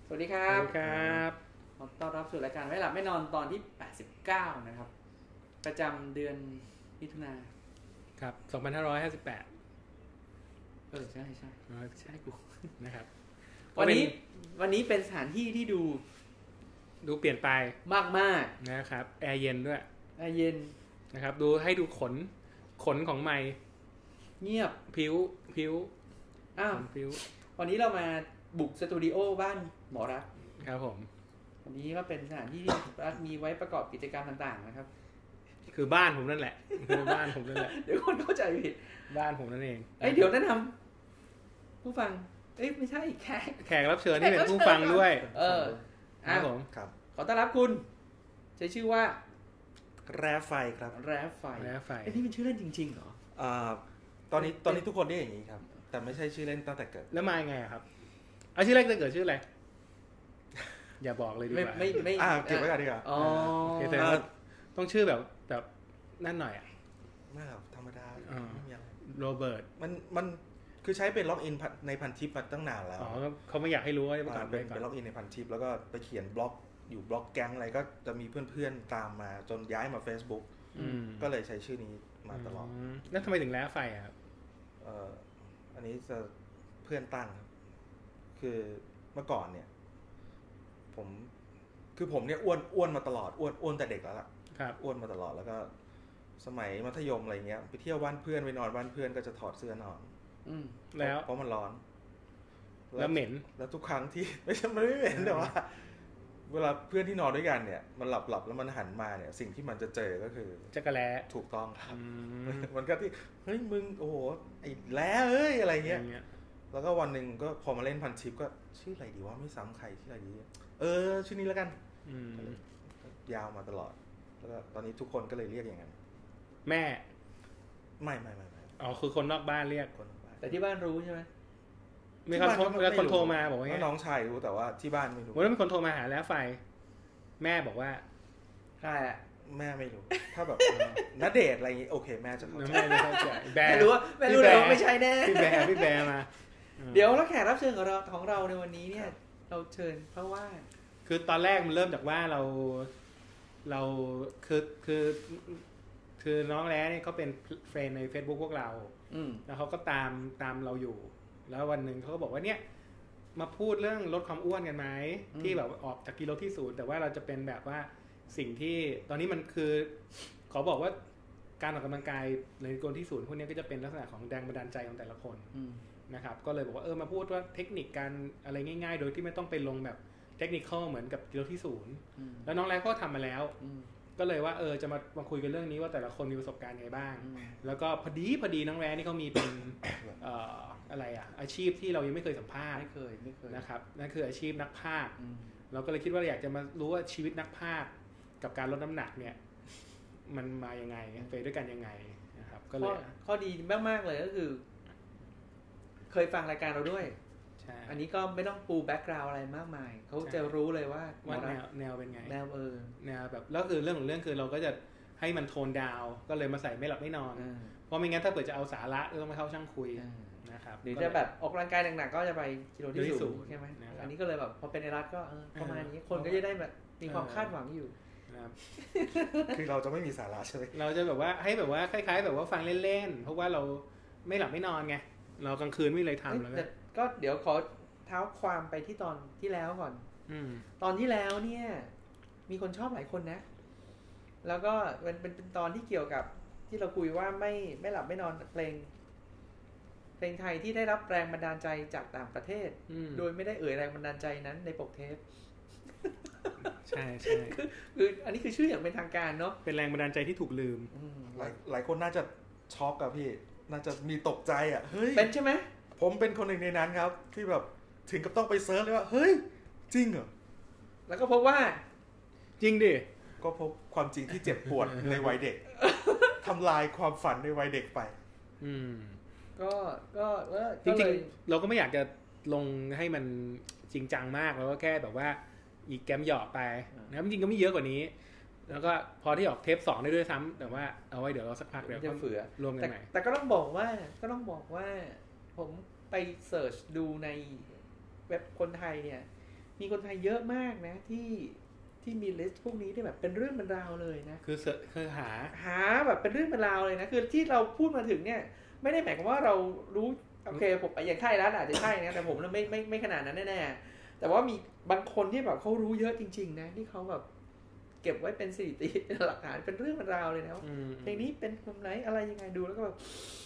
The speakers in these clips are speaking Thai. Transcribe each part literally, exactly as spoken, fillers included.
สวัสดีครับสวัสดีครับขอต้อนรับสู่รายการไม่หลับไม่นอนตอนที่แปดสิบเก้านะครับประจำเดือนมิถุนาครับสองพันห้าร้อยห้าสิบแปดเออใช่ใช่ใช่กูนะครับวันนี้วันนี้เป็นสถานที่ที่ดูดูเปลี่ยนไปมากมากนะครับแอร์เย็นด้วยแอร์เย็นนะครับดูให้ดูขนขนของไมค์เงียบผิวผิวอ้าวผิววันนี้เรามาบุกสตูดิโอบ้านหมอรักครับผมวันนี้ก็เป็นสถานที่ที่รักมีไว้ประกอบกิจกรรมต่างๆนะครับคือบ้านผมนั่นแหละคือบ้านผมนั่นแหละเดี๋ยวคนเข้าใจผิดบ้านผมนั่นเองเอ้ยเดี๋ยวแนะนำผู้ฟังเอ้ยไม่ใช่แขกแขกรับเชิญที่เป็นผู้ฟังด้วยเออครับผมครับขอต้อนรับคุณใช้ชื่อว่าแรไฟครับแรไฟแรไฟไอ้นี่เป็นชื่อเล่นจริงๆเหรออ่าตอนนี้ตอนนี้ทุกคนเรียกอย่างนี้ครับแต่ไม่ใช่ชื่อเล่นตั้งแต่เกิดแล้วมาไงครับเอาชื่อเล่นตั้งแต่เกิดชื่ออะไรอย่าบอกเลยดีกว่าไม่ไม่อ่าเก็บไว้ก่อนดีกว่าอ๋อต้องชื่อแบบแบบนั่นหน่อยอ่ะไม่ครับธรรมดาไม่มีอะไรโรเบิร์ตมันมันคือใช้เป็นล็อกอินในพันทิปมาตั้งนานแล้วอ๋อเขาไม่อยากให้รู้ว่าประกาศเป็นเป็นล็อกอินในพันทิปแล้วก็ไปเขียนบล็อกอยู่บล็อกแก๊งอะไรก็จะมีเพื่อนๆตามมาจนย้ายมา Facebook ก็เลยใช้ชื่อนี้มาตลอดแล้วทำไมถึงแล้วไฟอ่ะครับเอ่ออันนี้จะเพื่อนตั้งคือเมื่อก่อนเนี่ยผมคือผมเนี่ยอ้วนอ้วนมาตลอดอ้วนอ้วนแต่เด็กแล้วล่ะอ้วนมาตลอดแล้วก็สมัยมัธยมอะไรเงี้ยไปเที่ยวบ้านเพื่อนไปนอนบ้านเพื่อนก็จะถอดเสื้อนอนแล้วเพราะมันร้อนแล้วเหม็นแล้วทุกครั้งที่ไม่ใช่มันไม่เหม็นแต่ว่าเวลาเพื่อนที่นอนด้วยกันเนี่ยมันหลับหลับแล้วมันหันมาเนี่ยสิ่งที่มันจะเจอก็คือจักรแล้ถูกต้องครับมันก็ที่เฮ้ยมึงโอ้โหไอ้แล้วเอ้ยอะไรเงี้ยแล้วก็วันหนึ่งก็พอมาเล่นพันทิปก็ชื่ออะไรดีว่าไม่ซ้ำใครชื่ออะไรดีเออชื่อนี้แล้วกันยาวมาตลอดแล้วก็ตอนนี้ทุกคนก็เลยเรียกอย่างนั้นแม่ไม่ไม่ไม่อ๋อคือคนนอกบ้านเรียกแต่ที่บ้านรู้ใช่ไหมมีคนโทรมีคนโทรมาบอกว่าน้องชายรู้แต่ว่าที่บ้านไม่รู้วันนั้นมีคนโทรมาหาแล้วไฟแม่บอกว่าใช่อะแม่ไม่รู้ถ้าแบบณเดชน์อะไรอย่างงี้โอเคแม่จะเข้าใจแม่ไม่เข้าใจแม่รู้ว่าแม่รู้เลยว่าไม่ใช่แน่พี่แบร์พี่แบร์มาเดี๋ยวแล้วแขกรับเชิญของเราของเราในวันนี้เนี่ยเราเชิญเพราะว่าคือตอนแรกมันเริ่มจากว่าเราเราคือคือคือน้องแร้เนี่ยเขาเป็นเฟรนด์ใน Facebook พวกเราแล้วเขาก็ตามตามเราอยู่แล้ววันหนึ่งเขาก็บอกว่าเนี่ยมาพูดเรื่องลดความอ้วนกันไหมที่แบบออกจากกิโลที่ศูนย์แต่ว่าเราจะเป็นแบบว่าสิ่งที่ตอนนี้มันคือขอบอกว่าการออกกำลังกายในกิโลที่ศูนย์พวกนี้ก็จะเป็นลักษณะของแรงบันดาลใจของแต่ละคนนะครับก็เลยบอกว่าเออมาพูดว่าเทคนิคการอะไรง่ายๆโดยที่ไม่ต้องไปลงแบบเทคนิคเหมือนกับกิโลที่ศูนย์แล้วน้องแร้ก็ทำมาแล้วก็เลยว่าเออจะมามาคุยกันเรื่องนี้ว่าแต่ละคนมีประสบการณ์ไงบ้างแล้วก็พอดีพอดีน้องแร้นี่เขามีเป็นเอ่ออะไรอ่ะอาชีพที่เรายังไม่เคยสัมภาษณ์ไม่เคยไม่เคยนะครับนั่นคืออาชีพนักพากย์เราก็เลยคิดว่าอยากจะมารู้ว่าชีวิตนักพากย์กับการลดน้ำหนักเนี่ยมันมายังไงไปด้วยกันยังไงนะครับก็เลยข้อดีมากๆเลยก็คือเคยฟังรายการเราด้วยอันนี้ก็ไม่ต้องปูแบ็กกราวด์อะไรมากมายเขาจะรู้เลยว่าว่าแนวแนวเป็นไงแนวเออแนวแบบแล้วคือเรื่องของเรื่องคือเราก็จะให้มันโทนดาวก็เลยมาใส่ไม่หลับไม่นอนเพราะไม่งั้นถ้าเกิดจะเอาสาระต้องมาเข้าช่างคุยนะครับหรือจะแบบออกกำลังกายหนักๆก็จะไปกิโลที่สูงใช่ไหมอันนี้ก็เลยแบบพอเป็นไอรัสก็ประมาณนี้คนก็จะได้แบบมีความคาดหวังอยู่นะครับคือเราจะไม่มีสาระใช่ไหมเราจะแบบว่าให้แบบว่าคล้ายๆแบบว่าฟังเล่นๆเพราะว่าเราไม่หลับไม่นอนไงเรากลางคืนไม่เลยทำแล้วก็เดี๋ยวขอเท้าความไปที่ตอนที่แล้วก่อนตอนที่แล้วเนี่ยมีคนชอบหลายคนนะแล้วก็เป็นเป็นเป็นตอนที่เกี่ยวกับที่เราคุยว่าไม่ไม่หลับไม่นอนเพลงเพลงไทยที่ได้รับแรงบันดาลใจจากต่างประเทศโดยไม่ได้เอ่ยแรงบันดาลใจนั้นในปกเทปใช่ใช่คือคืออันนี้คือชื่ออย่างเป็นทางการเนาะเป็นแรงบันดาลใจที่ถูกลืมหลายหลายคนน่าจะช็อกอะพี่น่าจะมีตกใจอะเฮ้ยเป็นใช่ไหมผมเป็นคนหนึ่งในนั้นครับที่แบบถึงกับต้องไปเซิร์ชเลยว่าเฮ้ยจริงเหรอแล้วก็พบว่าจริงดิก็พบความจริงที่เจ็บปวดในวัยเด็กทำลายความฝันในวัยเด็กไปอืมก็ก็จริงๆเราก็ไม่อยากจะลงให้มันจริงจังมากแล้วก็แค่แบบว่าอีกแกมหยอกไปนะจริงๆก็ไม่เยอะกว่านี้แล้วก็พอที่ออกเทปสองได้ด้วยซ้ำแต่ว่าเอาไว้เดี๋ยวเราสักพักเดี๋ยวจะเฟือรวมกันใหม่แต่ก็ต้องบอกว่าก็ต้องบอกว่าผมไปเสิร์ชดูในเว็บคนไทยเนี่ยมีคนไทยเยอะมากนะที่ที่มีลิสต์พวกนี้ที่แบบเป็นเรื่องเป็นราวเลยนะคือคือหาหาแบบเป็นเรื่องเป็นราวเลยนะคือที่เราพูดมาถึงเนี่ยไม่ได้หมายความว่าเรารู้โอเคผมอย่างใช่แล้วอาจจะใช่นะแต่ผมไม่ไม่ไม่ขนาดนั้นแน่ๆแต่ว่ามีบางคนที่แบบเขารู้เยอะจริงๆนะที่เขาแบบเก็บไว้เป็นสถิติเป็นหลักฐานเป็นเรื่องเป็นราวเลยนะเพลงนี้เป็นแบบไหนอะไรยังไงดูแล้วก็แบบ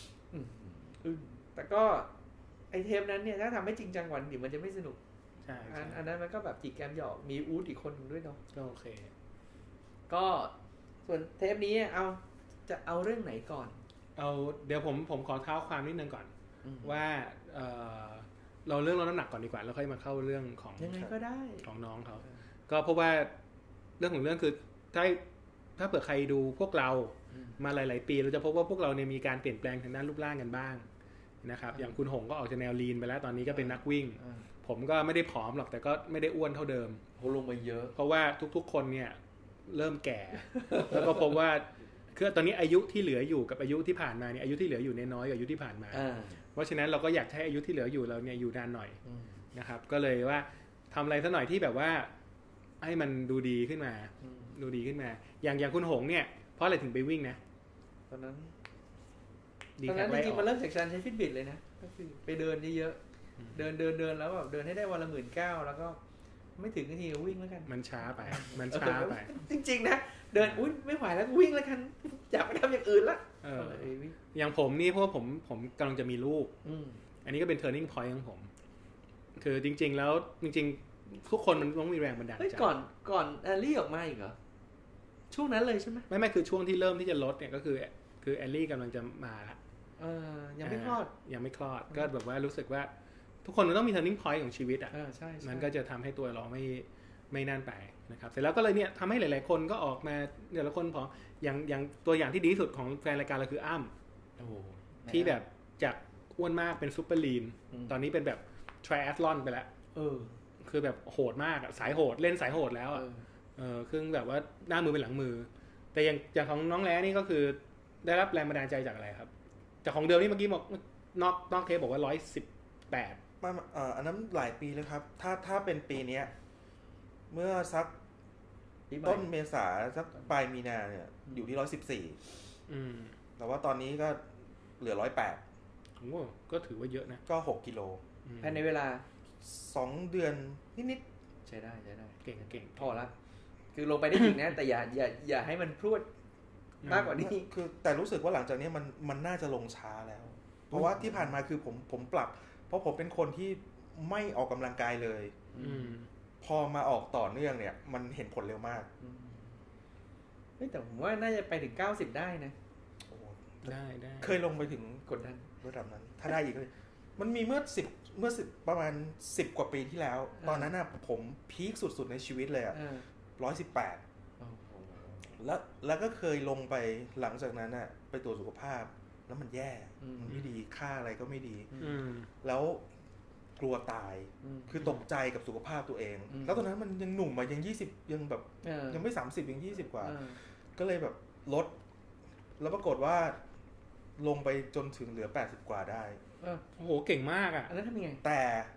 แต่ก็ไอเทมนั้นเนี่ยถ้าทำให้จริงจังวันเดี๋ยวมันจะไม่สนุกใช่อันนั้นมันก็แบบจิกแกมหยอกมีอู๊ดอีกคนหนึ่งด้วยเนาะโอเคก็ส่วนเทปนี้เอาจะเอาเรื่องไหนก่อนเอาเดี๋ยวผมผมขอเท้าความนิดนึงก่อนว่าเออเราเรื่องลดน้ำหนักก่อนดีกว่าแล้วค่อยมาเข้าเรื่องของยังไงก็ได้ของน้องเขาก็เพราะว่าเรื่องของเรื่องคือถ้าถ้าเผื่อใครดูพวกเรามาหลายๆปีเราจะพบว่าพวกเราเนี่ยมีการเปลี่ยนแปลงทางด้านรูปร่างกันบ้างนะครับอย่างคุณหงก็ออกจากแนวลีนไปแล้วตอนนี้ก็เป็นนักวิ่งผมก็ไม่ได้ผอมหรอกแต่ก็ไม่ได้อ้วนเท่าเดิมโหลงมาเยอะเพราะว่าทุกๆคนเนี่ยเริ่มแก่แล้วก็พบว่าคือตอนนี้อายุที่เหลืออยู่กับอายุที่ผ่านมาเนี่ยอายุที่เหลืออยู่น้อยกว่าอายุที่ผ่านมาเพราะฉะนั้นเราก็อยากให้อายุที่เหลืออยู่เราเนี่ยอยู่นานหน่อยนะครับก็เลยว่าทำอะไรสักหน่อยที่แบบว่าให้มันดูดีขึ้นมาดูดีขึ้นมาอย่างอย่างคุณหงเนี่ยเพราะอะไรถึงไปวิ่งนะตอนนั้นตอนนั้นจริงๆมันเริ่มจากการใช้ฟิตบิตเลยนะก็คือไปเดินเยอะๆเดินเดินเดินแล้วแบบเดินให้ได้วันละหมื่นเก้าแล้วก็ไม่ถึงนาทีก็วิ่งแล้วกันมันช้าไปมันช้าไปจริงๆนะเดินอุ้ยไม่ไหวแล้ววิ่งแล้วกันอยากไปทำอย่างอื่นละอย่างผมนี่เพราะผมผมกำลังจะมีลูกอันนี้ก็เป็น turning point ของผมคือจริงๆแล้วจริงๆทุกคนมันต้องมีแรงบันดาลใจก่อนก่อนแอลลี่ออกมาอีกเหรอช่วงนั้นเลยใช่ไหมไม่ไม่คือช่วงที่เริ่มที่จะลดเนี่ยก็คือคือแอลลี่กำลังจะมาละเออยังไม่คลอดยังไม่คลอดก็แบบว่ารู้สึกว่าทุกคนมันต้องมี turning point ของชีวิตอ่ะมันก็จะทำให้ตัวเราไม่ไม่นั่นไปนะครับเสร็จแล้วก็เลยเนี่ยทำให้หลายๆคนก็ออกมาแต่ละคนพออย่างอย่างตัวอย่างที่ดีที่สุดของแฟนรายการเราคืออ้ำที่แบบจากอ้วนมากเป็นซุปเปอร์ลีนตอนนี้เป็นแบบไทรแอธลอนไปแล้วเออคือแบบโหดมากอ่ะสายโหดเล่นสายโหดแล้วอ่ะเออคือแบบว่าหน้ามือเป็นหลังมือแต่อย่างอย่างของน้องแล้นี่ก็คือได้รับแรงบันดาลใจจากอะไรครับจากของเดิมนี่เมื่อกี้บอกนอกนอกเทปบอกว่าร้อยสิบแปดมาเอ่ออันนั้นหลายปีแล้วครับถ้าถ้าเป็นปีนี้เมื่อสักต้นเมษาสักปลายมีนาเนี่ยอยู่ที่ร้อยสิบสี่แต่ว่าตอนนี้ก็เหลือร้อยแปดโอ้ก็ถือว่าเยอะนะก็หกกิโลภายในเวลาสองเดือนนิดๆใช้ได้ใช้ได้เก่งเก่งพอละคือลงไปได้จริงนะแต่อย่าอย่าอย่าให้มันพรวดมากกว่านี้คือแต่รู้สึกว่าหลังจากนี้มันมันน่าจะลงช้าแล้วเพราะว่าที่ผ่านมาคือผมผมปรับเพราะผมเป็นคนที่ไม่ออกกำลังกายเลยพอมาออกต่อเนื่องเนี่ยมันเห็นผลเร็วมากเฮ้ยแต่ผมว่าน่าจะไปถึงเก้าสิบได้นะได้ได้เคยลงไปถึงกดดันระดับนั้นถ้าได้อีกเลยมันมีเมื่อสิบเมื่อสิบประมาณสิบกว่าปีที่แล้วตอนนั้นน่ะผมพีคสุดๆในชีวิตเลยอ่ะร้อยสิบแปดแล้วแล้วก็เคยลงไปหลังจากนั้นน่ะไปตรวจสุขภาพแล้วมันแย่มันไม่ดีค่าอะไรก็ไม่ดีแล้วกลัวตายคือตกใจกับสุขภาพตัวเองแล้วตอนนั้นมันยังหนุ่มมายังยี่สิบยังแบบยังไม่สามสิบยังยี่สิบกว่าก็เลยแบบลดแล้วปรากฏว่าลงไปจนถึงเหลือแปดสิบกว่าได้โอ้โหเก่งมากอ่ะแล้วทำยังไงแต่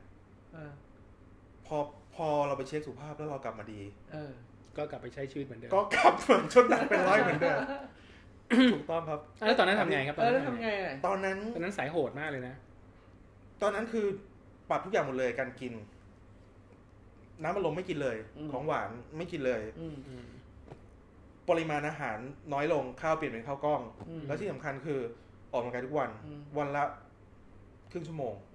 พอพอเราไปเช็คสุขภาพแล้วเรากลับมาดีก็กลับไปใช้ชีวิตเหมือนเดิมก็กลับเหมือนชนหนักเป็นร้อยเหมือนเดิมถูกต้องครับแล้วตอนนั้นทำไงครับตอนนั้นทำไงตอนนั้นตอนนั้นสายโหดมากเลยนะตอนนั้นคือปรับทุกอย่างหมดเลยการกินน้ำมันลมไม่กินเลยของหวานไม่กินเลยปริมาณอาหารน้อยลงข้าวเปลี่ยนเป็นข้าวกล้องแล้วที่สำคัญคือออกกำลังกายทุกวันวันละครึ่งชั่วโมง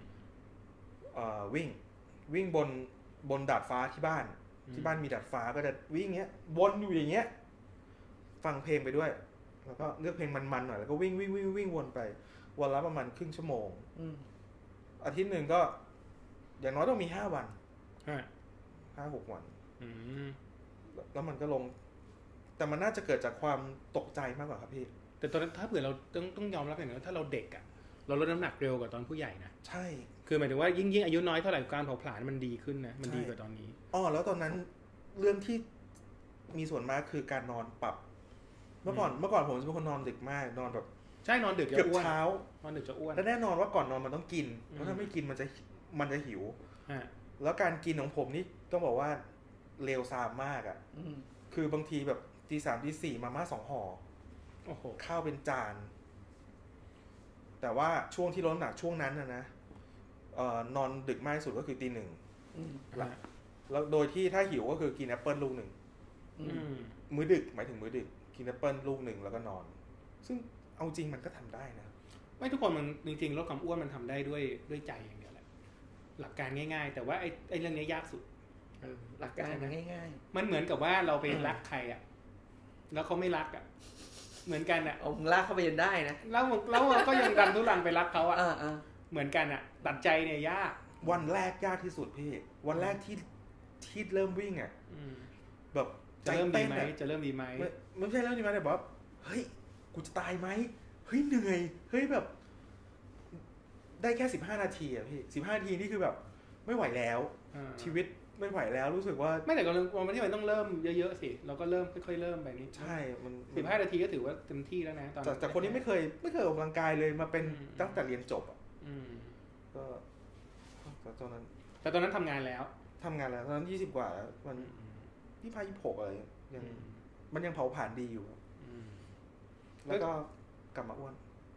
วิ่งวิ่งบนบนดาดฟ้าที่บ้านที่บ้านมีดาดฟ้าก็จะวิ่งเงี้ยวนอยู่อย่างเงี้ยฟังเพลงไปด้วยแล้วก็เลือกเพลงมันๆหน่อยแล้วก็วิ่งวิ่งวิ่งวิ่งวนไปวันละประมาณครึ่งชั่วโมงอาทิตย์หนึ่งก็อย่างน้อยต้องมีห้าวันห้าหกวันแล้วมันก็ลงแต่มันน่าจะเกิดจากความตกใจมากกว่าครับพี่แต่ตอนนั้นถ้าเผื่อเราต้องต้องยอมรับอย่างนึงถ้าเราเด็กอ่ะเราลดน้ำหนักเร็วกว่าตอนผู้ใหญ่นะใช่คือหมายถึงว่ายิ่งยิ่งอายุน้อยเท่าไหร่การเผาผลาญมันดีขึ้นนะมันดีกว่าตอนนี้อ๋อแล้วตอนนั้นเรื่องที่มีส่วนมากคือการนอนปรับเมื่อก่อนเมื่อก่อนผมจะเป็นคนนอนดึกมากนอนแบบใช่นอนดึกจะอ้วนเช้านอนดึกจะอ้วนและแน่นอนว่าก่อนนอนมันต้องกินเพราะถ้าไม่กินมันจะมันจะหิวแล้วการกินของผมนี่ต้องบอกว่าเลวทรามมากอ่ะคือบางทีแบบตีสามตีสี่มาม่าสองห่อโอ้โหข้าวเป็นจานแต่ว่าช่วงที่ลดน้ำหนักช่วงนั้นนะนะเอ่อนอนดึกมากที่สุดก็คือตีหนึ่งแล้วโดยที่ถ้าหิวก็คือกินแอปเปิลลูกหนึ่งมื้อดึกหมายถึงมื้อดึกกินแอปเปิลลูกหนึ่งแล้วก็นอนซึ่งเอาจริงมันก็ทำได้นะไม่ทุกคนมันจริงๆลดความอ้วนมันทำได้ด้วยด้วยใจอย่างเดียวแหละหลักการง่ายๆแต่ว่าไอ้ไอ้เรื่องนี้ยากสุดหลักการง่ายๆมันเหมือนกับว่าเราไปรักใครอ่ะแล้วเขาไม่รักอ่ะเหมือนกันอ่ะเอาลากเข้าไปยันได้นะแล้วแล้วเราก็ยังดันทุรังไปรักเขาอ่ะเหมือนกันอ่ะตัดใจเนี่ยยากวันแรกยากที่สุดพี่วันแรกที่ที่เริ่มวิ่งอ่ะแบบจะเริ่มดีไหมจะเริ่มดีไหมไม่ใช่เริ่มดีไหมแต่แบบเฮ้ยกูจะตายไหมเฮ้ยเหนื่อยเฮ้ยแบบได้แค่สิบห้านาทีอ่ะพี่สิบห้านาทีนี่คือแบบไม่ไหวแล้วชีวิตไม่ไหวแล้วรู้สึกว่าไม่แต่ก็วันที่มันต้องเริ่มเยอะๆสิเราก็เริ่มค่อยๆเริ่มไปนี่ใช่มันสิบห้านาทีก็ถือว่าเต็มที่แล้วนะตอนจากคนนี้ไม่เคยไม่เคยออกกำลังกายเลยมาเป็นตั้งแต่เรียนจบอ่ะก็ตอนนั้นแต่ตอนนั้นทำงานแล้วทำงานแล้วตอนนั้นยี่สิบกว่าแล้วมันยี่สิบห้ายี่สิบหกอะไรยังมันยังเผาผ่านดีอยู่แล้วก็กลับมาอ้วน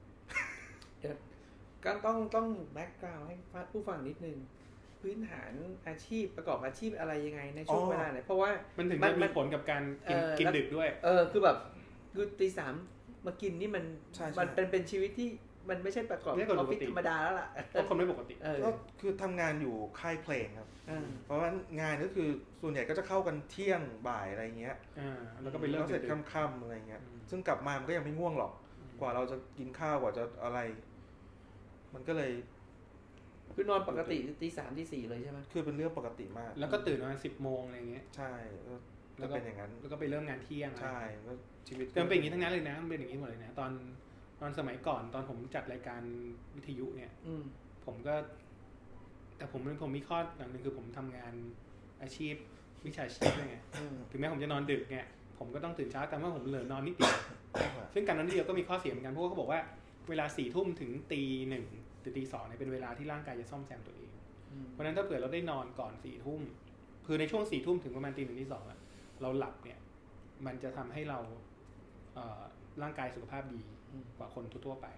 ก็ต้องต้องแบ็กกราวด์ให้ผู้ฟังนิดนึงพื้นฐานอาชีพประกอบอาชีพอะไรยังไงในช่วงเวลาไหนเพราะว่ามันถึงจะมีผลกับการกินกินดึกด้วยเออคือแบบคือตีสามมากินนี่มันมันเป็นเป็นชีวิตที่มันไม่ใช่ประกอบออฟฟิศธรรมดาแล้วล่ะก็คนไม่ปกติก็คือทำงานอยู่ค่ายเพลงครับเพราะว่างานก็คือส่วนใหญ่ก็จะเข้ากันเที่ยงบ่ายอะไรเงี้ยแล้วก็ไปเลิกเสร็จค่ำๆอะไรเงี้ยซึ่งกลับมามันก็ยังไม่ง่วงหรอกกว่าเราจะกินข้าวกว่าจะอะไรมันก็เลยคือนอนปกติตีสามตีสี่เลยใช่ไหมคือเป็นเรื่องปกติมากแล้วก็ตื่นประมาณสิบโมงอะไรเงี้ยใช่แล้วเป็นอย่างนั้นแล้วก็ไปเริ่มงานเที่ยงใช่แล้วชีวิตมันเป็นอย่างนี้ทั้งนั้นเลยนะมันเป็นอย่างนี้หมดเลยนะตอนตอนสมัยก่อนตอนผมจัดรายการวิทยุเนี่ยผมก็แต่ผมผมมีข้ออย่างหนึ่งคือผมทำงานอาชีพวิชาชีพด้วยไงถึงแม้ผมจะนอนดึกเนี่ยผมก็ต้องตื่นเช้าแต่ว่าผมเหลือนอนนิดเดียวซึ่งการนอนนิดเดียวก็มีข้อเสียเหมือนกันเพราะว่าเขาบอกว่าเวลาสี่ทุ่มถึงตีหนึ่งหรือตีสองเนี่ยเป็นเวลาที่ร่างกายจะซ่อมแซมตัวเองเพราะฉะนั้นถ้าเผื่อเราได้นอนก่อนสี่ทุ่มคือในช่วงสี่ทุ่มถึงประมาณตีหนึ่งตีสองอะเราหลับเนี่ยมันจะทำให้เราร่างกายสุขภาพดีกว่าคนทั่วๆไป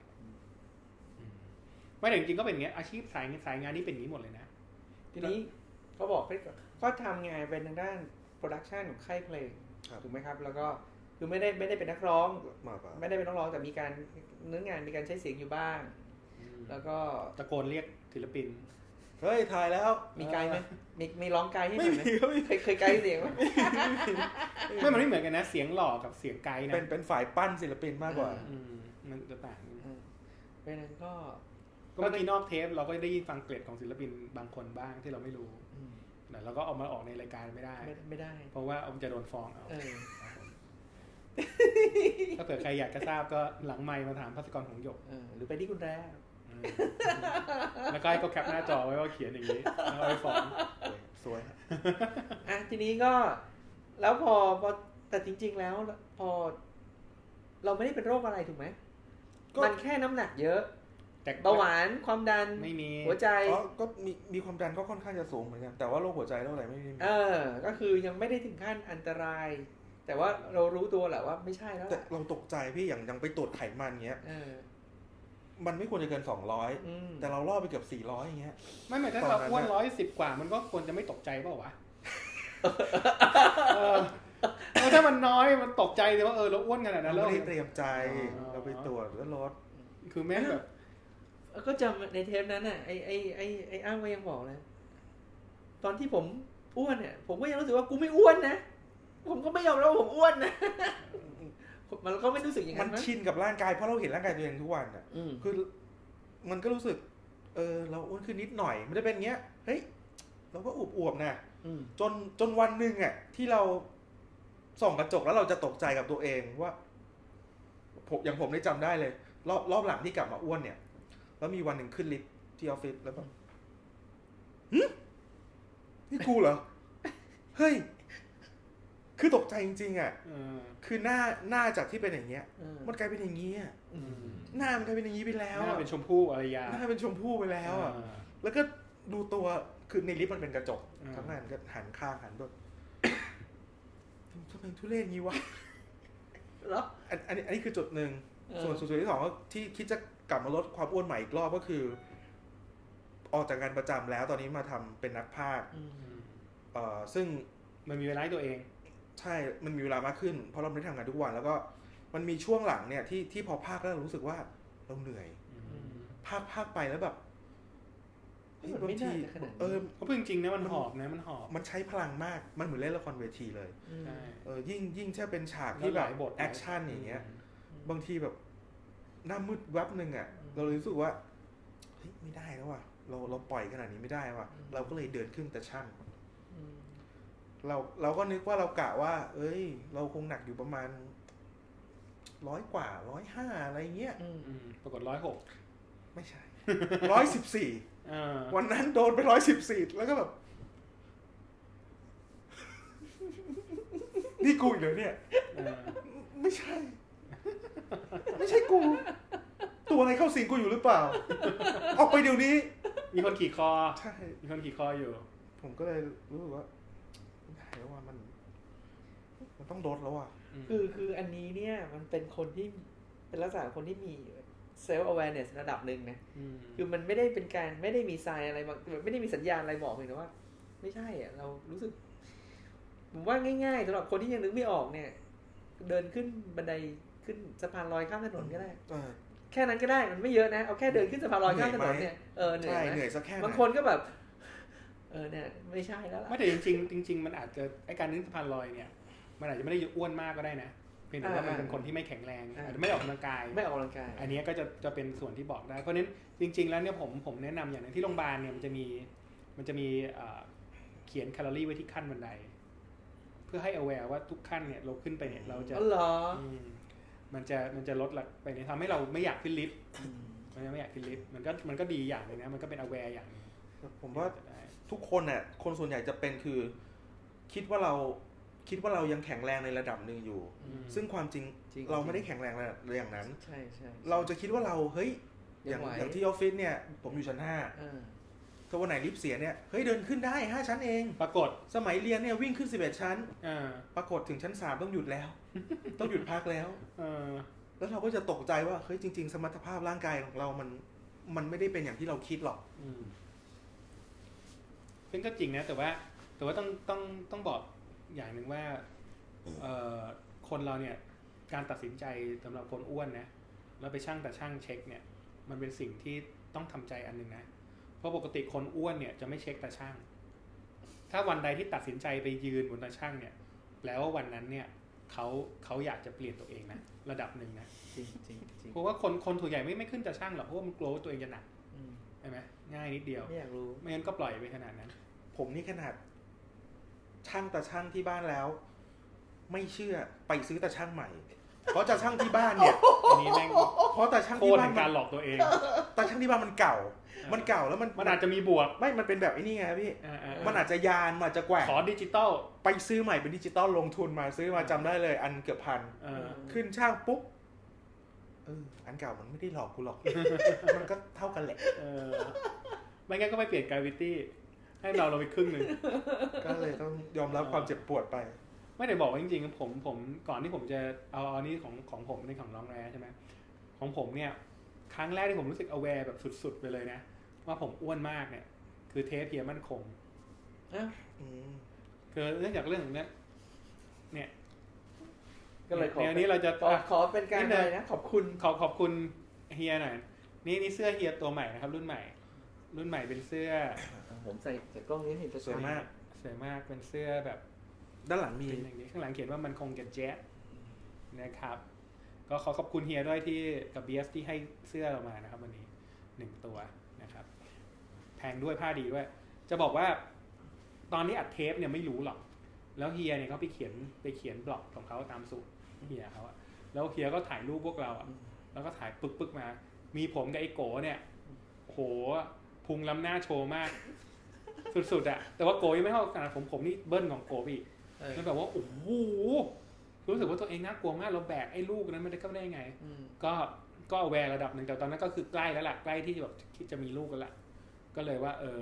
ไม่แต่จริงๆก็เป็นอย่างเงี้ยอาชีพสายสายงานนี้เป็นอย่างนี้หมดเลยนะทีนี้เขาบอกก็ทำงานเป็นทางด้านโปรดักชันของค่ายเพลงถูกไหมครับแล้วก็คือไม่ได้ไม่ได้เป็นนักร้องไม่ได้เป็นนักร้องแต่มีการเนื้องานมีการใช้เสียงอยู่บ้างแล้วก็ตะโกนเรียกศิลปินเฮ้ยถ่ายแล้วมีไกลไหมมีมีร้องไกลให้หน่อยไหมเคยเคยไกลเสียงไหมไม่มันไม่เหมือนกันนะเสียงหล่อกับเสียงไกลนะเป็นเป็นฝ่ายปั้นศิลปินมากกว่ามันจะต่างเพราะนั้นก็ก็เมื่อกี้นอกเทปเราก็ได้ยินฟังเกรดของศิลปินบางคนบ้างที่เราไม่รู้แต่เราก็เอามาออกในรายการไม่ได้ไม่ได้เพราะว่าเอาจะโดนฟ้องเอาถ้าเผื่อใครอยากจะทราบก็หลังไมค์มาถามภัสกรหงส์หยกหรือไปที่คุณแร่แล้วก็ให้เขาแคปหน้าจอไว้ว่าเขียนอย่างนี้แล้วเอาไปฟ้องสวยอ่ะทีนี้ก็แล้วพอพอแต่จริงๆแล้วพอเราไม่ได้เป็นโรคอะไรถูกไหมมันแค่น้ำหนักเยอะเบาหวานความดันไม่มีหัวใจก็มีมีความดันก็ค่อนข้างจะสูงเหมือนกันแต่ว่าโรคหัวใจโรคอะไรไม่มีเออก็คือยังไม่ได้ถึงขั้นอันตรายแต่ว่าเรารู้ตัวแหละว่าไม่ใช่แล้วแต่เราตกใจพี่อย่างยังไปตรวจไขมันเงี้ยมันไม่ควรจะเกินสองร้อยแต่เราล่อไปเกือบสี่ร้อยอย่างเงี้ยไม่หมายถึงเราอ้วนร้อยสิบกว่ามันก็ควรจะไม่ตกใจเปล่าวะเออถ้ามันน้อยมันตกใจเลยว่าเออเราอ้วนขนาดนั้นเราไม่ได้เตรียมใจเราไปตรวจแล้วลดคือแม่แบบก็จำในเทปนั้นน่ะไอ้ไอ้ไอ้ไอ้อ้างก็ยังบอกเลยตอนที่ผมอ้วนเนี่ยผมก็ยังรู้สึกว่ากูไม่อ้วนนะผมก็ไม่ยอมรับว่าผมอ้วนนะมันก็ไม่รู้สึกอย่างนั้นมันชินกับร่างกายเพราะเราเห็นร่างกายตัวเองทุกวันอ่ะคือมันก็รู้สึกเออเราอ้วนขึ้นนิดหน่อยไม่ได้เป็นเงี้ยเฮ้ยเราก็อวบๆนะจนจนวันนึงอ่ะที่เราส่องกระจกแล้วเราจะตกใจกับตัวเองว่าผมอย่างผมได้จำได้เลยรอบรอบหลังที่กลับมาอ้วนเนี่ยแล้วมีวันหนึ่งขึ้นลิฟต์ที่ออฟฟิศแล้วแบบหึนี่กูเหรอเฮ้ยคือตกใจจริงๆอ่ะคือหน้าหน้าจากที่เป็นอย่างเงี้ยมันกลายเป็นอย่างงี้อ่ะหน้ามันกลายเป็นอย่างงี้ไปแล้วหน้าเป็นชมพู่อารยาหน้าเป็นชมพู่ไปแล้วอ่ะแล้วก็ดูตัวคือในลิฟต์มันเป็นกระจกข้างหน้าก็หันข้างหันแบบทำไมทุเรศงี้วะแล้วอันนี้อันนี้คือจุดหนึ่งส่วนส่วนที่สองก็ที่คิดจะกลับมาลดความอ้วนใหม่อีกรอบก็คือออกจากงานประจำแล้วตอนนี้มาทำเป็นนักพากย์เอ่อซึ่งมันมีเวลาตัวเองใช่มันมีเวลามากขึ้นเพราะเราไม่ได้ทำงานทุกวันแล้วก็มันมีช่วงหลังเนี่ยที่ที่พอพากแล้วรู้สึกว่าเราเหนื่อยพากพากไปแล้วแบบบางทีเออเพราะจริงๆนะมันหอบนะมันหอบมันใช้พลังมากมันเหมือนเล่นละครเวทีเลยเออยิ่งยิ่งถ้าเป็นฉากที่แบบแอคชั่นอย่างเงี้ยบางทีแบบหน้ามืดแวบนึงอ่ะเรารู้สึกว่าเฮ้ยไม่ได้แล้วว่ะเราเราปล่อยขนาดนี้ไม่ได้ว่ะเราก็เลยเดินขึ้นแต่ช่างเราเราก็นึกว่าเรากะว่าเอ้ยเราคงหนักอยู่ประมาณร้อยกว่าร้อยห้าอะไรเงี้ยปรากฏร้อยหกไม่ใช่ร้อยสิบสี่วันนั้นโดนไปร้อยสิบสี่แล้วก็แบบนี่กูอีกเหรอเนี่ยไม่ใช่ไม่ใช่กูตัวอะไรเข้าสิงกูอยู่หรือเปล่าออกไปเดี๋ยวนี้มีคนขี่คอใช่มีคนขี่คออยู่ผมก็เลยรู้สึกว่าไม่ได้แล้วว่ามันมันต้องลดแล้วอ่ะคือคืออันนี้เนี่ยมันเป็นคนที่เป็นลักษณะคนที่มีself awareness ระดับหนึ่งนะคือมันไม่ได้เป็นการไม่ได้มีไซน์อะไรไม่ได้มีสัญญาณอะไรบอกเลยนะว่าไม่ใช่อ่ะเรารู้สึกผมว่าง่ายๆสำหรับคนที่ยังนึกไม่ออกเนี่ยเดินขึ้นบันไดขึ้นสะพานลอยข้ามถนนก็ได้แค่นั้นก็ได้มันไม่เยอะนะเอาแค่เดินขึ้นสะพานลอยข้ามถนนเนี่ยเออเหนื่อยเหนื่อยสักแค่บางคนก็แบบเออเนี่ยไม่ใช่แล้วล่ะไม่แต่จริงๆจริงๆมันอาจจะไอ้การขึ้นสะพานลอยเนี่ยมันอาจจะไม่ได้อ้วนมากก็ได้นะเพียงแต่ว่ามันเป็นคนที่ไม่แข็งแรงอาจจะไม่ออกกำลังกายไม่ออกกำลังกายอันนี้ก็จะจะเป็นส่วนที่บอกได้เพราะฉะนั้นจริงๆแล้วเนี่ยผมผมแนะนำอย่างนึงที่โรงพยาบาลเนี่ยมันจะมีมันจะมีเขียนแคลอรี่ไว้ที่ขั้นบันไดเพื่อให้ aware ว่าทุกขั้นเนี่ยเราขึ้นไปเนี่ยเราจะอ๋อเหรอมันจะมันจะลดไปเนี่ยทำให้เราไม่อยากขึ้นลิฟต์มันไม่อยากขึ้นลิฟต์มันก็มันก็ดีอย่างนึงนะมันก็เป็น aware อย่างนึงผมว่าทุกคนน่ะคนส่วนใหญ่จะเป็นคือคิดว่าเราคิดว่าเรายังแข็งแรงในระดับหนึ่งอยู่ซึ่งความจริงเราไม่ได้แข็งแรงเลยอย่างนั้นใช่ใช่เราจะคิดว่าเราเฮ้ยอย่างอย่างที่ออฟฟิศเนี่ยผมอยู่ชั้นห้าถ้าวันไหนลิฟต์เสียเนี่ยเฮ้ยเดินขึ้นได้ห้าชั้นเองปรากฏสมัยเรียนเนี่ยวิ่งขึ้นสิบเอ็ดชั้นปรากฏถึงชั้นสามต้องหยุดแล้วต้องหยุดพักแล้วแล้วเราก็จะตกใจว่าเฮ้ยจริงๆสมรรถภาพร่างกายของเรามันมันไม่ได้เป็นอย่างที่เราคิดหรอกซึ่งก็จริงนะแต่ว่าแต่ว่าต้องต้องต้องบอกอย่างหนึ่งว่าคนเราเนี่ยการตัดสินใจสำหรับคนอ้วนนะแล้วไปชั่งแต่ชั่งเช็คเนี่ยมันเป็นสิ่งที่ต้องทำใจอันนึงนะเพราะปกติคนอ้วนเนี่ยจะไม่เช็คแต่ชั่งถ้าวันใดที่ตัดสินใจไปยืนบนตาชั่งเนี่ยแปลว่าวันนั้นเนี่ยเขาเขาอยากจะเปลี่ยนตัวเองนะระดับหนึ่งนะจริงจริงเพราะว่าคนคนส่วนใหญ่ไม่ไม่ขึ้นตาชั่งหรอกเพราะว่ามันกลัวว่าตัวเองจะหนักใช่ไหมง่ายนิดเดียวไม่อยากรู้ไม่งั้นก็ปล่อยไปขนาดนั้นผมนี่ขนาดช่างตาช่างที่บ้านแล้วไม่เชื่อไปซื้อตาช่างใหม่เพราะตาช่างที่บ้านเนี่ยอันนี้แม่งเพราะตาช่างที่บ้านการหลอกตัวเองตาช่างที่บ้านมันเก่ามันเก่าแล้วมันมันอาจจะมีบวกไม่มันเป็นแบบไอ้นี่ไงพี่มันอาจจะยานมันอาจจะแกว่งขอดิจิตอลไปซื้อใหม่เป็นดิจิตอลลงทุนมาซื้อมาจำได้เลยอันเกือบพันขึ้นช่างปุ๊บเอออันเก่ามันไม่ได้หลอกกูหรอกมันก็เท่ากันแหละไม่งั้นก็ไปเปลี่ยน gravity ให้เราเราไปครึ่งนึงก็เลยต้องยอมรับความเจ็บปวดไปไม่ได้บอกว่าจริงๆผมผมก่อนที่ผมจะเอาอันนี้ของของผมในของน้องแร้ใช่ไหมของผมเนี่ยครั้งแรกที่ผมรู้สึก aware แบบสุดๆไปเลยนะว่าผมอ้วนมากเนี่ยคือเทปเพียมั่นคงคือเรื่องจากเรื่องนี้เนี่ยก็เลยขอนี้เราจะขอเป็นการอะไรนะขอบคุณขอขอบคุณเฮียหน่อยนี่นี่เสื้อเฮียตัวใหม่นะครับรุ่นใหม่รุ่นใหม่เป็นเสื้อผมใส่จากกล้องนี้เห็นจะสวยมากสวยมากเป็นเสื้อแบบด้านหลังมีอย่างนี้ข้างหลังเขียนว่ามันคงกับแจ๊สนะครับก็ขอขอบคุณเฮียด้วยที่กับ บี เอส ที่ให้เสื้อเรามานะครับวันนี้หนึ่งตัวนะครับแพงด้วยผ้าดีด้วยจะบอกว่าตอนนี้อัดเทปเนี่ยไม่รู้หรอกแล้วเฮียเนี่ยเขาไปเขียนไปเขียนบล็อกของเขาตามสูตรเฮียเขาอะแล้วเฮียก็ถ่ายรูปพวกเราอะแล้วก็ถ่ายปึ๊กๆมามีผมกับไอ้โกเนี่ยโหพุงล้ำหน้าโชว์มากสุดๆอะแต่ว่าโกยังไม่เท่าขนาดผมผมนี่เบิ้ลของโกอีกแล้วแบบว่าโอ้โหรู้สึกว่าตัวเองน่ากลัวมากเราแบกไอ้ลูกนั้นไม่ได้ก็ได้ไงก็ก็แวร์ระดับหนึ่งแต่ตอนนั้นก็คือใกล้แล้วล่ะใกล้ที่จะแบบคิดจะมีลูกกันละก็เลยว่าเออท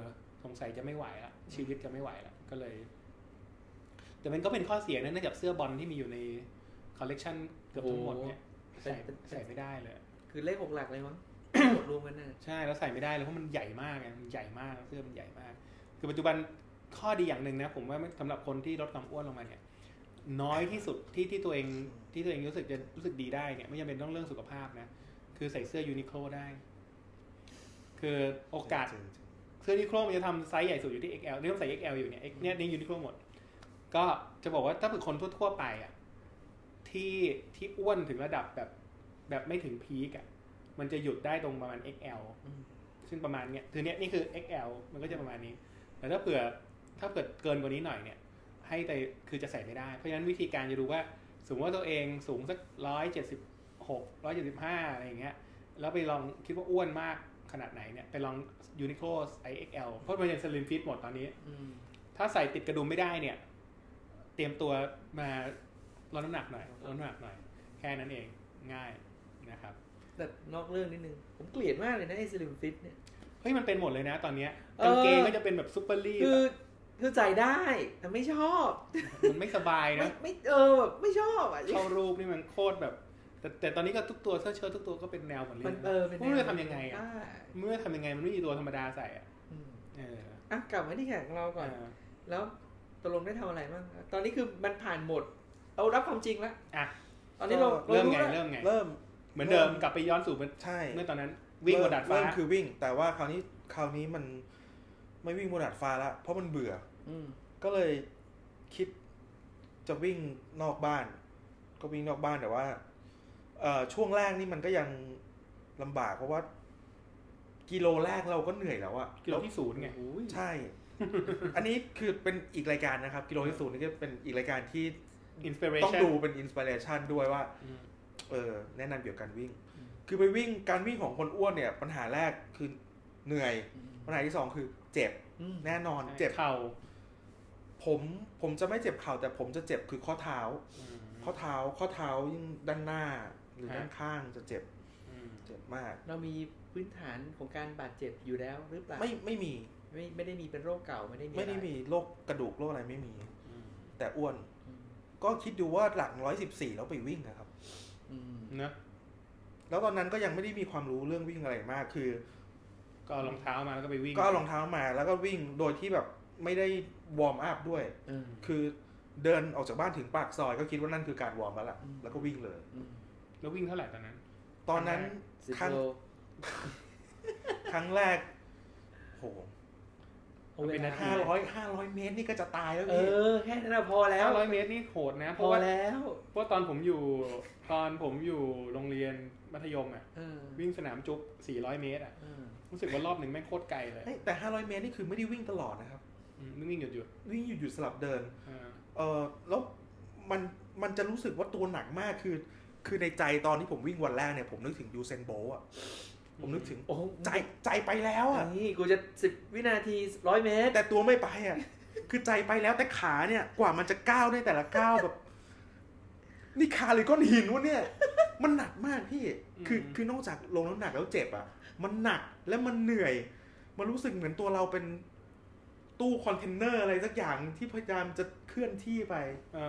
สงสัยจะไม่ไหวละชีวิตจะไม่ไหวละก็เลยแต่มันก็เป็นข้อเสียนะเนื่องจากเสื้อบอลที่มีอยู่ในคอลเลกชันเกือบทั้งหมดเนี่ยใส่ใส่ไม่ได้เลยคือเลขหกหลักเลยมั้งหมดรวมกันนะใช่แล้วใส่ไม่ได้เลยเพราะมันใหญ่มากไงมันใหญ่มากเสื้อมันใหญ่มากคือปัจจุบันข้อดีอย่างหนึ่งนะผมว่าสำหรับคนที่ลดความอ้วนลงมาเนี่ยน้อยที่สุดที่ที่ตัวเองที่ตัวเองรู้สึกจะรู้สึกดีได้เนี่ยไม่จำเป็นต้องเรื่องสุขภาพนะคือใส่เสื้อยูนิโคลได้คือโอกาสเสื้อยูนิโคลมันจะทำไซส์ใหญ่สุดอยู่ที่ เอ็กซ์ แอล นี่ต้องใส่ เอ็กซ์ แอล อยู่เนี่ยเนี่ยนี่ยูนิโคลหมดก็จะบอกว่าถ้าเป็นคนทั่วๆไปอ่ะที่ที่อ้วนถึงระดับแบบแบบไม่ถึงพีคอ่ะมันจะหยุดได้ตรงประมาณ เอ็กซ์ แอล ซึ่งประมาณเนี้ยคือเนี้ยนี่คือ เอ็กซ์ แอล มันก็จะประมาณนี้แต่ถ้าเผื่อถ้าเกิดเกินกว่านี้หน่อยเนี่ยให้แต่คือจะใส่ไม่ได้เพราะฉะนั้นวิธีการจะดูว่าสมมติว่าตัวเองสูงสักหนึ่งร้อยเจ็ดสิบหก หนึ่งร้อยเจ็ดสิบห้าอะไรอย่างเงี้ยแล้วไปลองคิดว่าอ้วนมากขนาดไหนเนี่ยไปลอง Uniqlo ไซส์ เอ็กซ์ แอล เพราะมันเป็น Slim Fit หมดตอนนี้ถ้าใส่ติดกระดุมไม่ได้เนี่ยเตรียมตัวมาลดน้ำหนักหน่อยลดน้ำหนักหน่อยแค่นั้นเองง่ายนะครับแต่นอกเรื่องนิดนึงผมเกลียดมากเลยนะไอ้ Slim Fit เนี่ยเฮ้ยมันเป็นหมดเลยนะตอนนี้กางเกงก็จะเป็นแบบซุปเปอร์ลีคือคือใส่ได้แต่ไม่ชอบมันไม่สบายนะไม่เออแบบไม่ชอบอ่ะเข้ารูปนี่มันโคตรแบบแต่แต่ตอนนี้ก็ทุกตัวเสื้อเชิ้ตทุกตัวก็เป็นแนวเหมือนเลยเออเป็นแนวเมื่อทำยังไงอ่ะเมื่อทำยังไงมันไม่มีตัวธรรมดาใส่อ่ะเอออ่ะกลับมาที่แขกของเราก่อนแล้วตกลงได้ทำอะไรบ้างตอนนี้คือมันผ่านหมดเรารับความจริงแล้วอ่ะตอนนี้เราเริ่มไงเริ่มไงเริ่มเหมือนเดิมกลับไปย้อนสู่เมื่อตอนนั้นวิ่งบนดาดฟ้าเริ่มคือวิ่งแต่ว่าคราวนี้คราวนี้มันไม่วิ่งบนดาดฟ้าละเพราะมันเบื่อก็เลยคิดจะวิ่งนอกบ้านก็วิ่งนอกบ้านแต่ว่าเอ่อช่วงแรกนี่มันก็ยังลำบากเพราะว่ากิโลแรกเราก็เหนื่อยแล้วอะกิโลที่ศูนย์ไงใช่อันนี้คือเป็นอีกรายการนะครับกิโลที่ศูนย์นี่ก็เป็นอีกรายการที่ต้องดูเป็นอินสปิเรชันด้วยว่าเออแนะนำเกี่ยวกับการวิ่งคือไปวิ่งการวิ่งของคนอ้วนเนี่ยปัญหาแรกคือเหนื่อยปัญหาที่สองคือเจ็บแน่นอนเจ็บเข่าผมผมจะไม่เจ็บเข่าแต่ผมจะเจ็บคือข้อเท้าข้อเท้าข้อเท้ายิ่งด้านหน้าหรือด้านข้างจะเจ็บเจ็บมากเรามีพื้นฐานของการบาดเจ็บอยู่แล้วหรือเปล่าไม่ไม่มีไม่ไม่ได้มีเป็นโรคเก่าไม่ได้มีไม่ได้มีโรคกระดูกโรคอะไรไม่มีแต่อ้วนก็คิดดูว่าหลังร้อยสิบสี่แล้วไปวิ่งนะครับนะแล้วตอนนั้นก็ยังไม่ได้มีความรู้เรื่องวิ่งอะไรมากคือก็เอารองเท้ามาแล้วก็ไปวิ่งก็เอารองเท้ามาแล้วก็วิ่งโดยที่แบบไม่ได้วอร์มอัพด้วยคือเดินออกจากบ้านถึงปากซอยก็คิดว่านั่นคือการวอร์มแล้วล่ะแล้วก็วิ่งเลยแล้ววิ่งเท่าไหร่ตอนนั้นตอนนั้นครั้งครั้งแรกโหเป็นห้าร้อยห้าร้อยเมตรนี่ก็จะตายแล้วพี่เออแค่นั้นพอแล้วห้าร้อยเมตรนี่โหดนะพอแล้วเพราะตอนผมอยู่ตอนผมอยู่โรงเรียนมัธยมอ่ะวิ่งสนามจุ๊บสี่ร้อยเมตรอ่ะรู้สึกว่ารอบหนึ่งแม่งโคตรไกลเลยแต่ห้าร้อยเมตรนี่คือไม่ได้วิ่งตลอดนะครับวิ่งหยุดหยุดวิ่งหยุดหยุดสลับเดินเออแล้วมันมันจะรู้สึกว่าตัวหนักมากคือคือในใจตอนที่ผมวิ่งวันแรกเนี่ยผมนึกถึงยูเซนโบล์อ่ะผมนึกถึงใจใจไปแล้วอ่ะนี่กูจะสิบวินาทีร้อยเมตรแต่ตัวไม่ไปอ่ะคือใจไปแล้วแต่ขาเนี่ยกว่ามันจะก้าวได้แต่ละก้าวแบบนี่ขาหรือก้อนหินวะเนี่ยมันหนักมากพี่คือคือนอกจากลงน้ำหนักแล้วเจ็บอ่ะมันหนักและมันเหนื่อยมันรู้สึกเหมือนตัวเราเป็นตู้คอนเทนเนอร์อะไรสักอย่างที่พยายามจะเคลื่อนที่ไป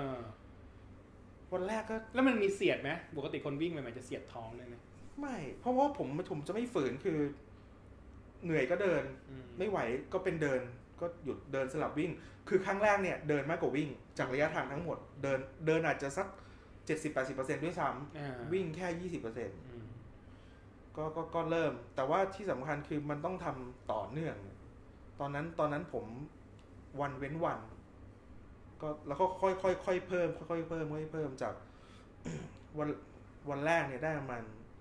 วันแรกก็แล้วมันมีเสียดไหมปกติคนวิ่งมันจะเสียดท้องเลยไหมไม่เพราะว่าผมผมจะไม่ฝืนคือเหนื่อยก็เดินไม่ไหวก็เป็นเดินก็หยุดเดินสลับวิ่งคือครั้งแรกเนี่ยเดินมากกว่าวิ่งจากระยะทางทั้งหมดเดินเดินอาจจะสัก เจ็ดสิบถึงแปดสิบเปอร์เซ็นต์ ด้วยซ้ำวิ่งแค่ ยี่สิบเปอร์เซ็นต์ ก็ก็ก็เริ่มแต่ว่าที่สำคัญคือมันต้องทำต่อเนื่องตอนนั้นตอนนั้นผมวันเว้นวันก็แล้วก็ค่อยค่อยค่อยเพิ่มค่อยๆเพิ่มค่อยๆเพิ่มจากวันวันแรกเนี่ยได้ประมาณ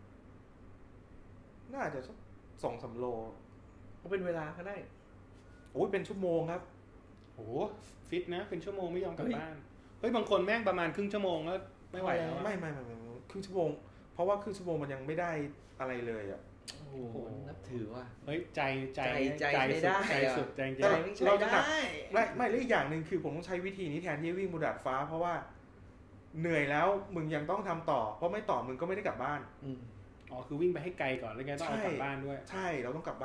น่าจะสักสองสามโลก็เป็นเวลาก็ได้โอ้ยเป็นชั่วโมงครับโอ้ฟิตนะเป็นชั่วโมงไม่ยอมกลับบ้านเฮ้ยบางคนแม่งประมาณครึ่งชั่วโมงแล้วไม่ไหวแล้วไม่ไม่ไม่ครึ่งชั่วโมงเพราะว่าครึ่งชั่วโมงมันยังไม่ได้อะไรเลยอ่ะโอ้โหนับถือว่าเฮ้ยใจใจใจไม่ได้ใจสุดใจจริงเราจะหนักไม่ไม่และอีกอย่างนึงคือผมต้องใช้วิธีนี้แทนที่วิ่งบนดาดฟ้าเพราะว่าเหนื่อยแล้วมึงยังต้องทำต่อเพราะไม่ต่อมึงก็ไม่ได้กลับบ้านอ๋อคือวิ่งไปให้ไกลก่อนแล้วไงต้องเอากลับบ้านด้วยใช่เราต้องกลับบ้าน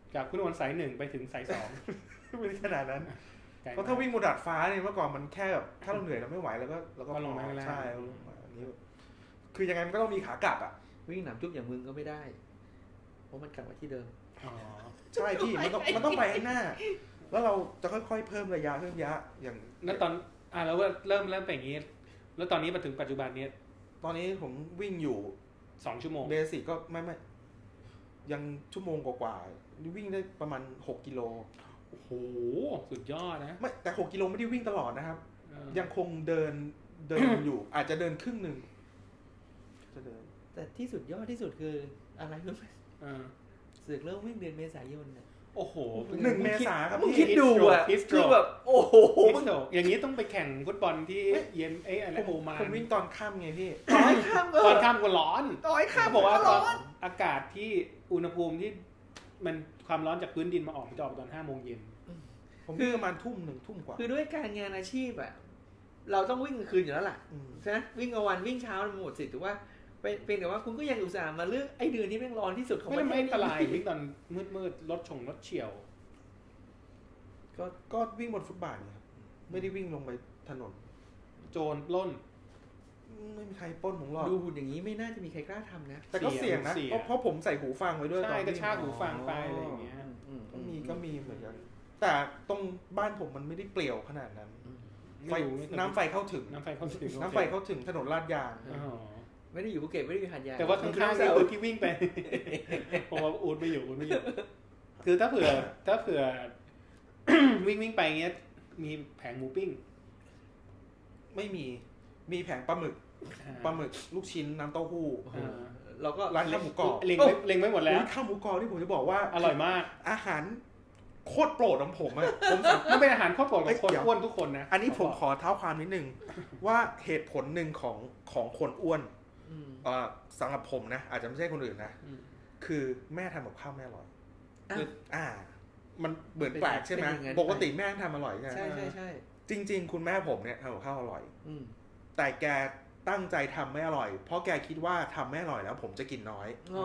จากพุทธมณฑลสายหนึ่งไปถึงสายสองไม่ได้ขนาดนั้นเพราะถ้าวิ่งบนดาดฟ้าเนี่ยเมื่อก่อนมันแค่แบบถ้าเราเหนื่อยเราไม่ไหวแล้วก็เราก็ลงมาใช่อันนี้คือยังไงมันก็ต้องมีขากลับอ่ะวิ่งหนามจุ๊บอย่างมึงก็ไม่ได้เพราะมันกลับมาที่เดิมอ๋อใช่พี่มันต้องมันต้องไปข้างหน้าแล้วเราจะค่อยๆเพิ่มระยะเพิ่มระยะอย่างนั้นตอนอ่าแล้วเริ่มเริ่มเป็นอย่างนี้แล้วตอนนี้มาถึงปัจจุบันนี้ตอนนี้ผมวิ่งอยู่สองชั่วโมงเบสิกก็ไม่ไม่ยังชั่วโมงกว่าๆวิ่งได้ประมาณหกกิโลโอ้โหสุดยอดนะไม่แต่หกกิโลไม่ได้วิ่งตลอดนะครับยังคงเดินเดินอยู่ อาจจะเดินครึ่งนึงจะเดินแต่ที่สุดยอดที่สุดคืออะไรรู้มั้ยอ่าสึกเริ่มวิ่งเดือนเมษายนน่ะโอ้โหหนึ่งเมษายนครับพี่คิดดูอ่ะคือแบบโอ้โหอย่างนี้ต้องไปแข่งฟุตบอลที่เย็นเอ๊ะอะไรโอมานผมวิ่งตอนค่ำไงพี่ตอนค่ำตอนค่ำก็ร้อนตอนค่ำบอกว่าตอนอากาศที่อุณหภูมิที่มันความร้อนจากพื้นดินมาออกมันจะออกตอนห้าโมงเย็นผมวิ่งประมาณทุ่มหนึ่งทุ่มกว่าคือด้วยการงานอาชีพอ่ะเราต้องวิ่งกลางคืนอยู่แล้วล่ะใช่ไหมวิ่งกลางวันวิ่งเช้ามันหมดสิทธิ์ถือว่าเป็นแต่ว่าคุณก็ยังอุตส่าห์มาเลือกไอ้เดือนที่แม่งร้อนที่สุดของประเทศไม่อันตรายวิ่งตอนมืดๆรถชงรถเฉี่ยวก็ก็วิ่งบนฟุตบาทเนี่ยไม่ได้วิ่งลงไปถนนโจรปล้นไม่มีใครปล้นผมหรอกดูหุ่นอย่างนี้ไม่น่าจะมีใครกล้าทำนะแต่ก็เสี่ยงนะเพราะเพราะผมใส่หูฟังไว้ด้วยตอนกระชากหูฟังไปอะไรอย่างเงี้ยก็มีก็มีเหมือนกันแต่ตรงบ้านผมมันไม่ได้เปลี่ยวขนาดนั้นไฟน้ำไฟเข้าถึงน้ำไฟเข้าถึงน้ำไฟเข้าถึงถนนลาดยางไม่ได้อยู่ภูเก็ตไม่ได้อยู่หาดใหญ่แต่ว่าข้างๆนี่คือที่วิ่งไปผมว่าอูดไม่อยู่อูดไม่อยู่คือถ้าเผื่อถ้าเผื่อวิ่งวิ่งไปเงี้ยมีแผงหมูปิ้งไม่มีมีแผงปลาหมึกปลาหมึกลูกชิ้นน้ำเต้าหู้เราก็ร้านข้าวหมูกรอบเล็งเล็งไว้หมดแล้วข้าวหมูกรอบที่ผมจะบอกว่าอร่อยมากอาหารโคตรโปรดของผมอะผมมันเป็นอาหารโคตรโปรดของคนอ้วนทุกคนนะอันนี้ผมขอเท้าความนิดนึงว่าเหตุผลหนึ่งของของคนอ้วนสำหรับผมนะอาจจะไม่ใช่คนอื่นนะคือแม่ทำกับข้าวแม่อร่อยคืออ่ามันเหมือนแปลกใช่ไหมปกติแม่ทำอร่อยใช่ใช่ใช่ใช่จริงๆคุณแม่ผมเนี่ยทำกับข้าวอร่อยแต่แกตั้งใจทำไม่อร่อยเพราะแกคิดว่าทำไม่อร่อยแล้วผมจะกินน้อย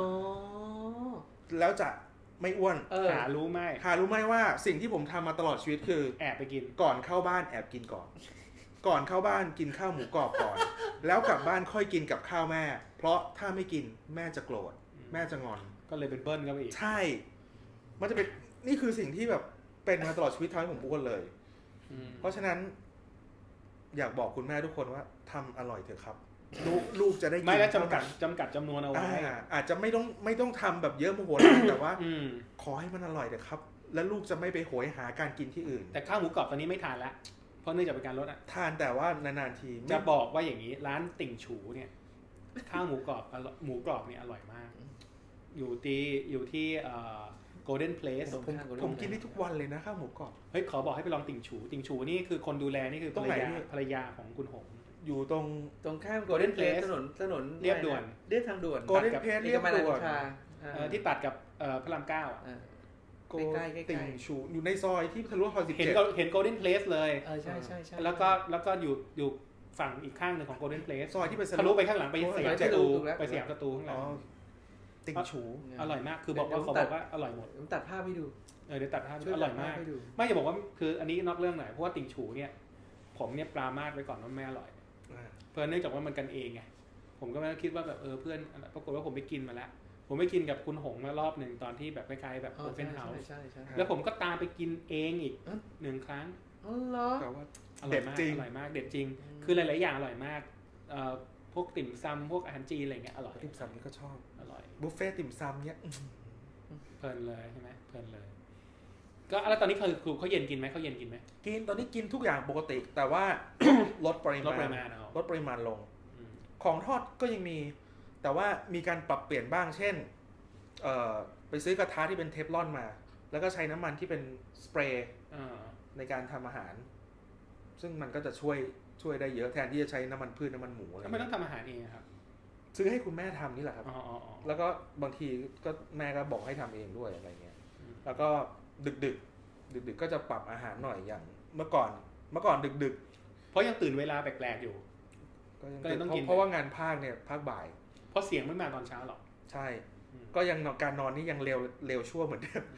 แล้วจะไม่อ้วนหารู้ไหมหารู้ไหมว่าสิ่งที่ผมทำมาตลอดชีวิตคือแอบไปกินก่อนเข้าบ้านแอบกินก่อนก่อนเข้าบ้านกินข้าวหมูกรอบก่อนแล้วกลับบ้านค่อยกินกับข้าวแม่เพราะถ้าไม่กินแม่จะโกรธแม่จะงอนก็เลยเป็นเบิ้ลกันไปอีกใช่มันจะเป็นนี่คือสิ่งที่แบบเป็นมาตลอดชีวิตทำให้ผมอ้วนเลยเพราะฉะนั้นอยากบอกคุณแม่ทุกคนว่าทำอร่อยเถอะครับลูกลูกจะได้กินไม่แล้วจำกัดจำกัดจำนวนเอาไว้อาจจะไม่ต้องไม่ต้องทำแบบเยอะโมโหร้ายแต่ว่าขอให้มันอร่อยเถอะครับแล้วลูกจะไม่ไปโหยหาการกินที่อื่นแต่ข้าวหมูกรอบตอนนี้ไม่ทานแล้วเพราะเนื่องจากเป็นการลดอ่ะทานแต่ว่านานๆทีจะบอกว่าอย่างนี้ร้านติ่งฉูเนี่ยข้าวหมูกรอบหมูกรอบเนี่ยอร่อยมากอยู่ที่อยู่ที่Golden Place ผมผมกินได้ทุกวันเลยนะข้าวหมูกรอบเฮ้ยขอบอกให้ไปลองติ่งฉูติ่งฉูนี่คือคนดูแลนี่คือภรรยาภรรยาของคุณหงอยู่ตรงตรงข้าม Golden Place ถนนถนนเรียบด่วนเรียบทางด่วน Golden Place เรียบด่วนที่ตัดกับพระรามเก้าใกล้ๆใกล้ๆติ่งฉูอยู่ในซอยที่ทะลุซอยสิบเจ็ดเห็นเห็น Golden Place เลยเออใช่ๆๆแล้วก็แล้วก็อยู่อยู่ฝั่งอีกข้างนึงของ Golden Place ซอยที่ไปทะลุไปข้างหลังไปสยามประตูไปสยามประตูข้างหลังติ่งฉูอร่อยมากคือบอกว่าเขาบอกว่าอร่อยหมดผมตัดภาพให้ดูเออเดี๋ยวตัดภาพอร่อยมากไม่จะบอกว่าคืออันนี้นอกเรื่องหน่อยเพราะว่าติ่งฉูเนี่ยผมเนี่ยปรามาสไว้ก่อนว่าแม่อร่อยเพราะเนื่องจากว่ามันกันเองไงผมก็ไม่คิดว่าแบบเออเพื่อนปรากฏว่าผมไปกินมาแล้วผมไปกินกับคุณหงมารอบหนึ่งตอนที่แบบใกล้ๆแบบโอเพ่นเฮาส์แล้วผมก็ตามไปกินเองอีกหนึ่งครั้งอ๋อเหรอแต่ว่าอร่อยมากอร่อยมากเด็ดจริงคือหลายๆอย่างอร่อยมากเอ่อพวกติ่มซำพวกอาหารจีนอะไรเงี้ยอร่อยติ่มซำนี่ก็ชอบอร่อยบุฟเฟ่ติ่มซำเนี้ยเพลินเลยใช่ไหมเพลินเลยก็แล้วตอนนี้คือครูเขาเย็นกินไหมเขาเย็นกินไหมกินตอนนี้กินทุกอย่างปกติแต่ว่าลดปริมาณลดปริมาณลดปริมาณลงของทอดก็ยังมีแต่ว่ามีการปรับเปลี่ยนบ้างเช่นเอ่อไปซื้อกระทะที่เป็นเทฟลอนมาแล้วก็ใช้น้ำมันที่เป็นสเปรย์ในการทำอาหารซึ่งมันก็จะช่วยช่วยได้เยอะแทนที่จะใช้น้ำมันพืชน้ำมันหมูอะไรไม่ต้องทำอาหารเองครับซื้อให้คุณแม่ทำนี่แหละครับแล้วก็บางทีก็แม่ก็บอกให้ทำเองด้วยอะไรเงี้ยแล้วก็ดึกดึกดึกดึกก็จะปรับอาหารหน่อยอย่างเมื่อก่อนเมื่อก่อนดึกดึกเพราะยังตื่นเวลาแปลกๆอยู่ก็เลยต้องกินเพราะว่างานภาคเนี่ยภาคบ่ายเพราะเสียงไม่มาตอนเช้าหรอกใช่ก็ยังการนอนนี่ยังเร็วเร็วชั่วเหมือนเดิมแต่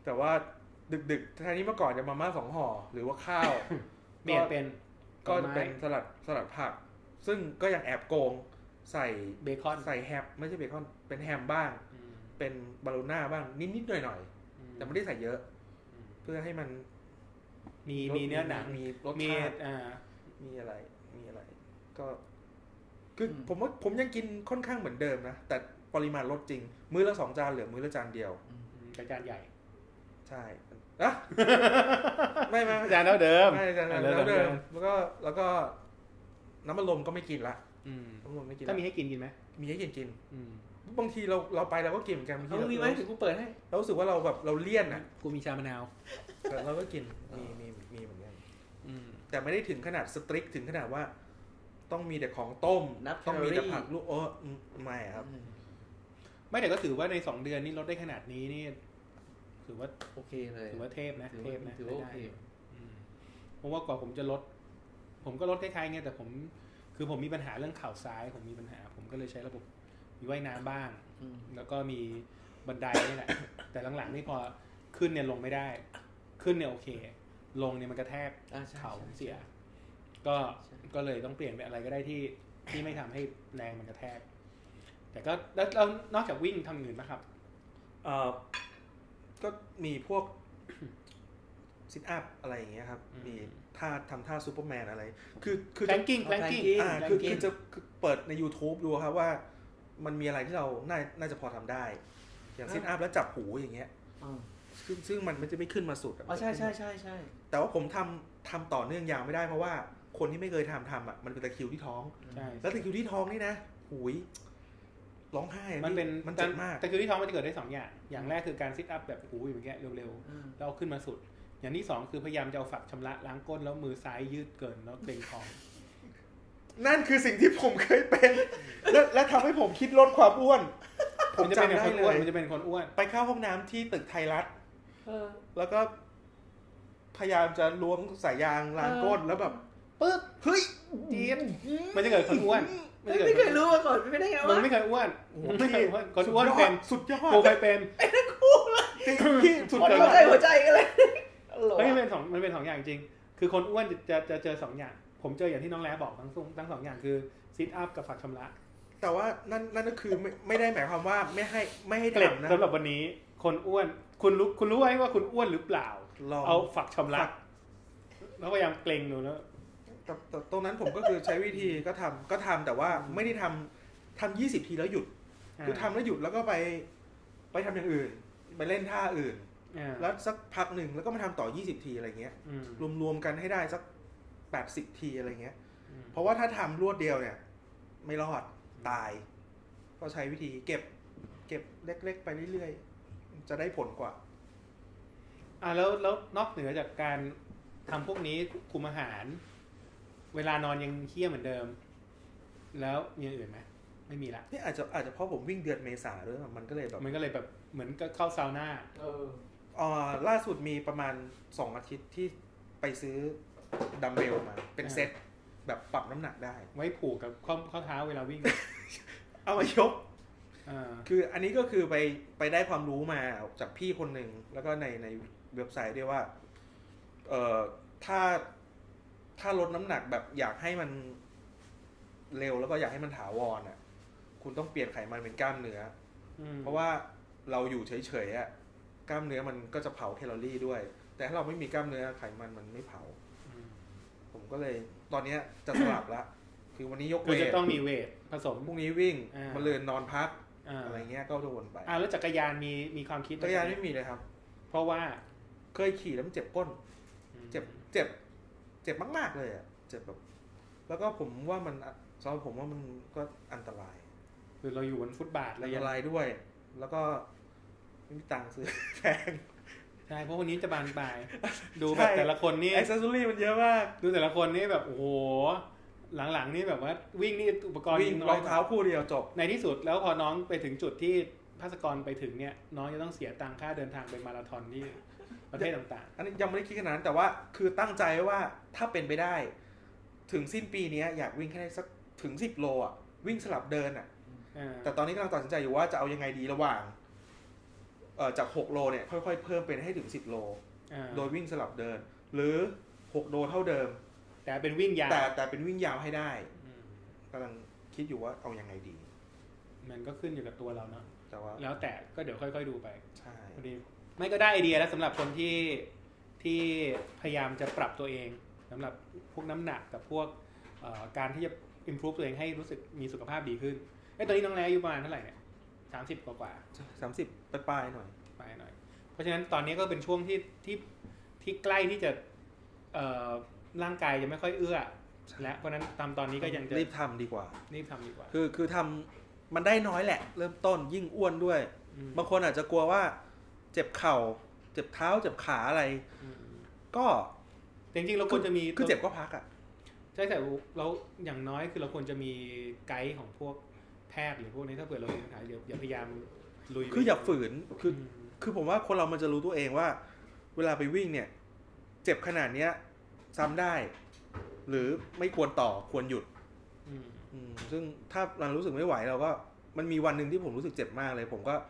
แต่ว่าดึกๆแทนที่เมื่อก่อนจะมาม่าสองห่อหรือว่าข้าวเปลี่ยนเป็นก็จะเป็นสลัดสลัดผักซึ่งก็ยังแอบโกงใส่เบคอนใส่แฮมไม่ใช่เบคอนเป็นแฮมบ้างเป็นบาโลน่าบ้างนิดๆหน่อยๆแต่ไม่ได้ใส่เยอะเพื่อให้มันมีมีเนื้อหนังมีรสชาติมีอะไรมีอะไรก็คือผมว่าผมยังกินค่อนข้างเหมือนเดิมนะแต่ปริมาณลดจริงมื้อละสองจานเหลือมื้อละจานเดียวแต่จานใหญ่ใช่อะไม่ไม่จานเท่าเดิมไม่จานเท่าเดิมแล้วก็แล้วก็น้ำมันลมก็ไม่กินละน้ำมันลมไม่กินถ้ามีให้กินกินไหมมีให้กินกินบางทีเราเราไปเราก็กินเหมือนกันบางทีเรามีไหมถึงกูเปิดให้เรารู้สึกว่าเราแบบเราเลี่ยนอ่ะกูมีชามะนาวเราก็กินมีมีมีเหมือนกันแต่ไม่ได้ถึงขนาดสตริกถึงขนาดว่าต้องมีแต่ของต้มต้องมีแต่ผักลูกเออไม่ครับไม่แต่ก็ถือว่าในสองเดือนนี้ลดได้ขนาดนี้นี่ถือว่าโอเคเลยถือว่าเทพนะเทพนะถือว่าโอเคเพราะว่ากว่าผมจะลดผมก็ลดคล้ายๆไงแต่ผมคือผมมีปัญหาเรื่องเข่าซ้ายผมมีปัญหาผมก็เลยใช้ระบบมีว่ายน้ำบ้างแล้วก็มีบันไดนี่แหละแต่หลังๆนี่พอขึ้นเนี่ยลงไม่ได้ขึ้นเนี่ยโอเคลงเนี่ยมันกระแทกเข่าเสียก็ก็เลยต้องเปลี่ยนไปอะไรก็ได้ที่ที่ไม่ทำให้แรงมันกระแทกแต่ก็แล้วเรานอกจากวิ่งทำอื่นไหมครับเอ่อก็มีพวกซิทอัพอะไรอย่างเงี้ยครับมีท่าทำท่าซูเปอร์แมนอะไรคือคือแรงกิ้งแรงกิ้งอ่าคือคือจะเปิดใน YouTube ดูครับว่ามันมีอะไรที่เราน่าน่าจะพอทำได้อย่างซิทอัพแล้วจับหูอย่างเงี้ยซึ่งซึ่งมันไม่จะไม่ขึ้นมาสุดอ๋อใช่ใช่ใช่ใช่แต่ว่าผมทำทำต่อเนื่องยาวไม่ได้เพราะว่าคนที่ไม่เคยทำทำอ่ะมันเป็นตะคริวที่ท้องแล้วตะคริวที่ท้องนี่นะหูยร้องไห้มันเป็นมันเจ็บมากตะคริวที่ท้องมันจะเกิดได้สองอย่างอย่างแรกคือการซิทอัพแบบหูอย่างเงี้ยเร็วๆแล้วเอาขึ้นมาสุดอย่างที่สองคือพยายามจะเอาฝักชำระล้างก้นแล้วมือซ้ายยืดเกินแล้วเกร็งท้องนั่นคือสิ่งที่ผมเคยเป็นและและทำให้ผมคิดลดความอ้วนผมจะเป็นคนอ้วนมันจะเป็นคนอ้วนไปเข้าห้องน้ำที่ตึกไทยรัฐแล้วก็พยายามจะล้วงสายยางล้างก้นแล้วแบบปึ๊บเฮ้ยเจี๊ยบมันจะเกิดคนอ้วนไม่เคยรู้มาก่อนไม่ได้ไงวะมึงไม่เคยอ้วนไม่เคยอ้วนคนอ้วนเป็นสุดยอดกูเคยเป็นไอ้นั่นกูพี่สุดยอดหัวใจหัวใจกันเลยเฮ้ยมันเป็นสองมันเป็นสองอย่างจริงคือคนอ้วนจะจะเจอสองอย่างผมเจออย่างที่น้องแล้บอกทั้งทั้งสองอย่างคือซิทอัพกับฝักชำระแต่ว่านั่นนั่นก็คือไม่ไม่ได้หมายความว่าไม่ให้ไม่ให้ทำนะสำหรับวันนี้คนอ้วนคุณรู้คุณรู้ไว้ว่าคุณอ้วนหรือเปล่าเอาฝักชำระแล้วพยายามเกรงดูแล้วแต่ตรงนั้นผมก็คือใช้วิธีก็ทำก็ทำแต่ว่าไม่ได้ทำทำยี่สิบทีแล้วหยุดคือทำแล้วหยุดแล้วก็ไปไปทำอย่างอื่นไปเล่นท่าอื่นแล้วสักพักหนึ่งแล้วก็มาทำต่อยี่สิบทีอะไรเงี้ยรวมๆกันให้ได้สักแปดสิบทีอะไรเงี้ยเพราะว่าถ้าทำรวดเดียวเนี่ยไม่รอดตายก็ใช้วิธีเก็บเก็บเล็กๆไปเรื่อยๆจะได้ผลกว่าอ่าแล้วแล้วนอกเหนือจากการทำพวกนี้คุมอาหารเวลานอนยังเหี้ยเหมือนเดิมแล้วมีอย่างอื่นไหมไม่มีละนี่อาจจะอาจจะเพราะผมวิ่งเดือนเมษาด้วยมันก็เลยแบบมันก็เลยแบบเหมือนก็เข้าซาวน่าเอออ่าล่าสุดมีประมาณสองอาทิตย์ที่ไปซื้อดัมเบลมาเป็นเซ็ตแบบปรับน้ำหนักได้ไว้ผูกกับข้อข้อเท้าเวลาวิ่งเอามายกคืออันนี้ก็คือไปไปได้ความรู้มาจากพี่คนหนึ่งแล้วก็ในในเว็บไซต์ด้วยว่าเอ่อถ้าถ้าลดน้ำหนักแบบอยากให้มันเร็วแล้วก็อยากให้มันถาวรอ่ะคุณต้องเปลี่ยนไขมันเป็นกล้ามเนื้อเพราะว่าเราอยู่เฉยๆอ่ะกล้ามเนื้อมันก็จะเผาแคลอรี่ด้วยแต่ถ้าเราไม่มีกล้ามเนื้อไขมันมันไม่เผาผมก็เลยตอนนี้จะสลับละคือวันนี้ยกเวทจะต้องมีเวทผสมพรุ่งนี้วิ่งมาเลือนนอนพักอะไรเงี้ยก็จะวนไปอ่าแล้วจักรยานมีมีความคิดจักรยานไม่มีเลยครับเพราะว่าเคยขี่แล้วมันเจ็บก้นเจ็บเจ็บเจ็บมากๆเลยอ่ะเจ็บแบบแล้วก็ผมว่ามันสำหรับผมว่ามันก็อันตรายคือเราอยู่บนฟุตบาทอันตรายด้วยแล้วก็ไม่มีตังค์ซื้อแพงใช่เพราะวันนี้จะบานปลายดูแบบแต่ละคนนี่แอคเซสซอรี่มันเยอะมากดูแต่ละคนนี่แบบโอ้โหหลังๆนี่แบบว่าวิ่งนี่อุปกรณ์วิ่งรองเท้าคู่เดียวจบในที่สุดแล้วพอน้องไปถึงจุดที่ภาสกรไปถึงเนี่ยน้องจะต้องเสียตังค่าเดินทางไปมาราธอนที่ประเทศต่างๆอันนี้ยังไม่ได้คิดขนาดนั้นแต่ว่าคือตั้งใจว่าถ้าเป็นไปได้ถึงสิ้นปีนี้อยากวิ่งแค่สักถึงสิบโลอ่ะวิ่งสลับเดินอ่ะแต่ตอนนี้กำลังตัดสินใจอยู่ว่าจะเอายังไงดีระหว่างเอ่อจากหกโลเนี่ยค่อยๆเพิ่มเป็นให้ถึงสิบโลโดยวิ่งสลับเดินหรือหกโลเท่าเดิมแต่เป็นวิ่งยาวแต่แต่เป็นวิ่งยาวให้ได้กำลังคิดอยู่ว่าเอายังไงดีมันก็ขึ้นอยู่กับตัวเราเนาะแต่ว่าแล้วแต่ก็เดี๋ยวค่อยๆดูไปใช่พอดีไม่ก็ได้ไอเดียแล้วสำหรับคนที่ที่พยายามจะปรับตัวเองสำหรับพวกน้ำหนักกับพวกการที่จะ improve ตัวเองให้รู้สึกมีสุขภาพดีขึ้นไอ้ตอนนี้น้องแล้อยู่ประมาณเท่าไหร่เนี่ยสามสิบกว่าๆสามสิบปลายๆหน่อยปลายหน่อยเพราะฉะนั้นตอนนี้ก็เป็นช่วงที่ที่ที่ใกล้ที่จะร่างกายจะไม่ค่อยเอื้อและเพราะนั้นตามตอนนี้ก็ยังจะรีบทำดีกว่ารีบทำดีกว่าคือคือทำมันได้น้อยแหละเริ่มต้นยิ่งอ้วนด้วยบางคนอาจจะกลัวว่าเจ็บเข่าเจ็บเท้าเจ็บขาอะไรก็จริงๆเราควรจะมีคือเจ็บก็พักอ่ะใช่แต่เราอย่างน้อยคือเราควรจะมีไกด์ของพวกแพทย์หรือพวกนี้ถ้าเกิดเรามีปัญหาอย่าพยายามลุยคืออย่าฝืนคือคือผมว่าคนเรามันจะรู้ตัวเองว่าเวลาไปวิ่งเนี่ยเจ็บขนาดเนี้ยซ้ำได้หรือไม่ควรต่อควรหยุดซึ่งถ้าเรารู้สึกไม่ไหวเราก็มันมีวันหนึ่งที่ผมรู้สึกเจ็บมากเลยผมก็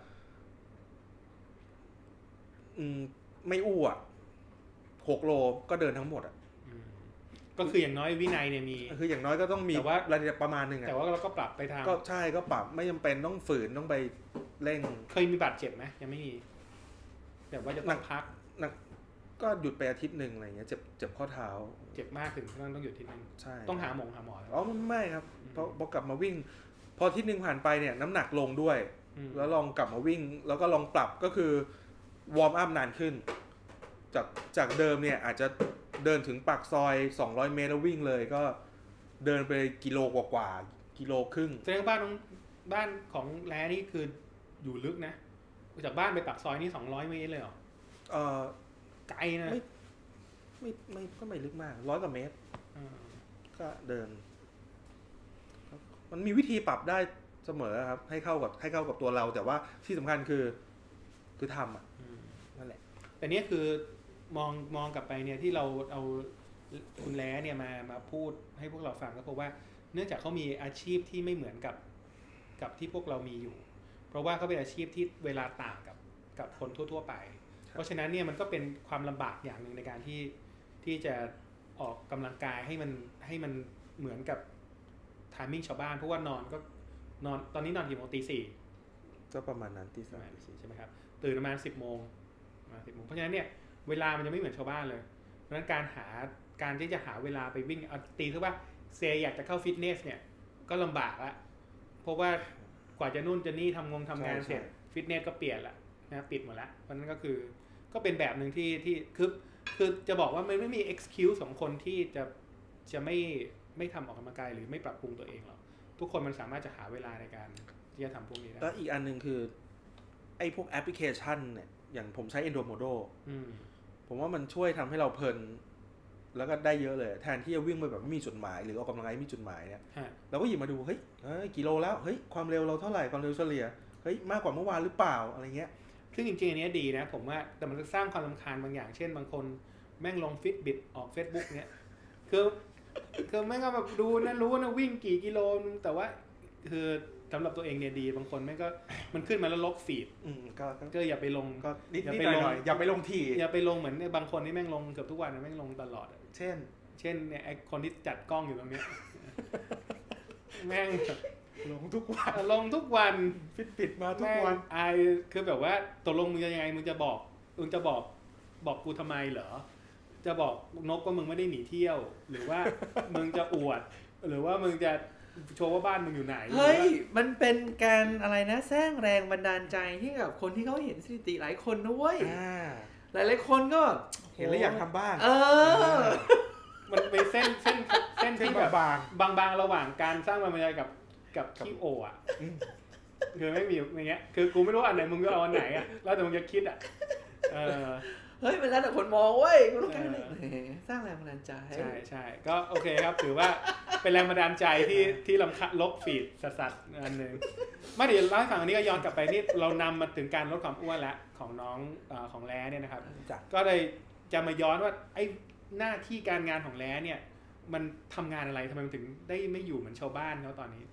อืมไม่อู้อ่ะหกโลก็เดินทั้งหมดอ่ะก็คืออย่างน้อยวินัยเนี่ยมีคืออย่างน้อยก็ต้องมีแต่ว่าระดับประมาณนึงอ่ะแต่ว่าเราก็ปรับไปทางก็ใช่ก็ปรับไม่จำเป็นต้องฝืนต้องไปเร่งเคยมีบาดเจ็บไหมยังไม่มีแบบว่าจะต้องพักก็หยุดไปอาทิตย์นึงอะไรเงี้ยเจ็บเจ็บข้อเท้าเจ็บมากถึงต้องหยุดอาทิตย์นึงใช่ต้องหาหมอหาหมออ๋อไม่ครับเพราะพอกลับมาวิ่งพออาทิตย์นึงผ่านไปเนี่ยน้ำหนักลงด้วยแล้วลองกลับมาวิ่งแล้วก็ลองปรับก็คือวอร์มอัพนานขึ้นจากจากเดิมเนี่ยอาจจะเดินถึงปากซอยสองร้อยเมตรแล้ววิ่งเลยก็เดินไปกิโลกว่าๆกิโลครึ่งแสดงบ้านบ้านของแล้นี่คืออยู่ลึกนะจากบ้านไปปากซอยนี่สองร้อยเมตรเลยเหรอเอ่อไกลนะไม่ไม่ไม่ก็ไม่ลึกมากร้อยกว่าเมตรก็เดินมันมีวิธีปรับได้เสมอครับให้เข้ากับให้เข้ากับตัวเราแต่ว่าที่สำคัญคือคือทำอ่ะนั่นแหละแต่นี้คือมองมองกลับไปเนี่ยที่เราเอาคุณแล้เนี่ยมามาพูดให้พวกเราฟังก็เพราะว่าเนื่องจากเขามีอาชีพที่ไม่เหมือนกับกับที่พวกเรามีอยู่เพราะว่าเขาเป็นอาชีพที่เวลาต่างกับกับคนทั่วๆไปเพราะฉะนั้นเนี่ยมันก็เป็นความลำบากอย่างหนึ่งในการที่ที่จะออกกำลังกายให้มันให้มันเหมือนกับไทมิ่งชาวบ้านเพราะว่านอนก็นอนตอนนี้นอนกี่โมงตีสี่ก็ประมาณนั้นตีสามใช่ไหมครับตื่นประมาณสิบโมงมาสิบโมงเพราะฉะนั้นเนี่ยเวลามันจะไม่เหมือนชาวบ้านเลยเพราะฉะนั้นการหาการที่จะหาเวลาไปวิ่งเอาตีคือว่าเซอยากจะเข้าฟิตเนสเนี่ยก็ลำบากละเพราะว่ากว่าจะนู่นจะนี่ทำงงทำงานเสร็จฟิตเนสก็เปลี่ยนละนะปิดหมดละเพราะนั้นก็คือก็เป็นแบบหนึ่งที่ที่คือคือจะบอกว่ามันไม่มี excuse ของคนที่จะจะไม่ไม่ทำออกกำลังกายหรือไม่ปรับปรุงตัวเองหรอกทุกคนมันสามารถจะหาเวลาในการที่จะทำพวกนี้ได้แล้วอีกอันนึงคือไอ้พวกแอปพลิเคชันเนี่ยอย่างผมใช้ Endomodo ผมว่ามันช่วยทำให้เราเพลินแล้วก็ได้เยอะเลยแทนที่จะวิ่งไปแบบไม่มีจุดหมายหรือออกกำลังกายไม่มีจุดหมายเนี่ยเราก็หยิบมาดูเฮ้ยกิโลแล้วเฮ้ยความเร็วเราเท่าไหร่ความเร็วเฉลี่ยเฮ้ยมากกว่าเมื่อวานหรือเปล่าอะไรเงี้ยซึ่งจริงๆอันนี้ดีนะผมว่าแต่มันสร้างความรำคาญบางอย่างเช่นบางคนแม่งลง Fitbit ออก Facebook เนี่ยคือคือแม่งก็แบบดูนะรู้นะวิ่งกี่กิโลแต่ว่าคือสำหรับตัวเองเนี่ยดีบางคนแม่งก็มันขึ้นมาแล้วลบฟีดก็ก็อย่าไปลงก็อย่าไปลงอย่าไปลงทีอย่าไปลงเหมือนบางคนที่แม่งลงเกือบทุกวันแม่งลงตลอดเช่นเช่นเนี่ยไอคนที่จัดกล้องอยู่ตรงเนี้ยแม่งลงทุกวันลงทุกวันฟิตปิดมาทุกวันไอคือแบบว่าตกลงมึงจะยังไงมึงจะบอกมึงจะบอกบอกกูทำไมเหรอจะบอกนกว่ามึงไม่ได้หนีเที่ยวหรือว่ามึงจะอวดหรือว่ามึงจะโชว์ว่าบ้านมึงอยู่ไหนเฮ้ยมันเป็นการอะไรนะสร้างแรงบันดาลใจให้กับคนที่เขาเห็นสถิติหลายคนด้วยหลายหลายคนก็เห็นแล้วอยากทำบ้างเออมันเป็นเส้นเส้นเส้นที่แบบบางๆระหว่างการสร้างแรงบันดาลใจกับกับขี้โออ่ะคือไม่มีอย่างเงี้ยคือกูไม่รู้อันไหนมึงก็เอาอันไหนอ่ะแล้วแต่มึงจะคิดอ่ะเออเฮ้ยมันแล้วแต่คนมองเว้ยกูต้องการสร้างแรงบันดาลใจใช่ใช่ก็โอเคครับถือว่าเป็นแรงบันดาลใจที่ที่ลำคัดลบฟีดสัสๆอันนึงมาเดี๋ยวเล่าให้ฟังอันนี้ก็ย้อนกลับไปที่เรานำมาถึงการลดความอ้วนแล้วของน้องของแล้เนี่ยนะครับก็เลยจะมาย้อนว่าไอ้หน้าที่การงานของแล้เนี่ยมันทำงานอะไรทำไมมันถึงได้ไม่อยู่เหมือนชาวบ้านเขาตอนนี้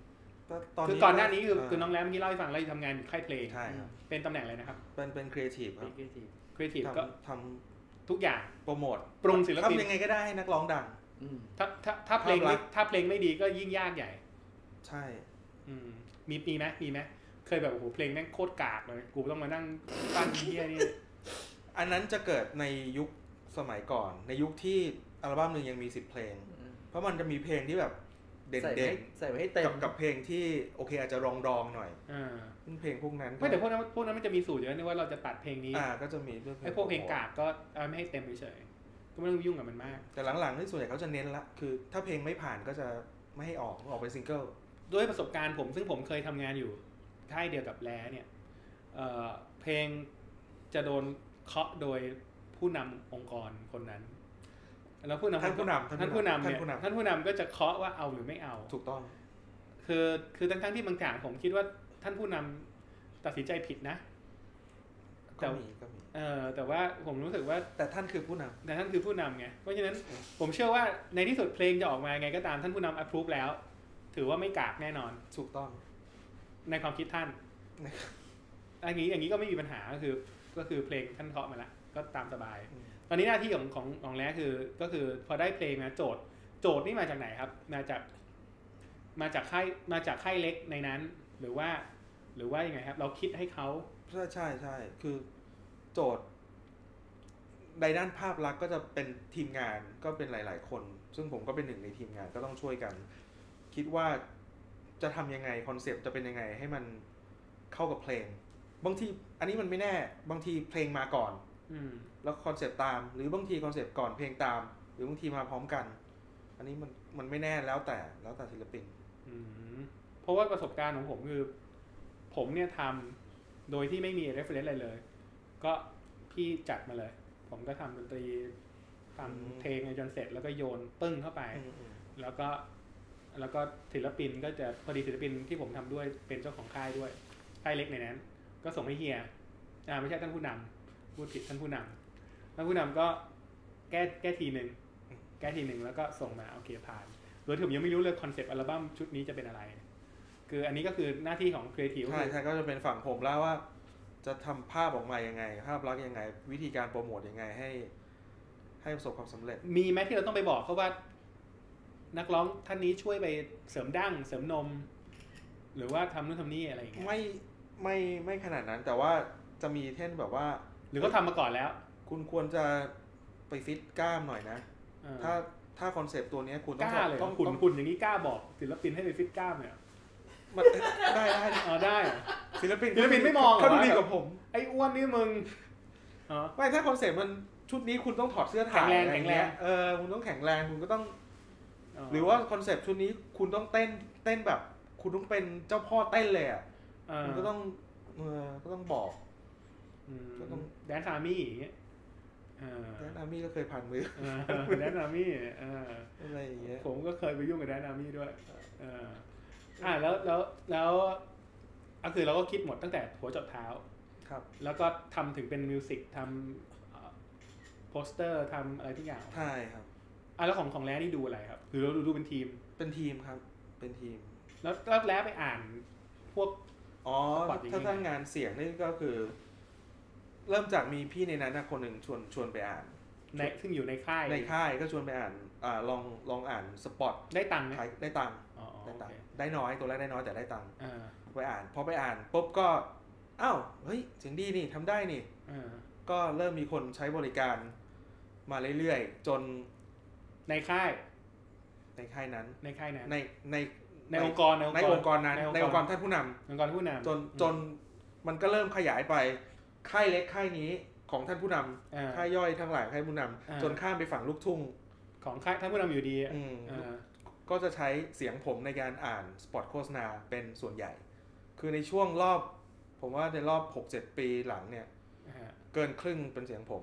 คือก่อนหน้านี้คือคือน้องแรมเมื่อกี้เล่าให้ฟังเราทำงานค่ายเพลงใช่ครับเป็นตำแหน่งอะไรนะครับเป็นเป็นครีเอทีฟครับครีเอทีฟครีเอทีฟก็ทำทุกอย่างโปรโมทปรุงศิลปินทำยังไงก็ได้ให้นักร้องดังถ้าถ้าถ้าเพลงไม่ถ้าเพลงไม่ดีก็ยิ่งยากใหญ่ใช่มีมีไหมมีไหมเคยแบบโอ้โหเพลงแม่งโคตรกากเลยกูต้องมานั่งปั้นเหี้ยนี่อันนั้นจะเกิดในยุคสมัยก่อนในยุคที่อัลบั้มนึงยังมีสิบเพลงเพราะมันจะมีเพลงที่แบบเด่นๆใส่ไว้ให้เต็มกับเพลงที่โอเคอาจจะรองๆหน่อยอ่าเพลงพวกนั้นไม่แต่พวกนั้นพวกนั้นมันจะมีสูตรอยู่แล้วว่าเราจะตัดเพลงนี้อ่าก็จะมีไอ้พวกเพลงกากก็ไม่ให้เต็มเฉยๆก็ไม่ต้องยุ่งกับมันมากแต่หลังๆที่ส่วนใหญ่เขาจะเน้นละคือถ้าเพลงไม่ผ่านก็จะไม่ให้ออกออกเป็นซิงเกิลด้วยประสบการณ์ผมซึ่งผมเคยทำงานอยู่ค่ายเดียวกับแลเนี่ยเอ่อเพลงจะโดนเคาะโดยผู้นำองค์กรคนนั้นแล้วผู้นำท่านผู้นำท่านผู้นำเนี่ยท่านผู้นำก็จะเคาะว่าเอาหรือไม่เอาถูกต้องคือคือทั้งๆที่บางอย่างผมคิดว่าท่านผู้นำตัดสินใจผิดนะก็มีก็มีเออแต่ว่าผมรู้สึกว่าแต่ท่านคือผู้นำแต่ท่านคือผู้นำไงเพราะฉะนั้นผมเชื่อว่าในที่สุดเพลงจะออกมาไงก็ตามท่านผู้นำ approve แล้วถือว่าไม่กากแน่นอนถูกต้องในความคิดท่านอันนี้อย่างนี้ก็ไม่มีปัญหาก็คือก็คือเพลงท่านเคาะมาแล้วก็ตามสบายตอนนี้หน้าที่ของของของแล้คือก็คือพอได้เพลงมาโจทย์โจทย์นี่มาจากไหนครับมาจากมาจากค่ายมาจากค่ายเล็กในนั้นหรือว่าหรือว่ายังไงครับเราคิดให้เขาใช่ใช่ใช่คือโจทย์ในด้านภาพลักษณ์ก็จะเป็นทีมงานก็เป็นหลายๆคนซึ่งผมก็เป็นหนึ่งในทีมงานก็ต้องช่วยกันคิดว่าจะทำยังไงคอนเซปต์จะเป็นยังไงให้มันเข้ากับเพลงบางทีอันนี้มันไม่แน่บางทีเพลงมาก่อนแล้วคอนเซปต์ตามหรือบางทีคอนเซปต์ก่อนเพลงตามหรือบางทีมาพร้อมกันอันนี้มันมันไม่แน่แล้วแต่แล้วแต่ศิลปินเพราะว่าประสบการณ์ของผมคือผมเนี่ยทำโดยที่ไม่มี reference อะไรเลยก็พี่จัดมาเลยผมก็ทำดนตรีทำเพลงจนเสร็จแล้วก็โยนปึ้งเข้าไปแล้วก็แล้วก็ศิลปินก็จะพอดีศิลปินที่ผมทำด้วยเป็นเจ้าของค่ายด้วยค่ายเล็กในนั้นก็ส่งให้เฮียอ่าไม่ใช่ท่านผู้นำพูดผิดท่านผู้นำท่านผู้นำก็แก้แก้ทีหนึ่งแก้ทีหนึ่งแล้วก็ส่งมาโอเคผ่านโดยที่ผมยังไม่รู้เลยคอนเซปต์อัลบั้มชุดนี้จะเป็นอะไรคืออันนี้ก็คือหน้าที่ของครีเอทีฟใช่ใช่ก็จะเป็นฝั่งผมแล้วว่าจะทำภาพออกมายังไงภาพลักษณ์ยังไงวิธีการโปรโมทยังไงให้ให้ประสบความสำเร็จมีไหมที่เราต้องไปบอกเขาว่านักร้องท่านนี้ช่วยไปเสริมดั้งเสริมนมหรือว่าทำนู่นทำนี่อะไรอย่างเงี้ยไม่ไม่ไม่ขนาดนั้นแต่ว่าจะมีเช่นแบบว่าหรือเขาทำมาก่อนแล้วคุณควรจะไปฟิตกล้ามหน่อยนะถ้าถ้าคอนเซปต์ตัวนี้คุณต้องต้องคุณคุณอย่างนี้กล้าบอกศิลปินให้ไปฟิตกล้ามเนี่ยได้ได้อ๋อได้ศิลปินศิลปินไม่มองเขาดูดีกว่าผมไอ้อ้วนนี่มึงอ๋อไม่ถ้าคอนเซปต์มันชุดนี้คุณต้องถอดเสื้อถ่ายแข็งแรงแข็งแรงเออคุณต้องแข็งแรงคุณก็ต้องหรือว่าคอนเซปต์ชุดนี้คุณต้องเต้นเต้นแบบคุณต้องเป็นเจ้าพ่อเต้นเลยอ่ะคุณก็ต้องเออก็ต้องบอกก็ต้องแดนซ์อาร์มี่อย่างเงี้ยแดนซ์อาร์มี่ก็เคยผ่านมือแดนซ์อาร์มี่อะไรอย่างเงี้ยผมก็เคยไปยุ่งกับแดนซ์อาร์มี่ด้วยอ่าแล้วแล้วแล้วก็คือเราก็คิดหมดตั้งแต่หัวจดเท้าครับแล้วก็ทำถึงเป็นมิวสิกทำโปสเตอร์ทำอะไรทุกอย่างใช่ครับอ่ะแล้วของของแล้นี่ดูอะไรครับคือเราดูดูเป็นทีมเป็นทีมครับเป็นทีมแล้วแล้วแล้ไปอ่านพวกอ๋อถ้าถ้างานเสียงนี่ก็คือเริ่มจากมีพี่ในนั้นนะคนหนึ่งชวนชวนไปอ่านในซึ่งอยู่ในค่ายในค่ายก็ชวนไปอ่านอ่าลองลองอ่านสปอตได้ตังค์ไหมได้ตังค์ได้ตังค์ได้น้อยตัวแรกได้น้อยแต่ได้ตังค์ไปอ่านพอไปอ่านปุ๊บก็อ้าวเฮ้ยเสียงดีนี่ทำได้นี่ก็เริ่มมีคนใช้บริการมาเรื่อยๆจนในค่ายในค่ายนั้นในค่ายนั้นในในในองค์กรในองค์กรนั้นในองค์กรท่านผู้นำองค์กรผู้นำจนจนมันก็เริ่มขยายไปค่ายเล็กค่ายนี้ของท่านผู้นำค่ายย่อยทั้งหลายค่ายผู้นำจนข้ามไปฝั่งลูกทุ่งของค่ายท่านผู้นำอยู่ดีก็จะใช้เสียงผมในการอ่านสปอตโฆษณาเป็นส่วนใหญ่คือในช่วงรอบผมว่าในรอบ หกเจ็ด ปีหลังเนี่ยเกินครึ่งเป็นเสียงผม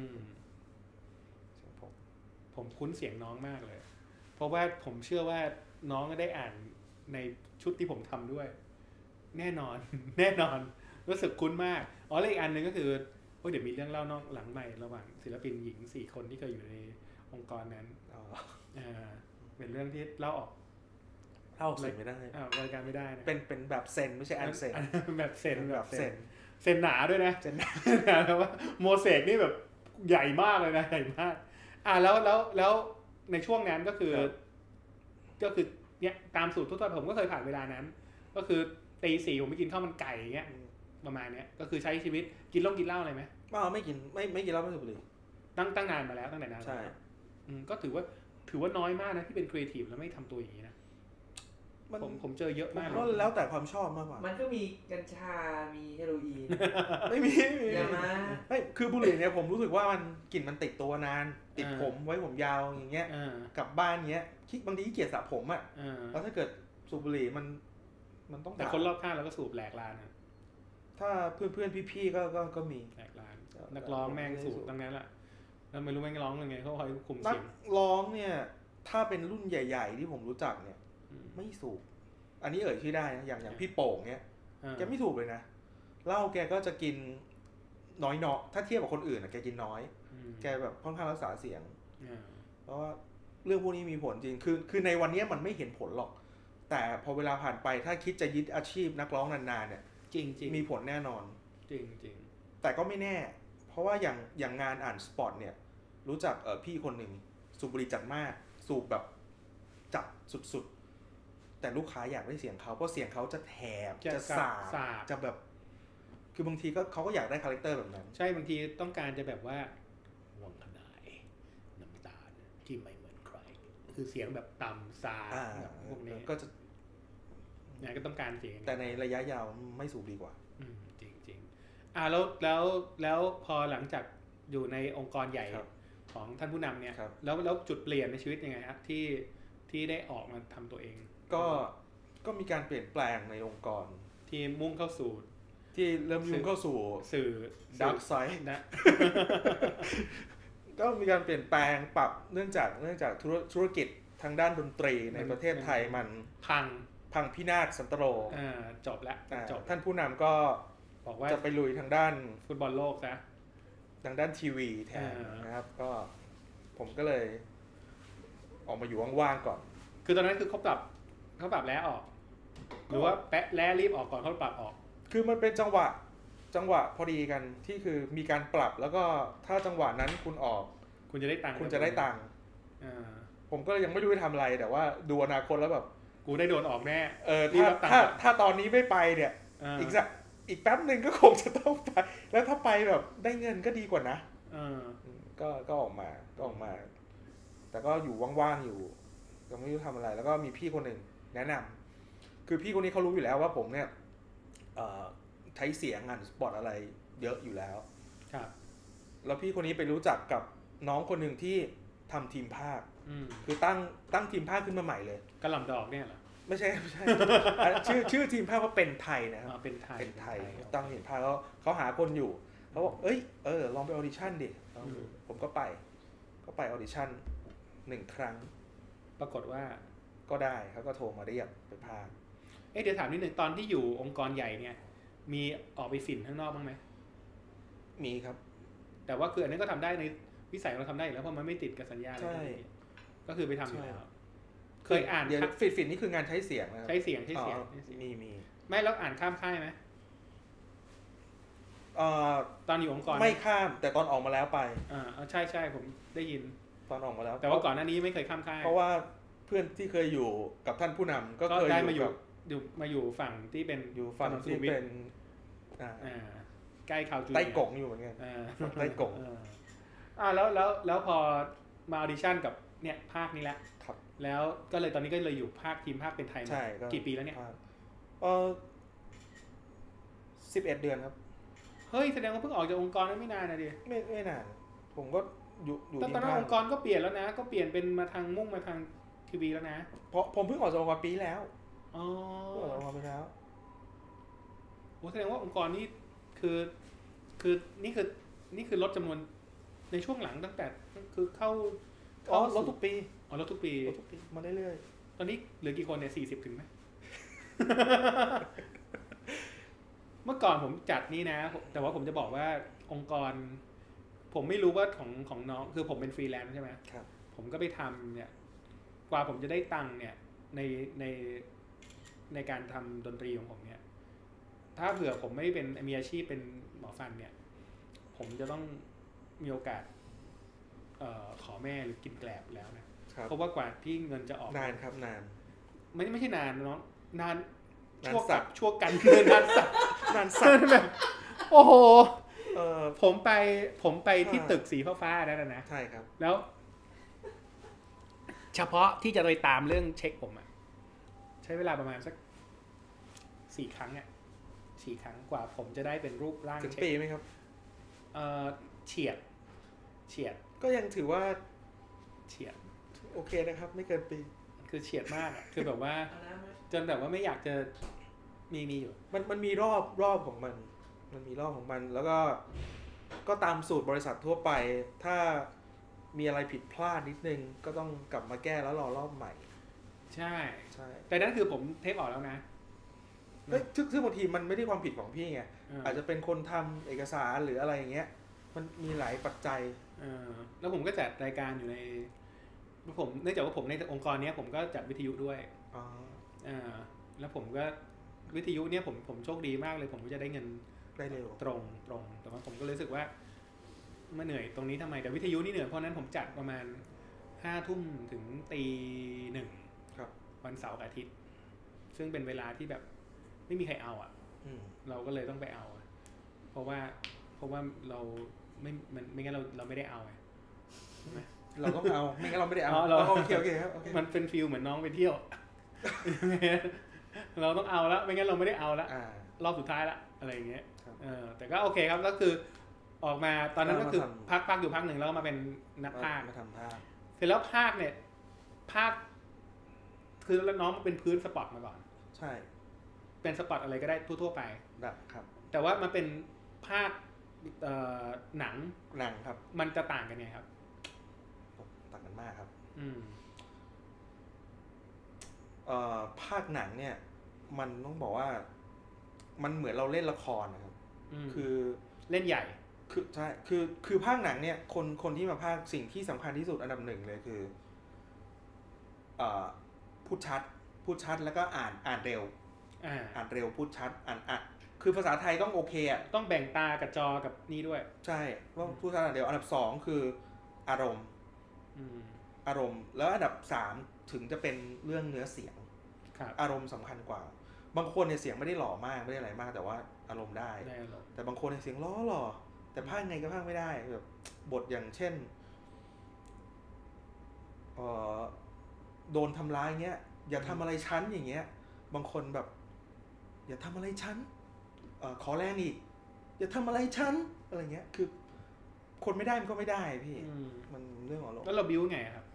เสียงผมผมคุ้นเสียงน้องมากเลยเพราะว่าผมเชื่อว่าน้องก็ได้อ่านในชุดที่ผมทำด้วยแน่นอนแน่นอนรู้สึกคุ้นมากอ๋อแล้วอีกอันนึงก็คือโอ้เดี๋ยวมีเรื่องเล่านอกหลังใหม่ระหว่างศิลปินหญิงสี่คนที่เคยอยู่ในองค์กรนั้นอ๋อเป็นเรื่องที่เล่าออกเท่าสิไม่ได้อ้าวรายการไม่ได้นะเป็นเป็นแบบเซนไม่ใช่อันเซนแบบเซนแบบเซนเซนหนาด้วยนะเซนหนาแล้วว่าโมเสกนี่แบบใหญ่มากเลยนะใหญ่มากอ่าแล้วแล้วแล้วในช่วงนั้นก็คือก็คือเนี่ยตามสูตรทั่วๆผมก็เคยผ่านเวลานั้นก็คือตีสี่ผมไปกินข้าวมันไก่อย่างเงี้ยประมาณเนี้ยก็คือใช้ชีวิตกินเหล้ากินเหล้าอะไรไหมไม่ไม่กินไม่ไม่กินเหล้าไม่สูบบุหรี่ตั้งตั้งนานมาแล้วตั้งแต่นานใช่ก็ถือว่าถือว่าน้อยมากนะที่เป็นครีเอทีฟแล้วไม่ทำตัวอย่างนี้นะผมผมเจอเยอะมากก็แล้วแต่ความชอบมากกว่ามันก็มีกัญชามีเฮโรอีนไม่มีอย่ามาไม่คือบุหรี่เนี่ยผมรู้สึกว่ามันกลิ่นมันติดตัวนานติดผมไว้ผมยาวอย่างเงี้ยกลับบ้านเงี้ยคิดบางทีขี้เกียจสระผมอ่ะแล้วถ้าเกิดสูบบุหรี่มันมันต้องแต่คนรอบข้างเราก็สูบแหลกลานนะถ้าเพื่อนเพื่อนพี่ๆก็ก็ก็มีแหลกลานนักร้องแม่งสูบตั้งนั้นแหละแล้วไม่รู้แม่งร้องยังไงเขาคอยคุมเสียงนักร้องเนี่ยถ้าเป็นรุ่นใหญ่ๆที่ผมรู้จักเนี่ยไม่สูบอันนี้เอ่ยชื่อได้นะอย่างอย่างพี่โป่งเนี่ยแกไม่ถูกเลยนะเหล้าแกก็จะกินน้อยเนาะถ้าเทียบกับคนอื่นอ่ะแกกินน้อยแกแบบค่อนข้างรักษาเสียงเพราะว่าเรื่องพวกนี้มีผลจริงคือคือในวันนี้มันไม่เห็นผลหรอกแต่พอเวลาผ่านไปถ้าคิดจะยึดอาชีพนักร้องนานๆเนี่ยจริงจริงมีผลแน่นอนจริงจริงแต่ก็ไม่แน่เพราะว่าอย่างอย่างงานอ่านสปอตเนี่ยรู้จักเออพี่คนหนึ่งสูบบุหรี่จัดมากสูบแบบจัดสุดๆแต่ลูกค้าอยากได้เสียงเขาเพราะเสียงเขาจะแถบจะสาจะแบบคือบางทีก็เขาก็อยากได้คาแรคเตอร์แบบนั้นใช่บางทีต้องการจะแบบว่าวังขนายน้ำตาลที่ไม่เหมือนใครคือเสียงแบบต่ำซาพวกนี้ก็จะเนี่ยก็ต้องการเสียงแต่ในระยะยาวไม่สูบดีกว่าจริงจริงอ่าแล้วแล้วแล้วพอหลังจากอยู่ในองค์กรใหญ่ของท่านผู้นำเนี่ยแล้วแล้วจุดเปลี่ยนในชีวิตยังไงครับที่ที่ได้ออกมาทำตัวเองก็ก็มีการเปลี่ยนแปลงในองค์กรที่มุ่งเข้าสู่ที่เริ่มมุ่งเข้าสู่สื่อ Dark Side นะ ก็มีการเปลี่ยนแปลงปรับเนื่องจากเนื่องจากธุรกิจทางด้านดนตรีในประเทศไทยมันพังพังพินาศสันตโรจบแล้วจบท่านผู้นำก็บอกว่าจะไปลุยทางด้านฟุตบอลโลกซะทางด้านทีวีแทนนะครับก็ผมก็เลยออกมาอยู่ว่างๆก่อนคือตอนนั้นคือเขาปรับเขาปรับแล้วออกหรือว่าแปะแล้วรีบออกก่อนเขาปรับออกคือมันเป็นจังหวะจังหวะพอดีกันที่คือมีการปรับแล้วก็ถ้าจังหวะนั้นคุณออกคุณจะได้ตังค์คุณจะได้ตังค์ผมก็ยังไม่รู้จะทำอะไรแต่ว่าดูอนาคตแล้วแบบกูได้โดนออกแน่เออถ้าถ้าถ้าตอนนี้ไม่ไปเนี่ยอีกสักอีกแป๊บนึงก็คงจะต้องไปแล้วถ้าไปแบบได้เงินก็ดีกว่านะก็ก็ออกมาก็ออกมาแต่ก็อยู่ว่างๆอยู่ยังไม่รู้ทำอะไรแล้วก็มีพี่คนหนึ่งแนะนำคือพี่คนนี้เขารู้อยู่แล้วว่าผมเนี่ยใช้เสียงงานสปอตอะไรเยอะอยู่แล้วครับแล้วพี่คนนี้ไปรู้จักกับน้องคนหนึ่งที่ทำทีมภาคคือตั้งตั้งทีมภาคขึ้นมาใหม่เลยกระหล่ำดอกเนี่ยเหรอไม่ใช่ไม่ใช่ ชื่อชื่อทีมภาคว่าเป็นไทยนะครับเป็นไทยเป็นไทยตั้งทีมภาคแล้วเขาหาคนอยู่เขาบอกเอ้ยเออลองไปออดิชั่นดิผมก็ไปก็ไปออดิชั่นหนึ่งครั้งปรากฏว่าก็ได้เขาก็โทรมาเรียกไปภาคเอ๊ะเดี๋ยวถามนิดนึงตอนที่อยู่องค์กรใหญ่เนี่ยมีออกไปสินข้างนอกบ้างไหมมีครับแต่ว่าคืออันนี้ก็ทำได้ในวิสัยเราทำได้อยู่แล้วเพราะมันไม่ติดกับสัญญาอะไรก็คือไปทำอยู่แล้วเคยอ่านเดี๋ยวฟิตฟิตนี่คืองานใช้เสียงนะใช้เสียงใช้เสียงมีมีไม่แล้วอ่านข้ามค่ายไหมตอนอยู่องค์กรไม่ข้ามแต่ตอนออกมาแล้วไปอ่าใช่ใช่ผมได้ยินตอนออกมาแล้วแต่ว่าก่อนหน้านี้ไม่เคยข้ามค่ายเพราะว่าเพื่อนที่เคยอยู่กับท่านผู้นำก็เคยมาอยู่อยู่มาอยู่ฝั่งที่เป็นอยู่ฝั่งที่เป็นอ่าใกล้ข่าวจุดใต้กงอยู่เหมือนกันใต้กงอ่าแล้วแล้วแล้วพอมาออดิชั่นกับเนี่ยภาคนี้แหละแล้วก็เลยตอนนี้ก็เลยอยู่ภาคทีมภาคเป็นไทยมากี่ปีแล้วเนี่ยเออสิบเอ็ดเดือนครับเฮ้ยแสดงว่าเพิ่งออกจากองค์กรนั้นไม่นานนะดิไม่ไม่นานผมก็อยู่อยู่ตอนนั้นองค์กรก็เปลี่ยนแล้วนะก็เปลี่ยนเป็นมาทางมุ่งมาทางทีวีแล้วนะเพราะผมเพิ่งออกจากองค์กรปีแล้วอ๋อออกจากองค์กรไปแล้วโอ้แสดงว่าองค์กรนี้คือคือนี่คือนี่คือลดจำนวนในช่วงหลังตั้งแต่คือเข้าอ๋อลดทุกปีอ๋อลดทุกปีลดทุกปีมาเรื่อยๆตอนนี้เหลือกี่คนเนี่ยสี่สิบถึงไหม เมื่อก่อนผมจัดนี่นะแต่ว่าผมจะบอกว่าองค์กรผมไม่รู้ว่าของของน้องคือผมเป็นฟรีแลนซ์ใช่ไหมครับผมก็ไปทำเนี่ยกว่าผมจะได้ตังค์เนี่ยในในในการทำดนตรีของผมเนี่ยถ้าเผื่อผมไม่เป็นมีอาชีพเป็นหมอฟันเนี่ยผมจะต้องมีโอกาสเอ่อขอแม่หรือกินแกลบแล้วนะเพราะว่ากว่าที่เงินจะออกนานครับนานไม่ไม่ใช่นานเนาะนานชั่วกับชั่วกันคือนานสัตว์นานสัตว์แบบโอ้โหผมไปผมไปที่ตึกสีฟ้าๆนั่นนะใช่ครับแล้วเฉพาะที่จะไปตามเรื่องเช็คผมอะใช้เวลาประมาณสักสี่ครั้งเนี่ยสี่ครั้งกว่าผมจะได้เป็นรูปร่างเช็คถึงปีไหมครับเอ่อเฉียดเฉียดก็ยังถือว่าเฉียดโอเคนะครับไม่เกินปีคือเฉียดมากอะคือแบบว่าจนแบบว่าไม่อยากจะมีมีอยู่มันมันมีรอบรอบของมันมันมีรอบของมันแล้วก็ก็ตามสูตรบริษัททั่วไปถ้ามีอะไรผิดพลาดนิดนึงก็ต้องกลับมาแก้แล้วรอรอบใหม่ใช่ใช่แต่นั่นคือผมเทปออกแล้วนะเฮ้ยซึ่งบางทีมันไม่ได้ความผิดของพี่ไงอาจจะเป็นคนทำเอกสารหรืออะไรอย่างเงี้ยมันมีหลายปัจจัยแล้วผมก็จัดรายการอยู่ในผมเนื่องจากว่าผมในองค์กรนี้ผมก็จัดวิทยุด้วยอ๋อแล้วผมก็วิทยุเนี่ยผมผมโชคดีมากเลยผมก็จะได้เงินได้เร็วตรงตรงแต่ว่าผมก็รู้สึกว่าไม่เหนื่อยตรงนี้ทำไมแต่วิทยุนี่เหนื่อยเพราะนั้นผมจัดประมาณห้าทุ่มถึงตีหนึ่งวันเสาร์อาทิตย์ซึ่งเป็นเวลาที่แบบไม่มีใครเอาอ่ะเราก็เลยต้องไปเอาเพราะว่าเพราะว่าเราไม่มันไม่งั้นเราเราไม่ได้เอาไงใช่ไหมเราต้องเอาไม่งั้นเราไม่ได้เอาโอเคโอเคครับมันเป็นฟีลเหมือนน้องไปเที่ยวเราต้องเอาแล้วไม่งั้นเราไม่ได้เอาแล้วรอบสุดท้ายละอะไรอย่างเงี้ยเออแต่ก็โอเคครับก็คือออกมาตอนนั้นก็คือพักพักอยู่พักหนึ่งแล้วมาเป็นนักพากย์มาทำภาคเสร็จแล้วภาคเนี่ยภาคคือแล้วน้องเป็นพื้นสปอร์ตมาก่อนใช่เป็นสปอร์ตอะไรก็ได้ทั่วๆไปได้ครับแต่ว่ามันเป็นภาคหนังหนังครับมันจะต่างกันไงครับต่างกันมากครับอืมเอ่อภาคหนังเนี่ยมันต้องบอกว่ามันเหมือนเราเล่นละครนะครับคือเล่นใหญ่คือใช่คือคือภาคหนังเนี่ยคนคนที่มาภาคสิ่งที่สำคัญที่สุดอันดับหนึ่งเลยคือเอ่อพูดชัดพูดชัดแล้วก็อ่านอ่านเร็วอ่านเร็วพูดชัดอ่านอ่ะคือภาษาไทยต้องโอเคอ่ะต้องแบ่งตากับจอกับนี่ด้วยใช่ว่าพูดชัดอ่านเร็วอันดับสองคืออารมณ์อารมณ์แล้วอันดับสามถึงจะเป็นเรื่องเนื้อเสียงอารมณ์สำคัญกว่าบางคนเนี่ยเสียงไม่ได้หล่อมากไม่ได้อะไรมากแต่ว่าอารมณ์ได้แต่บางคนเนี่ยเสียงล้อหล่อแต่พากไงก็พากไม่ได้แบบบทอย่างเช่นเอ่อโดนทำร้ายเงี้ยอย่าทำอะไรฉันอย่างเงี้ยบางคนแบบอย่าทำอะไรฉันเอ่อขอแรงอีกอย่าทำอะไรฉันอะไรเงี้ยคือคนไม่ได้มันก็ไม่ได้พี่มันเรื่องของเราแล้วเราบิ้วไงครับ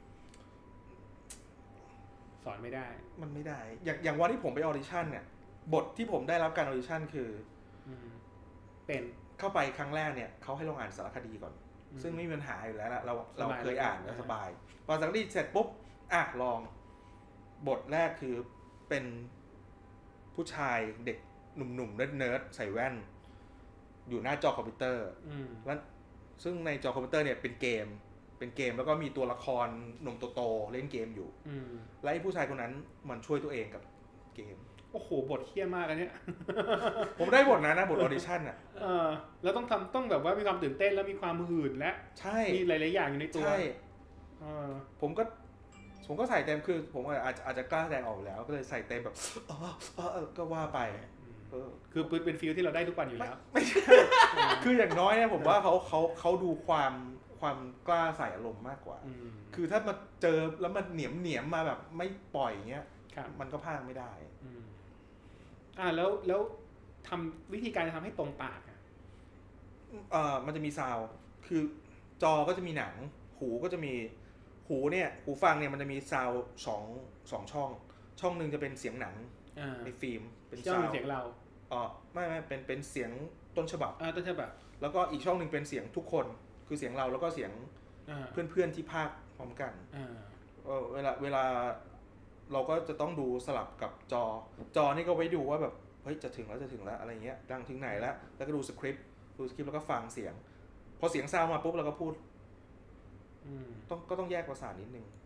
สอนไม่ได้มันไม่ได้อย่างอย่างวันที่ผมไปออดิชั่นเนี่ยบทที่ผมได้รับการออดิชั่นคือเป็นเข้าไปครั้งแรกเนี่ยเขาให้ลองอ่านสารคดีก่อนซึ่งไม่มีปัญหาอยู่แล้วละเราเราเคยอ่านแล้วสบายพอสารคดีเสร็จปุ๊บอ่ะลองบทแรกคือเป็นผู้ชายเด็กหนุ่มๆเนิร์ดๆใส่แว่นอยู่หน้าจอคอมพิวเตอร์แล้วซึ่งในจอคอมพิวเตอร์เนี่ยเป็นเกมเป็นเกมแล้วก็มีตัวละครหนุ่มโตๆเล่นเกมอยู่และไอ้ผู้ชายคนนั้นมันช่วยตัวเองกับเกมโอ้โหบทเหี้ยมากอันเนี้ยผมได้บทนั้นนะบทออดิชั่นอ่ะเออแล้วต้องทำต้องแบบว่ามีความตื่นเต้นแล้วมีความหื่นและใช่มีหลายๆอย่างอยู่ในตัวใช่เออผมก็ผมก็ใส่เต็มคือผมอาจจะอาจจะกล้าแสดงออกแล้วก็เลยใส่เต็มแบบอ๋อเออก็ว่าไปคือเป็นฟีลที่เราได้ทุกวันอยู่แล้วไม่ใช่คืออย่างน้อยเนี่ยผมว่าเขาเขาเขาดูความความกล้าใส่อารมณ์มากกว่าคือถ้ามาเจอแล้วมันเหนียมเหนียมมาแบบไม่ปล่อยอย่างเงี้ยมันก็พากไม่ได้อ่าแล้วแล้วทำวิธีการทำให้ตรงปากอ่ะเอ่อมันจะมีซาวคือจอก็จะมีหนังหูก็จะมีหูเนี่ยหูฟังเนี่ยมันจะมีซาวสองสองช่องช่องนึงจะเป็นเสียงหนังในฟิล์มเป็นซาวเสียงเราอ๋อไม่ไม่เป็นเป็นเสียงต้นฉบับอ่าต้นฉบับแล้วก็อีกช่องนึงเป็นเสียงทุกคนคือเสียงเราแล้วก็เสียงเพื่อนๆที่พากย์พร้อมกันเออเวลาเวลาเราก็จะต้องดูสลับกับจอจอนี่ก็ไว้ดูว่าแบบเฮ้ยจะถึงแล้วจะถึงแล้วอะไรเงี้ยดังถึงไหนแล้วแล้วก็ดูสคริปต์ดูสคริปต์แล้วก็ฟังเสียงพอเสียงซาวมาปุ๊บเราก็พูดต้องก็ต้องแยกประสานนิดนึงโ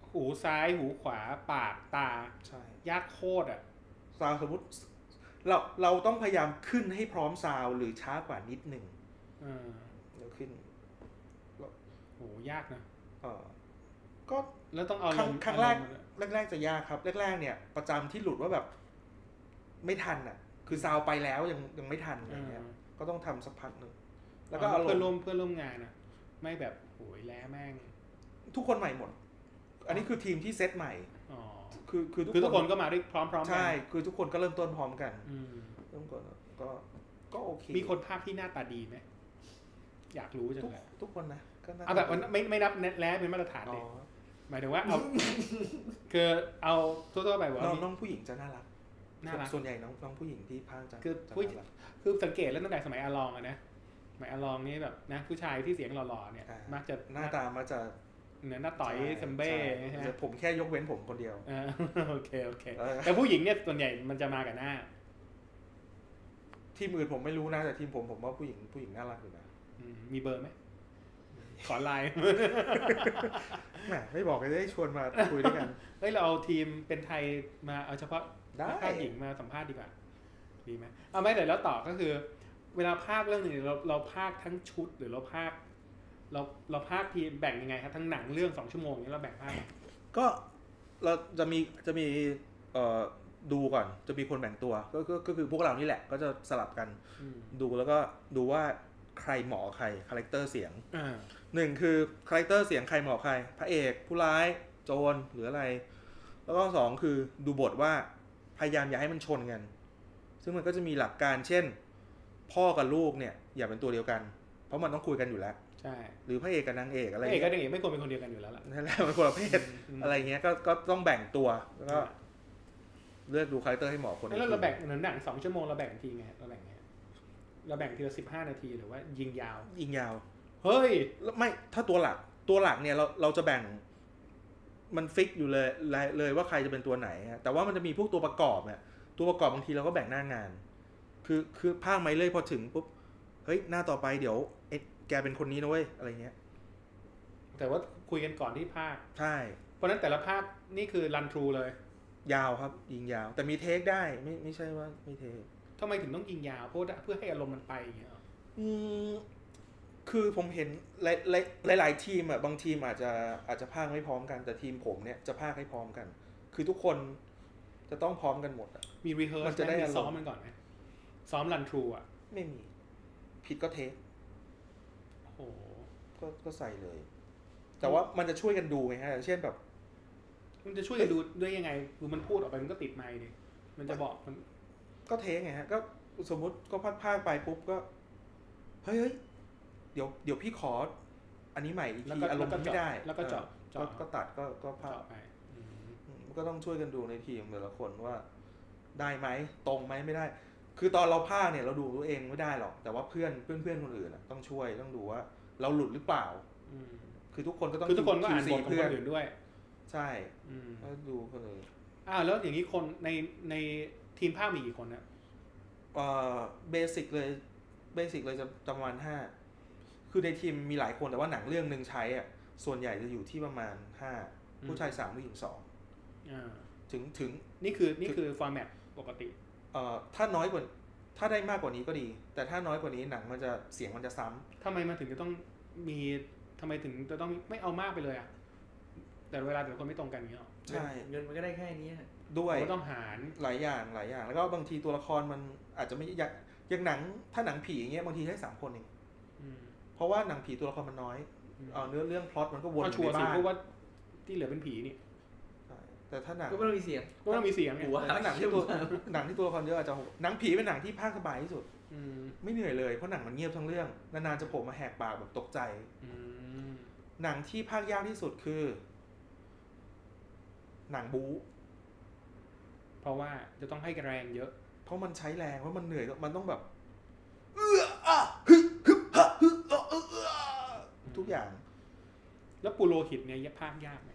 หูซ้ายหูขวาปากตาใช่ยากโคตรอ่ะซาวสมมติเราเราต้องพยายามขึ้นให้พร้อมซาวหรือช้ากว่านิดหนึ่งอ่าเราขึ้นโหยากนะเออก็แล้วต้องเอาครั้งแรกแรกๆจะยากครับแรกๆเนี่ยประจำที่หลุดว่าแบบไม่ทันอ่ะคือซาวไปแล้วยังยังไม่ทันอะไรเงี้ยก็ต้องทำสักพักหนึ่งแล้วก็เพื่อนร่วมเพื่อนร่วมงานนะไม่แบบโหยแล้แม่งทุกคนใหม่หมดอันนี้คือทีมที่เซตใหม่คือคือทุกคนก็มาด้วยพร้อมๆกันใช่คือทุกคนก็เริ่มต้นพร้อมกันเริ่มต้นก็ก็โอเคมีคนภาคที่หน้าตาดีไหมอยากรู้จังเลยทุกคนนะก็เอาแบบไม่ไม่นับแล้วเป็นมาตรฐานเลยหมายถึงว่าเอาคือเอาทั่วๆไปว่าน้องผู้หญิงจะน่ารักน่ารักส่วนใหญ่น้องน้องผู้หญิงที่ภาคจะคือผู้คือสังเกตแล้วตั้งแต่สมัยอาลองอะนะสมัยอาลองนี่แบบนะผู้ชายที่เสียงหล่อๆเนี่ยมักจะหน้าตามักจะเหนือหน้าต่อยซัมเบ้ใช่ไหมผมแค่ยกเว้นผมคนเดียวโอเคโอเคแต่ผู้หญิงเนี่ยส่วนใหญ่มันจะมากับหน้าทีมอื่นผมไม่รู้นะแต่ทีมผมผมว่าผู้หญิงผู้หญิงน่ารักอยู่นะมีเบอร์ไหมขอไลน์แหมไม่บอกเลยได้ชวนมาคุยด้วยกันเฮ้ยเราเอาทีมเป็นไทยมาเอาเฉพาะภาคหญิงมาสัมภาษณ์ดีกว่าดีไหมเอาไม่แต่แล้วต่อก็คือเวลาภาคเรื่องนึงเราเราภาคทั้งชุดหรือเราภาคเราเราภาคทีแบ่งยังไงครับทั้งหนังเรื่องสองชั่วโมงนี้เราแบ่งภาคก็เราจะมีจะมีเอ่อดูก่อนจะมีคนแบ่งตัวก็ก็ก็คือพวกเรานี่แหละก็จะสลับกันดูแล้วก็ดูว่าใครเหมาะใครคาแรคเตอร์เสียงหนึ่งคือคาแรคเตอร์เสียงใครเหมาะใครพระเอกผู้ร้ายโจรหรืออะไรแล้วก็สองคือดูบทว่าพยายามอย่าให้มันชนกันซึ่งมันก็จะมีหลักการเช่นพ่อกับลูกเนี่ยอย่าเป็นตัวเดียวกันเพราะมันต้องคุยกันอยู่แล้วใช่หรือพระเอกกับนางเอกอะไรพระเอกกับนางเอกไม่ควรเป็นคนเดียวกันอยู่แล้วล่ะนั่นแหละมันคนละเพศอะไรเงี้ยก็ก็ต้องแบ่งตัวแล้วก็เลือกดูคาแรคเตอร์ให้เหมาะคนแล้วเราแบ่งเหมือนหนังสองชั่วโมงเราแบ่งทีไงเราแบ่งไงเราแบ่งทีละสิบห้านาทีหรือว่ายิงยาวยิงยาวเฮ้ยไม่ถ้าตัวหลักตัวหลักเนี่ยเราเราจะแบ่งมันฟิกอยู่เลยเลยว่าใครจะเป็นตัวไหนแต่ว่ามันจะมีพวกตัวประกอบเนี่ยตัวประกอบบางทีเราก็แบ่งหน้างานคือคือภาคไม่เลยพอถึงปุ๊บเฮ้ยหน้าต่อไปเดี๋ยวเอ๊ะแกเป็นคนนี้นะเว้ยอะไรเงี้ยแต่ว่าคุยกันก่อนที่ภาคใช่เพราะนั้นแต่ละภาคนี่คือรันทรูเลยยาวครับยิงยาวแต่มีเทคได้ไม่ไม่ใช่ว่าไม่เทคทำไมถึงต้องยิงยาวเพราะเพื่อให้อารมณ์มันไปอย่างเงี้ยอืมคือผมเห็นหลายหลายทีมอ่ะบางทีมอาจจะอาจจะพากไม่พร้อมกันแต่ทีมผมเนี่ยจะพากให้พร้อมกันคือทุกคนจะต้องพร้อมกันหมดอ่ะมีรีเฮิร์สมันจะได้ซ้อมมันก่อนไหมซ้อมรันทรูอ่ะไม่มีผิดก็เทคโอ้ก็ก็ใส่เลยแต่ว่ามันจะช่วยกันดูไงฮะเช่นแบบมันจะช่วยกันดูด้วยยังไงคือมันพูดออกไปมันก็ติดไมค์ดิมันจะบอกมันก็เทคไงฮะก็สมมุติก็พากไปปุ๊บก็เฮ้ยเฮ้ยเดี๋ยวเดี๋ยวพี่ขออันนี้ใหม่อีกทีอารมณ์ไม่ได้แล้วก็เจาะก็ตัดก็ก็พากไปก็ต้องช่วยกันดูในทีมแต่ละคนว่าได้ไหมตรงไหมไม่ได้คือตอนเราพากเนี่ยเราดูตัวเองไม่ได้หรอกแต่ว่าเพื่อนเพื่อนเพื่อนคนอื่นต้องช่วยต้องดูว่าเราหลุดหรือเปล่าคือทุกคนก็ต้องคือทุกคนก็อ่านบทของคนอื่นด้วยใช่ก็ดูคนอื่นอ้าวแล้วอย่างนี้คนในในทีมภาคมีกี่คนนะเอ่อเบสิกเลยเบสิกเลยจะประมาณห้าคือในทีมมีหลายคนแต่ว่าหนังเรื่องนึงใช้อ่ะส่วนใหญ่จะอยู่ที่ประมาณห้าผู้ชายสามผู้หญิงสองถึงถึงนี่คือนี่คือฟอร์แมตปกติเอ่อถ้าน้อยกว่าถ้าได้มากกว่านี้ก็ดีแต่ถ้าน้อยกว่านี้หนังมันจะเสียงมันจะซ้ำทำไมมันถึงจะต้องมีทำไมถึงจะต้องไม่เอามากไปเลยอ่ะแต่เวลาแต่ละคนไม่ตรงกันอย่างเงี้ยใช่เงินมันก็ได้แค่นี้ด้วยก็ต้องหารหลายอย่างหลายอย่างแล้วก็บางทีตัวละครมันอาจจะไม่อยากอย่างหนังถ้าหนังผีอย่างเงี้ยบางทีใช้สามคนเองเพราะว่าหนังผีตัวละครมันน้อยเอาเนื้อเรื่องพล็อตมันก็วนไปบ้างเพราะว่าที่เหลือเป็นผีนี่แต่ถ้าหนังก็ไม่ต้องมีเสียงก็ต้องมีเสียงแต่ถ้าหนังที่ตัวหนังที่ตัวละครเยอะอาจจะหนังผีเป็นหนังที่ภาคสบายที่สุดไม่เหนื่อยเลยเพราะหนังมันเงียบทั้งเรื่องนานๆจะโผล่มาแหกปากแบบตกใจหนังที่ภาคยากที่สุดคือหนังบู๊เพราะว่าจะต้องให้แรงเยอะเพราะมันใช้แรงเพราะมันเหนื่อยมันต้องแบบเอื้ออะฮึฮึฮะฮึเออเออทุกอย่างแล้วปุโรหิตเนี่ยภาคยากไหม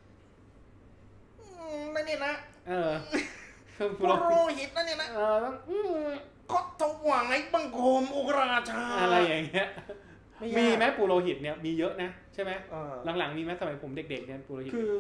นั่นนี่นะเออปุโรหิตนั่นนี่นะเออก็ถวายบังคมองค์ราชาอะไรอย่างเงี้ยมีไหมปุโรหิตเนี่ยมีเยอะนะใช่ไหมหลังๆมีไหมสมัยผมเด็กๆเนี่ยปุโรหิตคือค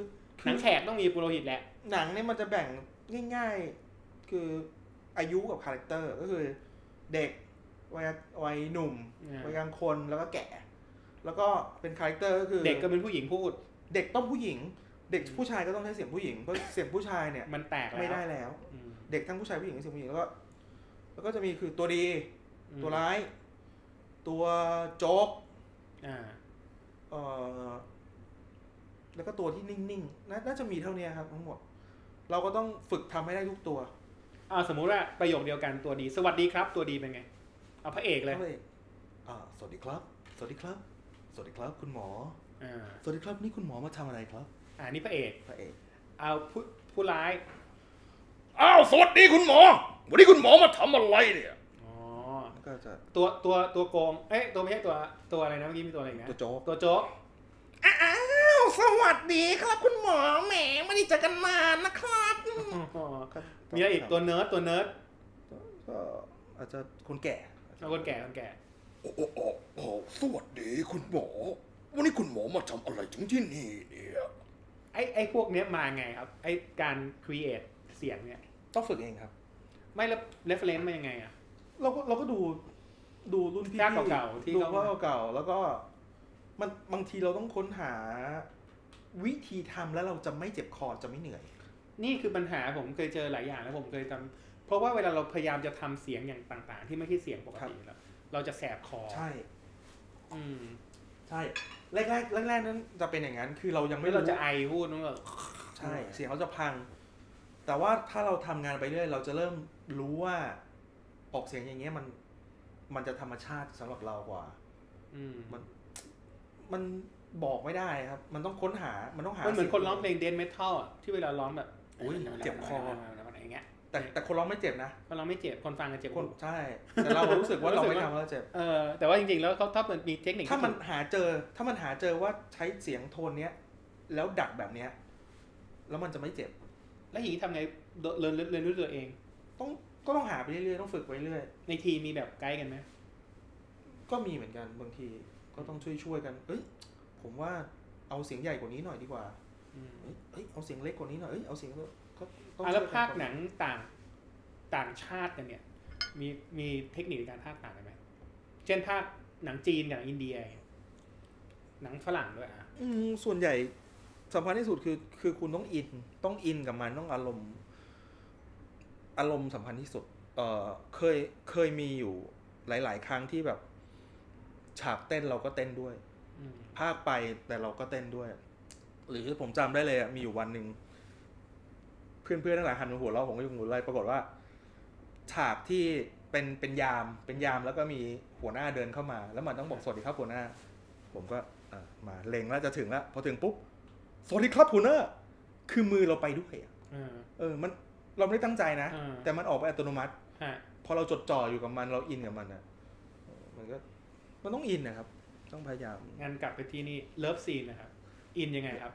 หนังแขกต้องมีปุโรหิตแหละหนังเนี่ยมันจะแบ่งง่ายๆคืออายุกับคาแรคเตอร์ก็คือเด็กวัยวัยหนุ่มวัยกลางคนแล้วก็แก่แล้วก็เป็นคาแรคเตอร์ก็คือเด็กก็เป็นผู้หญิงพูดเด็กต้องผู้หญิงเด็กผู้ชายก็ต้องใช้เสียงผู้หญิงเพราะเสียงผู้ชายเนี่ยมันแตกไม่ได้แล้วเด็กทั้งผู้ชายผู้หญิงเสียงผู้หญิงแล้วก็แล้วก็จะมีคือตัวดีตัวร้ายตัวโจ๊กอ่าเอ่อแล้วก็ตัวที่นิ่งๆน่าจะมีเท่านี้ครับทั้งหมดเราก็ต้องฝึกทำให้ได้ทุกตัวอ่าสมมุติว่าประโยคเดียวกันตัวดีสวัสดีครับตัวดีเป็นไงเอาพระเอกเลยอ่าสวัสดีครับสวัสดีครับสวัสดีครับคุณหมออ่าสวัสดีครับนี่คุณหมอมาทำอะไรครับอ่านี่พระเอกพระเอกเอาผู้ผู้ร้ายอ้าวสวัสดีคุณหมอวันนี้คุณหมอมาทำอะไรเนี่ยอ๋อก็จะตัวตัวตัวโกงเอ๊ะตัวไม่ใช่ตัวตัวอะไรนะเมื่อกี้มีตัวอะไรนะตัวโจ๊กตัวโจ๊กอ้าวสวัสดีครับคุณหมอแหมไม่ได้เจอกันนานนะครับมีอะไรอีกตัวเนิร์ดตัวเนิร์ดก็อาจจะคนแก่คนแก่คนแก่โอ้โอ้โอ้สวัสดีคุณหมอวันนี้คุณหมอมาทำอะไรถึงที่นี่เนี่ยไอ้ไอ้พวกเนี้ยมาไงครับไอ้การครีเอทเสียงเนี่ยต้องฝึกเองครับไม่แล้วเรฟเฟรนซ์มายังไงอ่ะเราก็เราก็ดูดูรุ่นพี่เก่าๆที่ดูว่าเก่าๆแล้วก็มันบางทีเราต้องค้นหาวิธีทำแล้วเราจะไม่เจ็บคอจะไม่เหนื่อยนี่คือปัญหาผมเคยเจอหลายอย่างแล้วผมเคยทำเพราะว่าเวลาเราพยายามจะทำเสียงอย่างต่างๆที่ไม่ใช่เสียงปกติแล้วเราจะแสบคอใช่อืมใช่แรกๆแรกๆนั้นจะเป็นอย่างนั้นคือเรายังไม่เราจะไอพูดนั่นแหละใช่เสียงเขาจะพังแต่ว่าถ้าเราทำงานไปเรื่อยเราจะเริ่มรู้ว่าออกเสียงอย่างเงี้ยมันมันจะธรรมชาติสำหรับเรากว่าอืมมันมันบอกไม่ได้ครับมันต้องค้นหามันต้องหามันเหมือนคนร้องเพลงเดนเมทัลอ่ะที่เวลาร้องแบบอุ้ยเจ็บคออะไรอย่างเงี้ยแต่แต่คนร้องไม่เจ็บนะคนร้องไม่เจ็บคนฟังก็เจ็บคนใช่แต่เรารู้สึกว่าเราไม่ทำแล้วเจ็บเออแต่ว่าจริงๆแล้วเขาถ้ามันมีเทคนิคถ้ามันหาเจอถ้ามันหาเจอว่าใช้เสียงโทนเนี้ยแล้วดัดแบบเนี้ยแล้วมันจะไม่เจ็บแล้วอย่างนี้ทำไงเรียนเรียนรู้ตัวเองต้องก็ต้องหาไปเรื่อยๆต้องฝึกไปเรื่อยในทีมีแบบไกด์กันไหมก็มีเหมือนกันบางทีก็ต้องช่วยๆกันเอ้ยผมว่าเอาเสียงใหญ่กว่านี้หน่อยดีกว่าเอ้ยเอาเสียงเล็กกว่านี้หน่อยเอ้ยเอาเสียงก็ต้องแล้วภาคหนังต่างต่างชาติกันเนี่ยมีมีเทคนิคในการภาคต่างกันไหมเช่นภาคหนังจีนกับหนังอินเดียหนังฝรั่งด้วยอ่ะอืมส่วนใหญ่สำคัญที่สุดคือคือคุณต้องอินต้องอินกับมันต้องอารมณ์อารมณ์สำคัญที่สุดเอ่อเคยเคยมีอยู่หลายๆครั้งที่แบบฉากเต้นเราก็เต้นด้วยภาคไปแต่เราก็เต้นด้วยหรือผมจำได้เลยอ่ะมีอยู่วันหนึ่งเพื่อนๆทั้งหลายหันมาหัวเราะผมก็อยู่หัวเราะปรากฏว่าฉากที่เป็นเป็นยามเป็นยามแล้วก็มีหัวหน้าเดินเข้ามาแล้วมันต้องบอกสวัสดีครับหัวหน้าผมก็มาเล็งแล้วจะถึงแล้วพอถึงปุ๊บสวัสดีครับหัวหน้าคือมือเราไปด้วยอ่ะเออมันเราไม่ได้ตั้งใจนะแต่มันออกไปอัตโนมัติพอเราจดจ่ออยู่กับมันเราอินกับมันอ่ะมันก็มันต้องอินนะครับต้องพยายามงานกลับไปที่นี่เลิฟซีนนะครับอินยังไงครับ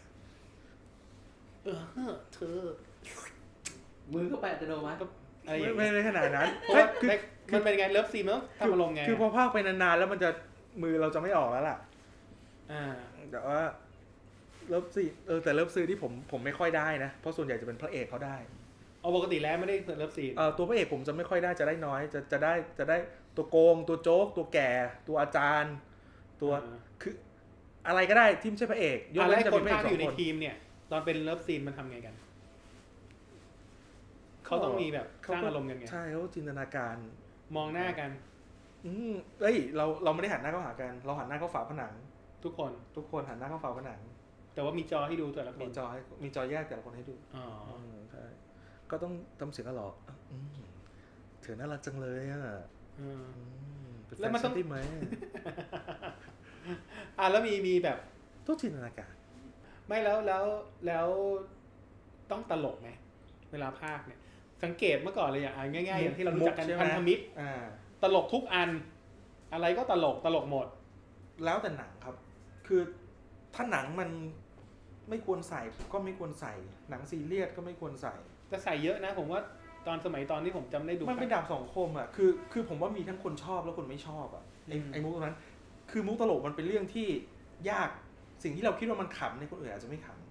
เออเธอมือเข้าไปอัตโนมัติไม่ไม่ไม่ขนาดนั้นเพราะว่ามันเป็นไงเลิฟซีนมั้งทำอารมณ์ไงคือพอพากไปนานๆแล้วมันจะมือเราจะไม่ออกแล้วล่ะอ่าแต่ว่าเลิฟซีเออแต่เลิฟซีที่ผมผมไม่ค่อยได้นะเพราะส่วนใหญ่จะเป็นพระเอกเขาได้เอาปกติแล้วไม่ได้เลิฟซีเออตัวพระเอกผมจะไม่ค่อยได้จะได้น้อยจะจะได้จะได้ตัวโกงตัวโจ๊กตัวแก่ตัวอาจารย์ตัวคืออะไรก็ได้ที่ไม่ใช่พระเอกยกเว้นจะเป็นพระเอกสองคนอยู่ในทีมเนี่ยตอนเป็นเลิฟซีนมันทำไงกันเขาต้องมีแบบสร้างอารมณ์กันไงใช่เขาจินตนาการมองหน้ากันอืมเอ้ยเราเราไม่ได้หันหน้าเข้าหากันเราหันหน้าเข้าฝาผนังทุกคนทุกคนหันหน้าเข้าฝาผนังแต่ว่ามีจอให้ดูแต่ละคนมีจอให้มีจอแยกแต่ละคนให้ดูอ๋อใช่ก็ต้องทำเสียงหล่อเธอน่ารักจังเลยอ่ะแล้วมันต้องได้ไหมอ่ะแล้วมีมีแบบต้องจินตนาการไม่แล้วแล้วแล้วต้องตลกไหมเวลาพากย์เนี่ยสังเกตเมื่อก่อนเลยอย่างง่ายๆอย่างที่เรารู้จักกันพันธมิตรตลกทุกอันอะไรก็ตลกตลกหมดแล้วแต่หนังครับคือถ้าหนังมันไม่ควรใส่ก็ไม่ควรใส่หนังซีเรียสก็ไม่ควรใส่แต่ใส่เยอะนะผมว่าตอนสมัยตอนที่ผมจำได้ดูมันเป็นดาบสองคมอ่ะคือคือผมว่ามีทั้งคนชอบและคนไม่ชอบอ่ะไอ้ไอ้มุกตรงนั้นคือมุกตลกมันเป็นเรื่องที่ยากสิ่งที่เราคิดว่ามันขำในคนอื่นอาจจะไม่ข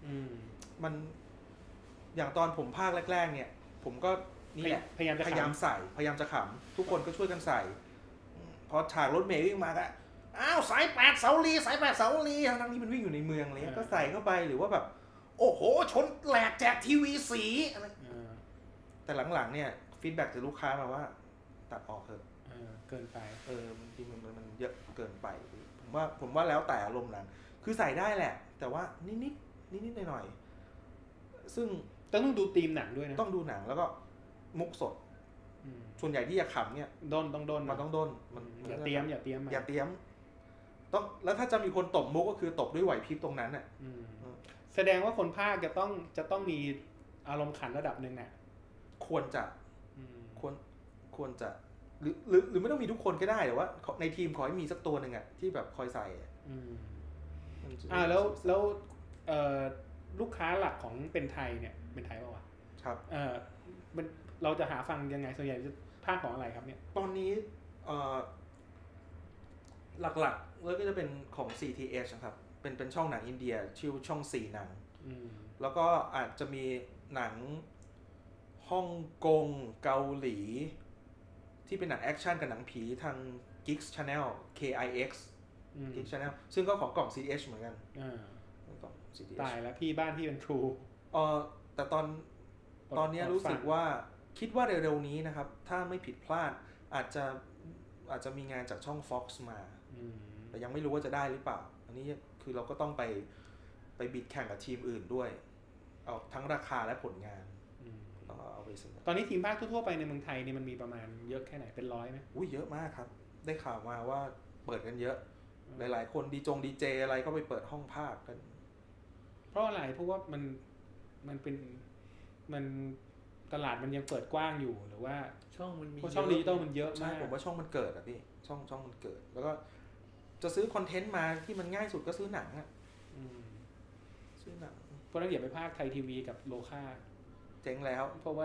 มันอย่างตอนผมภาคแรกๆเนี่ยผมก็นี่แหละพยายามจะพยายามใส่พยายามจะขำทุกคนก็ช่วยกันใส่พอฉากรถเมล์วิ่งมาก็อ้าวสายแปดเสาลีสายแปดเสาลีทั้งที่มันวิ่งอยู่ในเมืองอะไรเงี้ยก็ใส่เข้าไปหรือว่าแบบโอ้โหชนแหลกแจกทีวีสีอะไรแต่หลังๆเนี่ยฟีดแบ็กจากลูกค้ามาว่าตัดออกเถอะเกินไปเออบางทีมันมันเยอะเกินไปผมว่าผมว่าแล้วแต่อารมณ์นั้นคือใส่ได้แหละแต่ว่านิดนิดนิดนิดหน่อยๆซึ่งต้องดูธีมหนังด้วยนะต้องดูหนังแล้วก็มุกสดส่วนใหญ่ที่อยากขำเนี่ยด้นต้องด้นมันต้องด้นมันอย่าเตรียมอย่าเตรียมอย่าเตรียมต้องแล้วถ้าจะมีคนตบมุกก็คือตบด้วยไหวพริบตรงนั้นน่ะแสดงว่าคนภาคจะต้องจะต้องมีอารมณ์ขันระดับหนึ่งน่ะควรจะควรควรจะหรือหรือหรือไม่ต้องมีทุกคนก็ได้แต่ว่าในทีมขอให้มีสักตัวหนึ่งอ่ะที่แบบคอยใส่อ่าแล้วแล้วเอ่อลูกค้าหลักของเป็นไทยเนี่ยเป็นไทยป่าววะครับเอ่อมันเราจะหาฟังยังไงส่วนใหญ่จะภาคของอะไรครับเนี่ยตอนนี้เอ่อหลักๆแล้วก็จะเป็นของ ซี ที เอช นะครับเป็นเป็นช่องหนังอินเดียชื่อช่องสี่หนังแล้วก็อาจจะมีหนังฮ่องกงเกาหลีที่เป็นหนังแอคชั่นกับหนังผีทาง Geeks Channel เค ไอ เอ็กซ์ Geeks Channel ซึ่งก็ของกล่อง ซี เอช เหมือนกันกล่อง ซี ที เอช ตายแล้วพี่บ้านพี่เป็น True เออแต่ตอนตอนนี้รู้สึกว่าคิดว่าเร็วๆนี้นะครับถ้าไม่ผิดพลาดอาจจะอาจจะมีงานจากช่อง Fox มาแต่ยังไม่รู้ว่าจะได้หรือเปล่าอันนี้คือเราก็ต้องไปไปบิดแข่งกับทีมอื่นด้วยเอาทั้งราคาและผลงานเอาไปเสนอตอนนี้ทีมภาคทั่วๆไปในเมืองไทยเนี่ยมันมีประมาณเยอะแค่ไหนเป็นร้อยไหมอุ้ยเยอะมากครับได้ข่าวมาว่าเปิดกันเยอะหลายๆคนดีจงดีเจอะไรก็ไปเปิดห้องภาคกันเพราะอะไรเพราะว่ามันมันเป็นมันตลาดมันยังเปิดกว้างอยู่หรือว่าช่องมันมีช่องดิจิตอลมันเยอะมากผมว่าช่องมันเกิดอ่ะพี่ช่องช่องมันเกิดแล้วก็จะซื้อคอนเทนต์มาที่มันง่ายสุดก็ซื้อหนังอ่ะซื้อหนังเพราะนั้นอย่าไปภาคไทยทีวีกับโลค่าเจ๊งแล้วเพราะว่า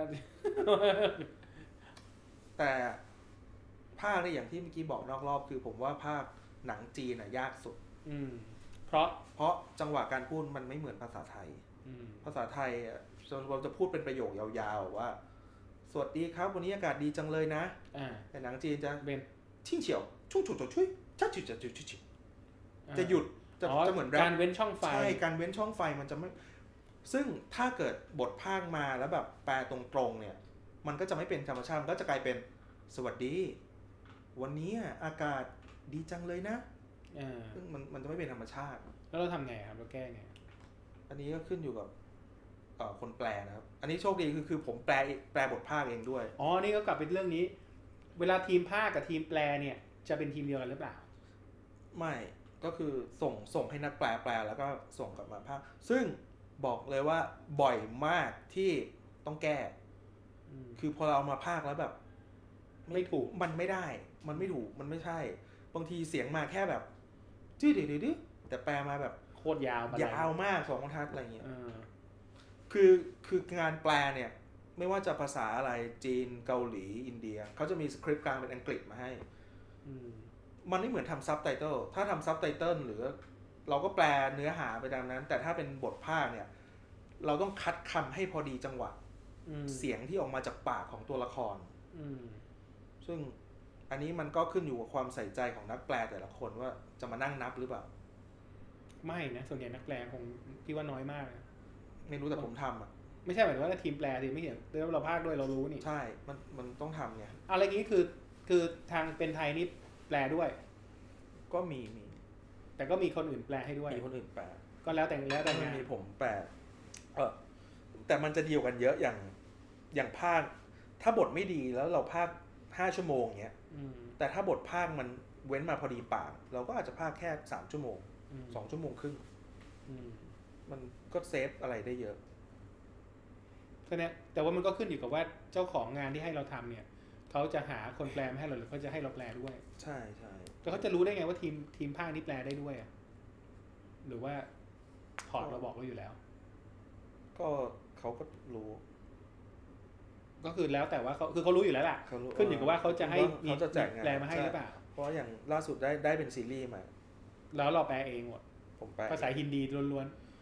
แต่ภาคเนี่ยอย่างที่เมื่อกี้บอกนอกรอบคือผมว่าภาคหนังจีนน่ะยากสุดเพราะเพราะจังหวะการพูดมันไม่เหมือนภาษาไทยภาษาไทยเราจะพูดเป็นประโยคยาวๆว่าสวัสดีครับวันนี้อากาศดีจังเลยนะแต่หนังจีนจะเป็นชิ่งเฉียวชุ่งฉุดฉุยชัดจุดจะจุดจุดจะหยุดจะจะเหมือนการเว้นช่องไฟใช่การเว้นช่องไฟมันจะไม่ซึ่งถ้าเกิดบทภาคมาแล้วแบบแปลตรงๆเนี่ยมันก็จะไม่เป็นธรรมชาติมันก็จะกลายเป็นสวัสดีวันนี้อากาศดีจังเลยนะซึ่งมันมันจะไม่เป็นธรรมชาติแล้วเราทำไงครับเราแก้ไงอันนี้ก็ขึ้นอยู่กับคนแปลนะครับอันนี้โชคดีคือคือผมแปลแปลบทภาคเองด้วยอ๋อนี่ก็กลับไปเรื่องนี้เวลาทีมภาคกับทีมแปลเนี่ยจะเป็นทีมเดียวกันหรือเปล่าไม่ก็คือส่งส่งให้นักแปลแปลแล้วก็ส่งกลับมาภาคซึ่งบอกเลยว่าบ่อยมากที่ต้องแก้คือพอเรามาภาคแล้วแบบไม่ถูกมันไม่ได้มันไม่ถูกมันไม่ใช่บางทีเสียงมาแค่แบบจื้อดื้อๆแต่แปลมาแบบโคตรยาวยาวมากสองบรรทัดอะไรเงี้ยคือคืองานแปลเนี่ยไม่ว่าจะภาษาอะไรจีนเกาหลีอินเดียเขาจะมีสคริปต์กลางเป็นอังกฤษมาให้มันไม่เหมือนทำซับไตเติลถ้าทำซับไตเติลหรือเราก็แปลเนื้อหาไปตามนั้นแต่ถ้าเป็นบทภาคเนี่ยเราต้องคัดคำให้พอดีจังหวะเสียงที่ออกมาจากปากของตัวละครซึ่งอันนี้มันก็ขึ้นอยู่กับความใส่ใจของนักแปลแต่ละคนว่าจะมานั่งนับหรือเปล่าไม่นะส่วนใหญ่นักแปลคงพี่ว่าน้อยมากไม่รู้แต่ผมทำอ่ะไม่ใช่หมายถึงว่าทีมแปลทีไม่เห็นแล้วเราภาคด้วยเรารู้นี่ใช่มันมันต้องทำไงอะไรนี้คือคือทางเป็นไทยนี่แปลด้วยก็มีมีแต่ก็มีคนอื่นแปลให้ด้วยมีคนอื่นแปลก็แล้วแต่แล้วแต่งานมีผมแปลเออแต่มันจะเดียวกันเยอะอย่างอย่างภาคถ้าบทไม่ดีแล้วเราภาคห้าชั่วโมงเงี้ยแต่ถ้าบทภาคมันเว้นมาพอดีปากเราก็อาจจะภาคแค่สามชั่วโมงสองชั่วโมงครึ่งมันก็เซฟอะไรได้เยอะแค่นี้แต่ว่ามันก็ขึ้นอยู่กับว่าเจ้าของงานที่ให้เราทำเนี่ยเขาจะหาคนแปลมาให้เราหรือเขาจะให้เราแปลด้วยใช่ใช่แต่เขาจะรู้ได้ไงว่าทีมทีมภาคนี้แปลได้ด้วยอ่ะหรือว่าพอร์ตเราบอกไว้อยู่แล้วก็เขาก็รู้ก็คือแล้วแต่ว่าเขาคือเขารู้อยู่แล้วแหละขึ้นอยู่กับว่าเขาจะให้มีแปลมาให้หรือเปล่าเพราะอย่างล่าสุดได้ได้เป็นซีรีส์มาแล้วเราแปลเองหมดผมแปลภาษาฮินดีล้วนๆ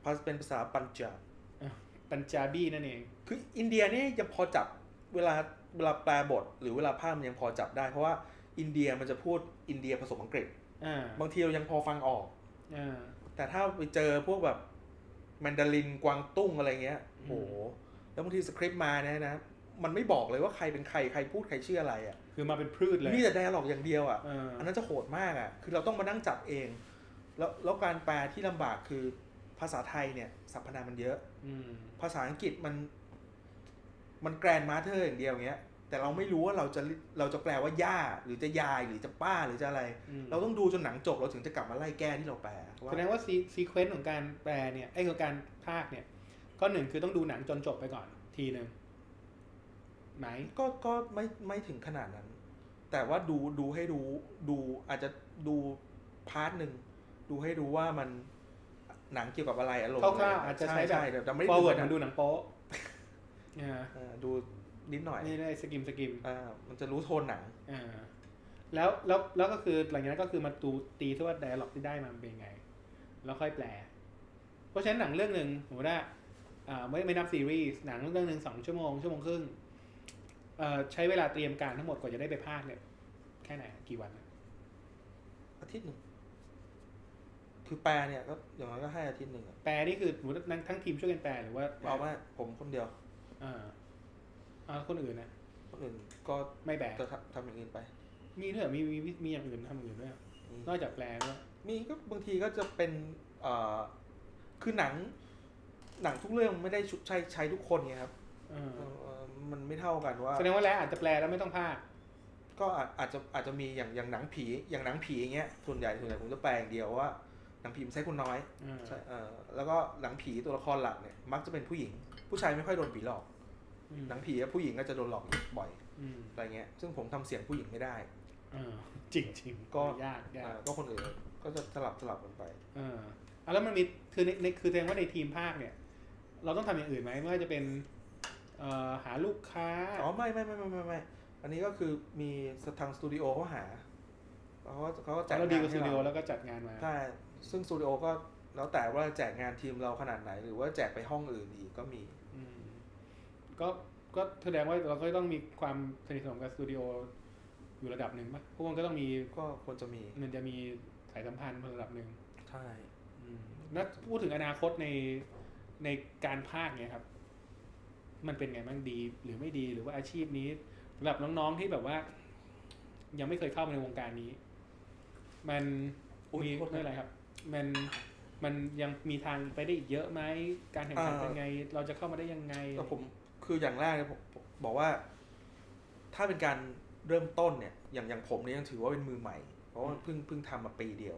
เป็นภาษาปัญจาบปัญจาบีนั่นเองคืออินเดียนี่ยังพอจับเวลาเวลาแปลบทหรือเวลาภาคมันยังพอจับได้เพราะว่าอินเดียมันจะพูดอินเดียผสมอังกฤษบางทีเรายังพอฟังออกแต่ถ้าไปเจอพวกแบบแมนดารินกวางตุ้งอะไรเงี้ยโหแล้วบางทีสคริปต์มาเนี่ยนะมันไม่บอกเลยว่าใครเป็นใครใครพูดใครชื่ออะไรอ่ะคือมาเป็นพืชเลยมีแต่ไดอะล็อกอย่างเดียวอ่ะอันนั้นจะโหดมากอ่ะคือเราต้องมานั่งจับเองแล้วแล้วการแปลที่ลำบากคือภาษาไทยเนี่ยสรรพนามมันเยอะภาษาอังกฤษมันมันแกรนด์มาเธอร์อย่างเดียวอย่างเงี้ยแต่เราไม่รู้ว่าเราจะเราจะแปลว่าย่าหรือจะยายหรือจะป้าหรือจะอะไรเราต้องดูจนหนังจบเราถึงจะกลับมาไล่แก้ที่เราแปลแสดงว่าซีเควนซ์ของการแปลเนี่ยไอ้ของการพากย์เนี่ยข้อหนึ่งคือต้องดูหนังจนจบไปก่อนทีนึงไหมก็ก็ไม่ไม่ถึงขนาดนั้นแต่ว่าดูดูให้รู้ดูอาจจะดูพาร์ทหนึ่งดูให้รู้ว่ามันหนังเกี่ยวกับอะไรอารมณ์คร่าวๆอาจจะใช้แบบ forward มันดูหนังโป๊ะดูนิดหน่อยนี่ได้สกิมสกิมอ่ามันจะรู้โทนหนังอ่าแล้วแล้วแล้วก็คือหลังจากนั้นก็คือมาดูตีที่ว่าไดอะล็อกที่ได้มาเป็นยังไงแล้วค่อยแปลเพราะฉะนั้นหนังเรื่องนึงสมมุติว่าอ่าไม่ไม่นับซีรีส์หนังเรื่องนึงสองชั่วโมงชั่วโมงครึ่งเอ่อใช้เวลาเตรียมการทั้งหมดกว่าจะได้ไปพากย์เนี่ยแค่ไหนกี่วันอาทิตย์นึงคือแปลเนี่ยก็อย่างน้อยก็ให้อาทิตย์นึงแปลนี่คือสมมุติทั้งทีมช่วยกันแปลหรือว่าเอาว่าผมคนเดียวอ่าอ่าคนอื่นนะคนอื่นก็ไม่แปลจะทำอย่างอื่นไปมีด้วยมีมีมีอย่างอื่นทำอย่างอื่นด้วยนอกจากแปลด้วยมีก็บางทีก็จะเป็นเอ่อคือหนังหนังทุกเรื่องไม่ได้ใช้ใช้ทุกคนไงครับมันไม่เท่ากันว่าแสดงว่าแล้วอาจจะแปลแล้วไม่ต้องพากย์ก็อาจจะอาจจะมีอย่างอย่างหนังผีอย่างหนังผีอย่างเงี้ยส่วนใหญ่ส่วนใหญ่ผมจะแปลอย่างเดียวว่าหนังผีมันใช้คนน้อยใช่เออแล้วก็หนังผีตัวละครหลักเนี่ยมักจะเป็นผู้หญิงผู้ชายไม่ค่อยโดนผีหลอกหนังผีผู้หญิงก็จะโดนหลอกบ่อยอะไรเงี้ยซึ่งผมทำเสียงผู้หญิงไม่ได้จริงจริงก็ยากยากก็คนอื่นก็จะสลับสลับกันไปเออแล้วมันมีคือในในคือแสดงว่าในทีมภาคเนี่ยเราต้องทำอย่างอื่นไหมไม่ว่าจะเป็นหาลูกค้าอ๋อไม่ไม่ไม่ไม่ไม่ไม่อันนี้ก็คือมีทางสตูดิโอเขาหาเขาเขาก็จัดงานเราดีกับสตูดิโอแล้วก็จัดงานมาใช่ซึ่งสตูดิโอก็แล้วแต่ว่าแจกงานทีมเราขนาดไหนหรือว่าแจกไปห้องอื่นอีกก็มีก็ก็แสดงว่าเราก็ต้องมีความสนิทสนมกับสตูดิโออยู่ระดับหนึ่งป่ะพวกมันก็ต้องมีก็ควรจะมีมันจะมีสายสัมพันธ์ระดับหนึ่งใช่แล้วพูดถึงอนาคตในในการพากย์เนี่ยครับมันเป็นไงบ้างดีหรือไม่ดีหรือว่าอาชีพนี้สำหรับน้องๆที่แบบว่ายังไม่เคยเข้ามาในวงการนี้มันมีอะไรครับมันมันยังมีทางไปได้อีกเยอะไหมการแข่งขันเป็นไงเราจะเข้ามาได้ยังไงก็ผมคืออย่างแรกผมบอกว่าถ้าเป็นการเริ่มต้นเนี่ยอย่างอย่างผมเนี่ยยังถือว่าเป็นมือใหม่เพราะว่าเพิ่งเพิ่งทำมาปีเดียว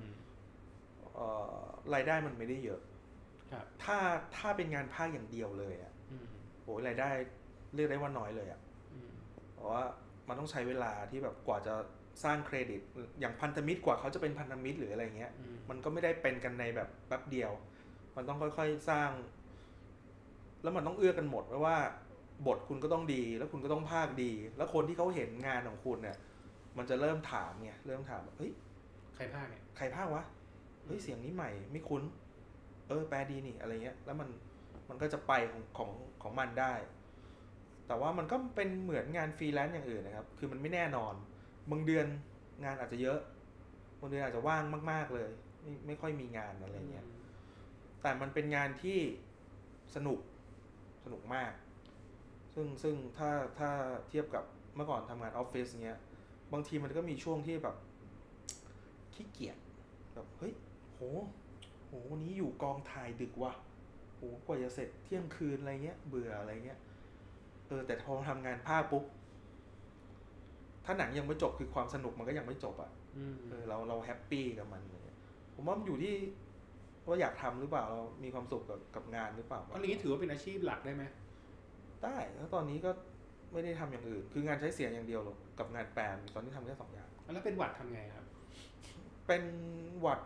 รายได้มันไม่ได้เยอะถ้าถ้าเป็นงานภาคอย่างเดียวเลยอ่ะโหรายได้เรียกได้ว่าน้อยเลยอ่ะเพราะว่ามันต้องใช้เวลาที่แบบกว่าจะสร้างเครดิตอย่างพันธมิตรกว่าเขาจะเป็นพันธมิตรหรืออะไรเงี้ยมันก็ไม่ได้เป็นกันในแบบแป๊บเดียวมันต้องค่อยๆสร้างแล้วมันต้องเอื้อกันหมดเพราะว่าบทคุณก็ต้องดีแล้วคุณก็ต้องพากย์ดีแล้วคนที่เขาเห็นงานของคุณเนี่ยมันจะเริ่มถามไงเริ่มถามเฮ้ยใครพากย์เนี่ยใครพากย์วะเฮ้ยเสียงนี้ใหม่ไม่คุ้นเออแปลดีนี่อะไรเงี้ยแล้วมันมันก็จะไปของของของมันได้แต่ว่ามันก็เป็นเหมือนงานฟรีแลนซ์อย่างอื่นนะครับคือมันไม่แน่นอนบางเดือนงานอาจจะเยอะบางเดือนอาจจะว่างมากๆเลยไม่ไม่ค่อยมีงานอะไรเงี้ยแต่มันเป็นงานที่สนุกสนุกมากซึ่งซึ่งถ้าถ้าเทียบกับเมื่อก่อนทำงานออฟฟิศเงี้ยบางทีมันก็มีช่วงที่แบบขี้เกียจแบบเฮ้ยโหโหวันนี้อยู่กองถ่ายดึกว่ะโหกว่าจะเสร็จเที่ยงคืนอะไรเงี้ยเบื่ออะไรเงี้ยเออแต่พอทำงานภาคปุ๊บถ้าหนังยังไม่จบคือความสนุกมันก็ยังไม่จบอ่ะเออเราเราแฮปปี้กับมันผมว่ามันอยู่ที่ว่าอยากทำหรือเปล่าเรามีความสุขกับกับงานหรือเปล่าอันนี้ถือว่าเป็นอาชีพหลักได้ไหมได้แล้วตอนนี้ก็ไม่ได้ทำอย่างอื่นคืองานใช้เสียงอย่างเดียวหรอกกับงานแปลตอนนี้ทำแค่สองอย่างแล้วเป็นหวัดทำไงครับเป็นหวัด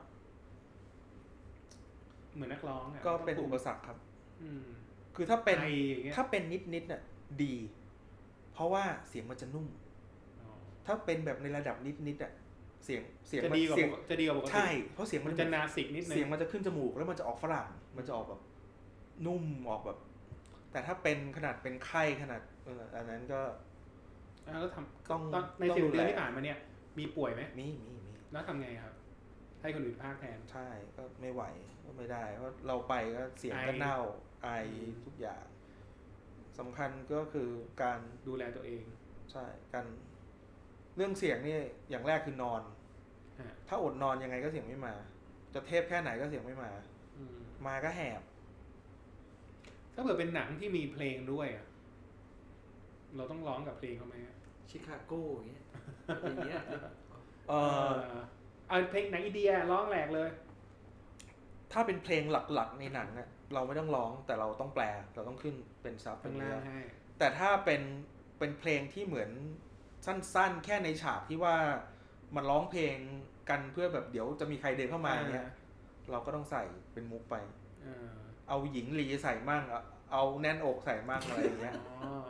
เหมือนนักร้องก็เป็นอุปสรรคครับคือถ้าเป็นถ้าเป็นนิดนิดน่ะดีเพราะว่าเสียงมันจะนุ่มถ้าเป็นแบบในระดับนิดนิดอ่ะเสียงเสียงจะมันดีกว่าเสียงจะดีกว่าปกติใช่เพราะเสียงมันจะนาสิกนิดนึงเสียงมันจะขึ้นจมูกแล้วมันจะออกฝรั่งมันจะออกแบบนุ่มออกแบบแต่ถ้าเป็นขนาดเป็นไข้ขนาดอันนั้นก็แล้วทำต้องในสิบเดือนที่ผ่านมาเนี่ยมีป่วยไหมมีมีมีแล้วทำไงครับให้คนอื่นพากแทนใช่ก็ไม่ไหวก็ไม่ได้เพราะเราไปก็เสียงก็เน่าไอทุกอย่างสำคัญก็คือการดูแลตัวเองใช่การเรื่องเสียงนี่อย่างแรกคือนอนถ้าอดนอนยังไงก็เสียงไม่มาจะเทพแค่ไหนก็เสียงไม่มามาก็แหบถ้าเกิดเป็นหนังที่มีเพลงด้วยอ่ะเราต้องร้องกับเพลงเขาไหมชิคาโก้อย่างเงี้ยอย่างเงี้ยเออเอาเพลงหนังอินเดียร้องแหลกเลยถ้าเป็นเพลงหลักๆในหนังเนี่ยเราไม่ต้องร้องแต่เราต้องแปลเราต้องขึ้นเป็นซับเป็นเนื้อแต่ถ้าเป็นเป็นเพลงที่เหมือนสั้นๆแค่ในฉากที่ว่ามันร้องเพลงกันเพื่อแบบเดี๋ยวจะมีใครเดินเข้ามาเนี่ยเราก็ต้องใส่เป็นมุกไปเอาหญิงลีใส่มั่งเอาแน่นอกใส่มั่งอะไรอย่างเงี้ย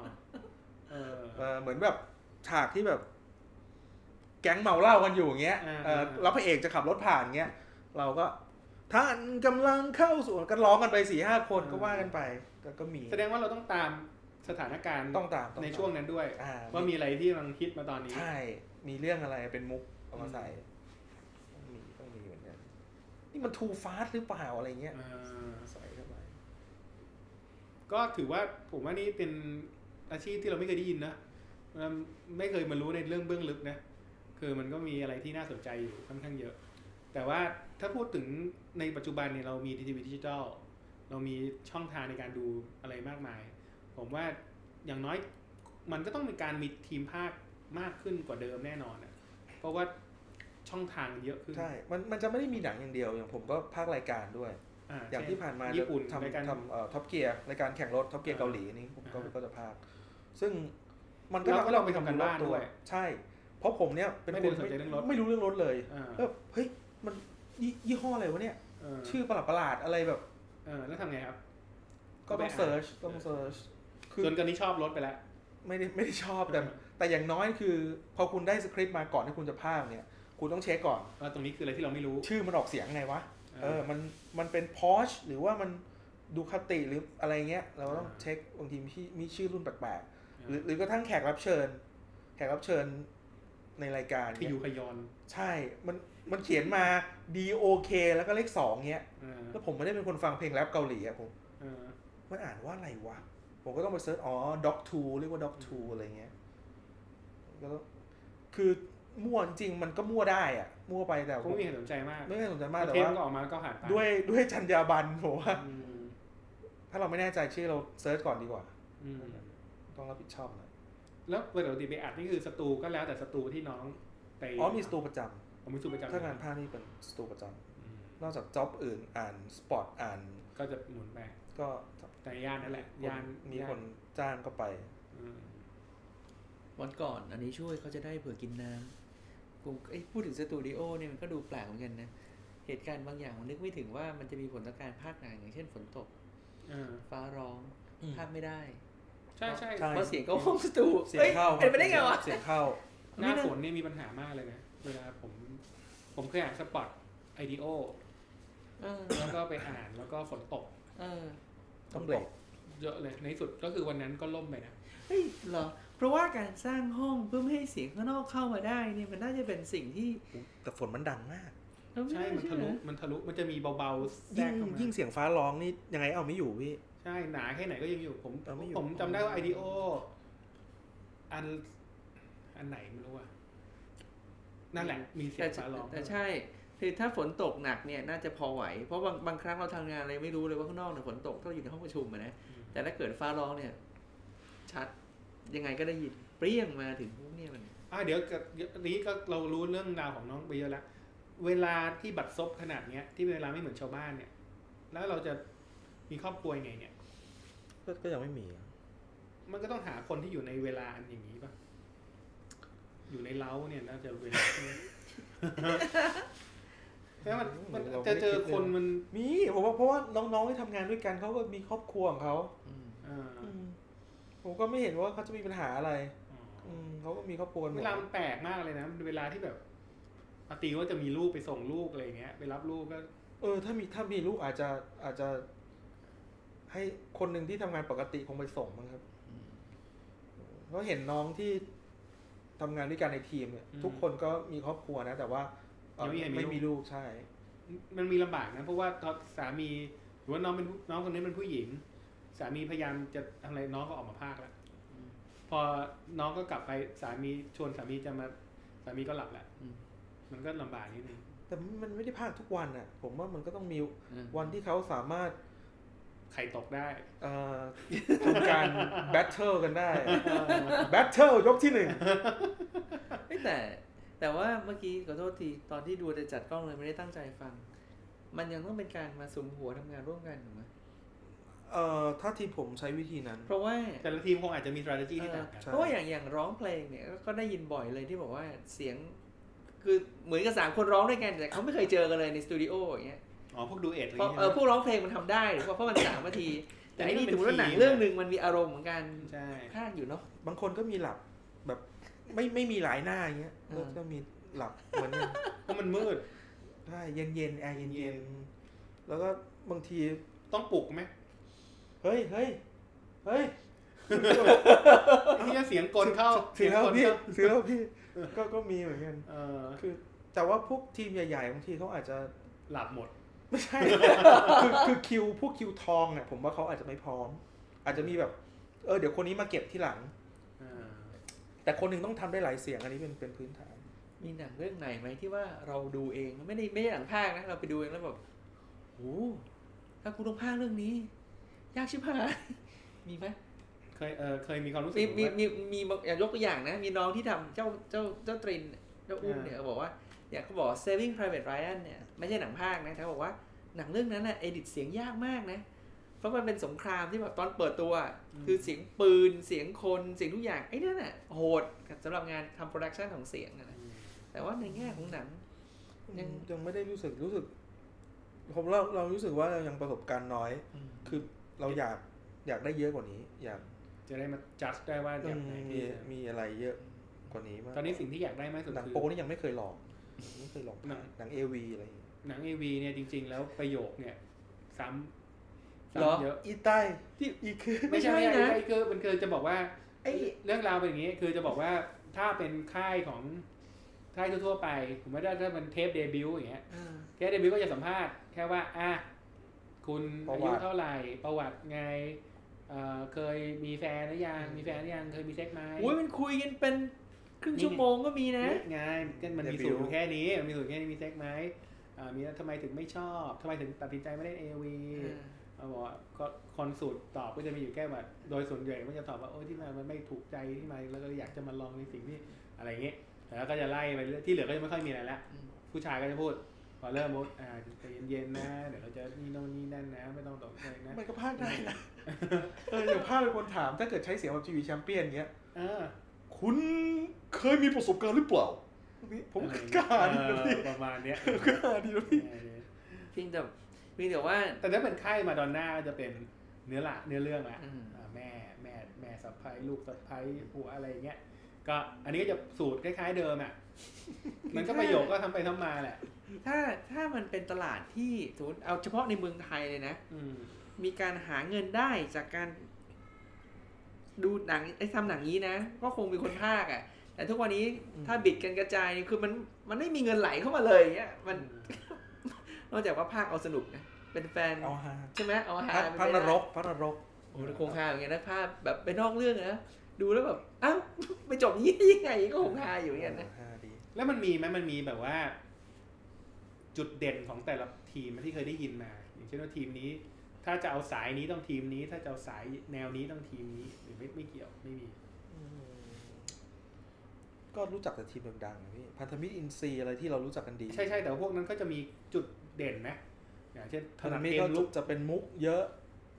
เหมือนแบบฉากที่แบบแก๊งเมาเหล้ากันอยู่อย่างเงี้ยแล้วพระเอกจะขับรถผ่านเงี้ยเราก็ท่านกำลังเข้าสู่กันร้องกันไปสี่ห้าคนก็ว่ากันไปก็มีแสดงว่าเราต้องตามสถานการณ์ต้องตามในช่วงนั้นด้วยว่ามีอะไรที่กำลังฮิตมาตอนนี้ใช่มีเรื่องอะไรเป็นมุกเอามาใส่ต้องมีต้องมีเหมือนกันนี่มัน too fast หรือเปล่าอะไรเงี้ยใส่เข้าไปก็ถือว่าผมว่านี่เป็นอาชีพที่เราไม่เคยได้ยินนะไม่เคยมารู้ในเรื่องเบื้องลึกนะคือมันก็มีอะไรที่น่าสนใจอยู่ค่อนข้างเยอะแต่ว่าถ้าพูดถึงในปัจจุบันเนี่ยเรามีทีวีดิจิทัลเรามีช่องทางในการดูอะไรมากมายผมว่าอย่างน้อยมันก็ต้องมีการมีทีมภาคมากขึ้นกว่าเดิมแน่นอนนะเพราะว่าช่องทางเยอะขึ้นใช่มันมันจะไม่ได้มีหนังอย่างเดียวอย่างผมก็ภาครายการด้วย อ, อย่างที่ผ่านมาญี่ปุ่นทำทำเอ่อท็อปเกียร์รายการแข่งรถท็อปเกียร์เกาหลีนี่ผมก็ก็จะภาคซึ่งมันก็ทำให้เราไปทำกันบ้านด้วยใช่เพราะผมเนี่ยเป็นคนไม่รู้เรื่องรถเลยแล้วเฮ้ยมันยี่ห้ออะไรวะเนี่ยชื่อประหลาดประหลาดอะไรแบบแล้วทำไงครับก็ต้องเซิร์ชต้องเซิร์ชจนตอนนี้ชอบรถไปแล้วไม่ได้ไม่ได้ชอบแต่แต่อย่างน้อยคือพอคุณได้สคริปต์มาก่อนที่คุณจะพากย์เนี่ยคุณต้องเช็คก่อนว่าตรงนี้คืออะไรที่เราไม่รู้ชื่อมันออกเสียงไงวะเออมันมันเป็น Porsche หรือว่ามันดูคาติหรืออะไรเงี้ยเราต้องเช็คบางทีมีมีชื่อรุ่นแปลกๆหรือหรือกระทั่งแขกรับเชิญแขกรับเชิญในรายการขยูขยอนใช่มันมันเขียนมา ดี โอ เค แล้วก็เลขสองเงี้ยแล้วผมไม่ได้เป็นคนฟังเพลงแรปเกาหลีอ่ะผมมันอ่านว่าอะไรวะผมก็ต้องไปเซิร์ชอ๋อ ด็อก ทู เรียกว่า ด็อก ทู อะไรเงี้ยก็คือมั่วจริงมันก็มั่วได้อ่ะมั่วไปแต่ผมไม่สนใจมากไม่สนใจมากแต่ว่าออกมาก็ผ่านไปด้วยด้วยจรรยาบรรณผมว่าถ้าเราไม่แน่ใจชื่อเราเซิร์ชก่อนดีกว่าต้องรับผิดชอบหน่อยแล้วปกติไปอัดนี่คือสตูก็แล้วแต่สตูที่น้องไปอ๋อมีสตูประจำอ๋อมีสตูประจำถ้างานภาคนี่เป็นสตูประจำนอกจากจ็อบอื่นอ่านสปอร์ตอ่านก็จะหมุนไปก็แต่ย่านนั่นแหละย่านมีคนจ้างก็ไปวันก่อนอันนี้ช่วยเขาจะได้เผื่อกินน้ำกูไอ้พูดถึงสตูดิโอเนี่ยมันก็ดูแปลกเหมือนกันนะเหตุการณ์บางอย่างมันนึกไม่ถึงว่ามันจะมีผลต่อการพากย์หนังอย่างเช่นฝนตกฟ้าร้องพากย์ไม่ได้ใช่ใช่เพราะเสียงก็ห้องสตูเสียงเข้าเป็นไปได้ไงวะเสียงเข้าหน้าฝนนี่มีปัญหามากเลยนะเวลาผมผมเคยอ่านสปอตไอดีโอแล้วก็ไปอ่านแล้วก็ฝนตกต้องเบรกเยอะเลยในสุดก็คือวันนั้นก็ล่มไปนะเฮ้ยเหรอเพราะว่าการสร้างห้องเพื่อไม่ให้เสียงข้างนอกเข้ามาได้เนี่ยมันน่าจะเป็นสิ่งที่แต่ฝนมันดังมากใช่มันทะลุมันทะลุมันจะมีเบาๆแทรกเข้ามายิ่งเสียงฟ้าร้องนี่ยังไงเอาไม่อยู่พี่ใช่หนาแค่ไหนก็ยังอยู่ผมผมจำได้ว่าไอดีโออันอันไหนไม่รู้อ่ะนั่นแหละมีเสียงฟ้าร้องแต่ใช่คือถ้าฝนตกหนักเนี่ยน่าจะพอไหวเพราะบางบางครั้งเราทำงานอะไรไม่รู้เลยว่าข้างนอกเนี่ยฝนตกถ้าเราอยู่ในห้องประชุมนะแต่ถ้าเกิดฟ้าร้องเนี่ยชัดยังไงก็ได้ยินเปรี้ยงมาถึงพวกนี้มันอ่ะเดี๋ยวนี้ก็เรารู้เรื่องราวของน้องไปเยอะแล้วเวลาที่บัดซบขนาดเนี้ยที่เวลาไม่เหมือนชาวบ้านเนี่ยแล้วเราจะมีครอบครัวยังไงเนี่ยก็ยังไม่มีมันก็ต้องหาคนที่อยู่ในเวลาอันอย่างนี้ป่ะอยู่ในเล้าเนี่ยน่าจะเวลาแล้วมันมันจะเจอคนมันมีผมว่าเพราะว่าน้องๆที่ทำงานด้วยกันเขาก็มีครอบครัวของเขาผมก็ไม่เห็นว่าเขาจะมีปัญหาอะไรเขาก็มีครอบครัวเวลามันแปลกมากเลยนะเวลาที่แบบปกติว่าจะมีลูกไปส่งลูกอะไรเงี้ยไปรับลูกก็เออถ้ามีถ้ามีลูกอาจจะอาจจะให้คนหนึ่งที่ทำงานปกติคงไปส่งมั้งครับเพราะเห็นน้องที่ทำงานด้วยกันในทีมเนี่ยทุกคนก็มีครอบครัวนะแต่ว่าไม่มีลูกใช่มันมีลำบากนะเพราะว่าสามีหรือว่าน้องเป็นน้องคนนี้เป็นผู้หญิงสามีพยายามจะทำอะไรน้องก็ออกมาพากแล้วพอน้องก็กลับไปสามีชวนสามีจะมาสามีก็หลับแหละมันก็ลำบากนิดนึงแต่มันไม่ได้พากทุกวันน่ะผมว่ามันก็ต้องมีวันที่เขาสามารถไข่ตกได้ทำการแบทเทิลกันได้แบทเทิลยกที่หนึ่งแต่แต่ว่าเมื่อกี้ขอโทษทีตอนที่ดูแต่จัดกล้องเลยไม่ได้ตั้งใจฟังมันยังต้องเป็นการมาสุมหัวทำงานร่วมกันถูกไหมเอ่อถ้าทีมผมใช้วิธีนั้นเพราะว่าแต่ละทีมคงอาจจะมี strategy ที่ต่างกันเพราะว่าอย่างอย่างร้องเพลงเนี่ยก็ได้ยินบ่อยเลยที่บอกว่าเสียงคือเหมือนกับสามคนร้องด้วยกันแต่เขาไม่เคยเจอกันเลยในสตูดิโออย่างเงี้ยอ๋อพวกดูเอ็ดอะไรเงี้ยเออพวกร้องเพลงมันทำได้เพราะมันสามนาทีแต่ไอ้นี่ถือว่าหนังเรื่องนึงมันมีอารมณ์เหมือนกันใช่พากอยู่เนาะบางคนก็มีหลับแบบไม่ไม่มีหลายหน้าอย่างเงี้ยก็มีหลับเหมือนกันเพราะมันมืดใช่เย็นๆแอร์เย็นๆแล้วก็บางทีต้องปลุกไหมเฮ้ยเฮ้ยเฮ้ยนี่เสียงกลเข้าเสียงแล้วพี่เสียงแล้วพี่ก็ก็มีเหมือนกันคือแต่ว่าพวกทีมใหญ่ๆบางทีเขาอาจจะหลับหมดไม่ใช่คือคือคิวพวกคิวทองเนี่ยผมว่าเขาอาจจะไม่พร้อมอาจจะมีแบบเออเดี๋ยวคนนี้มาเก็บที่หลังแต่คนหนึ่งต้องทำได้หลายเสียงอันนี้เป็นเป็นพื้นฐานมีหนังเรื่องไหนไหมที่ว่าเราดูเองไม่ได้ไม่ได้หนังภาคนะเราไปดูเองแล้วแบบโอ้ถ้ากูต้องภาคเรื่องนี้ยากชิบหายมีไหมเคยเออเคยมีความรู้สึกมีมีมีมีอย่างยกตัวอย่างนะมีน้องที่ทำเจ้าเจ้าเจ้าตรินเจ้าอุ้มเนี่ยเขาบอกว่าเนี่ยเขาบอก Saving Private Ryan เนี่ยไม่ใช่หนังภาคนะเขาบอกว่าหนังเรื่องนั้นน่ะเอดิตเสียงยากมากนะเพราะมันเป็นสงครามที่แบบตอนเปิดตัวคือเสียงปืนเสียงคนเสียงทุกอย่างไอ้นั่นน่ะโหดสำหรับงานทำโปรดักชันของเสียงนะแต่ว่าในแง่ของหนังยังยังไม่ได้รู้สึกรู้สึกผมเราเรารู้สึกว่าเรายังประสบการณ์น้อยคือเราอยากอยากได้เยอะกว่านี้อยากจะได้มาจัดได้ว่าอยากมีมีอะไรเยอะกว่านี้มากตอนนี้สิ่งที่อยากได้มากสุดหนังโป๊นี่ยังไม่เคยลองไม่เคยลองหนัง เอ วี อะไรหนัง เอ วี เนี่ยจริงๆแล้วประโยคเนี่ยซ้ำซ้ำเยอะอีใต้ที่อีคือไม่ใช่นะคือมันคือจะบอกว่าไอ้เรื่องราวเป็นอย่างนี้คือจะบอกว่าถ้าเป็นค่ายของค่ายทั่วๆไปผมไม่ได้ถ้ามันเทปเดบิวต์อย่างเงี้ยเทปเดบิวต์ก็จะสัมภาษณ์แค่ว่าอ่ะคุณอายุเท่าไหร่ประวัติไงเคยมีแฟนหรือยังมีแฟนหรือยังเคยมีเซ็กไหมอุ้ยมันคุยกันเป็นครึ่งชั่วโมงก็มีนะไงก็มันมีสูตรแค่นี้มันมีสูตรแค่นี้มีเซ็กไหมมีทำไมถึงไม่ชอบทำไมถึงตัดสินใจไม่เล่น เอ วี เขาบอกว่าคนสูตรตอบก็จะมีอยู่แค่ว่าโดยส่วนใหญ่มันจะตอบว่าโอ้ที่มามันไม่ถูกใจที่มาแล้วก็อยากจะมาลองในสิ่งที่อะไรเงี้ยแล้วก็จะไล่ไปที่เหลือก็จะไม่ค่อยมีอะไรละผู้ชายก็จะพูดพอเริ่มมุดอ่าใจเย็นๆนะเดี๋ยวเราจะนี่โน่นนี่นั่นนะไม่ต้องตกใจนะมันก็พากได้นะเอออย่างพากเป็นคนถามถ้าเกิดใช้เสียงแบบทีวีแชมเปี้ยนเงี้ยคุณเคยมีประสบการณ์หรือเปล่าผมกล้าดีนะพี่ประมาณเนี้ยกล้าดีนะพี่เพียงแต่เพียงแต่ว่าแต่ถ้าเป็นค่ายมาดอนน่าจะเป็นเนื้อละเนื้อเรื่องละแม่แม่แม่สะใภ้ลูกสะใภ้ผัวอะไรเงี้ยก็อันนี้ก็จะสูตรคล้ายๆเดิมอ่ะมันก็ประโยคก็ทำไปทำมาแหละถ้าถ้ามันเป็นตลาดที่สมมติเอาเฉพาะในเมืองไทยเลยนะมีการหาเงินได้จากการดูหนังไอ้ทำหนังนี้นะก็คงมีคนภาคอ่ะแต่ทุกวันนี้ถ้าบิดกันกระจายคือมันมันไม่มีเงินไหลเข้ามาเลยเงี้ยมันนอกจากว่าภาคเอาสนุกนะเป็นแฟนใช่ไหมเอาฮาพระนรกพระนรกโอ้คงฮาอย่างเงี้ยนะภาพแบบไปนอกเรื่องนะดูแล้วแบบอ้าวไปจบยี่ยังไงก็คงฮาอยู่อย่างเงี้ยนะแล้วมันมีไหมมันมีแบบว่าจุดเด่นของแต่ละทีมที่เคยได้ยินมาอย่างเช่นว่าทีมนี้ถ้าจะเอาสายนี้ต้องทีมนี้ถ้าจะเอาสายแนวนี้ต้องทีมนี้หรือไม่ไม่เกี่ยวไม่มีก็รู้จักแต่ทีมดังๆพี่พันธมิตรอินซีอะไรที่เรารู้จักกันดีใช่ใช่แต่พวกนั้นก็จะมีจุดเด่นนะอย่างเช่นพันธมิตรก็จะเป็นมุกเยอะ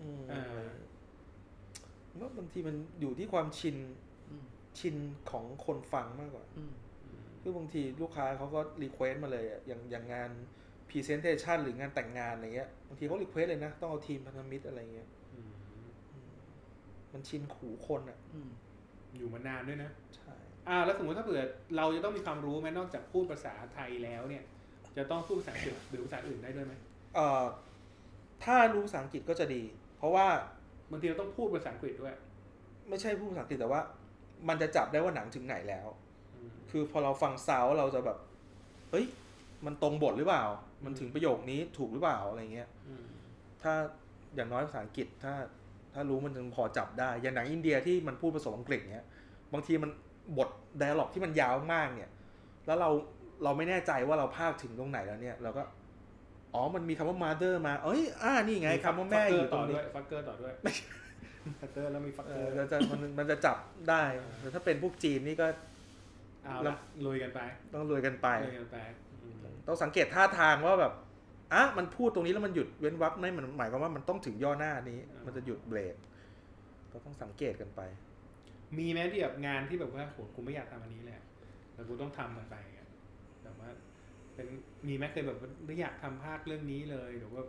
ว่าบางทีมันอยู่ที่ความชินชินของคนฟังมากกว่าคือบางทีลูกค้าเขาก็รีเควสมาเลยอ่ะอย่างอย่างงานพรีเซนเทชันหรืองานแต่งงานอะไรเงี้ยบางทีเขารีเควสเลยนะต้องเอาทีมพันธมิตรอะไรเงี้ยมันชินขู่คนอ่ะอยู่มานานด้วยนะใช่อ่าแล้วสมมติถ้าเผื่อเราจะต้องมีความรู้ไหมนอกจากพูดภาษาไทยแล้วเนี่ยจะต้องพูดภาษาอังกฤษหรือภาษาอื่นได้ด้วยไหมเอ่อถ้ารู้ภาษาอังกฤษก็จะดีเพราะว่าบางทีเราต้องพูดภาษาอังกฤษด้วยไม่ใช่พูดภาษาอังกฤษแต่ว่ามันจะจับได้ว่าหนังถึงไหนแล้วคือพอเราฟังซาวด์เราจะแบบเฮ้ยมันตรงบทหรือเปล่ามันถึงประโยคนี้ถูกหรือเปล่าอะไรเงี้ยถ้าอย่างน้อยภาษาอังกฤษถ้าถ้ารู้มันจะพอจับได้อย่างหนังอินเดียที่มันพูดผสมอังกฤษเงี้ยบางทีมันบทไดอะล็อกที่มันยาวมากเนี่ยแล้วเราเราไม่แน่ใจว่าเราพากถึงตรงไหนแล้วเนี่ยเราก็อ๋อมันมีคำว่า mother มาเอ้ยอ่านี่ไงคำว่าแม่อยู่ตรงนี้ฟักเกอร์ต่อด้วยฟักเกอร์แล้วมีฟักเกอร์แล้วจะมันมันจะจับได้แต่ถ้าเป็นพวกจีนนี่ก็เอาละลุยกันไปต้องลุยกันไปลุยกันไปต้องสังเกตท่าทางว่าแบบอ่ะมันพูดตรงนี้แล้วมันหยุดเว้นวรรคไม่มันหมายความว่ามันต้องถึงย่อหน้านี้มันจะหยุดเบรกก็ต้องสังเกตกันไปมีแม้ที่แบบงานที่แบบว่าโหกูไม่อยากทำอันนี้เลยแต่กูต้องทำมันไปแบบว่าเป็นมีแม้เคยแบบไม่อยากทำภาคเรื่องนี้เลยหรือว่า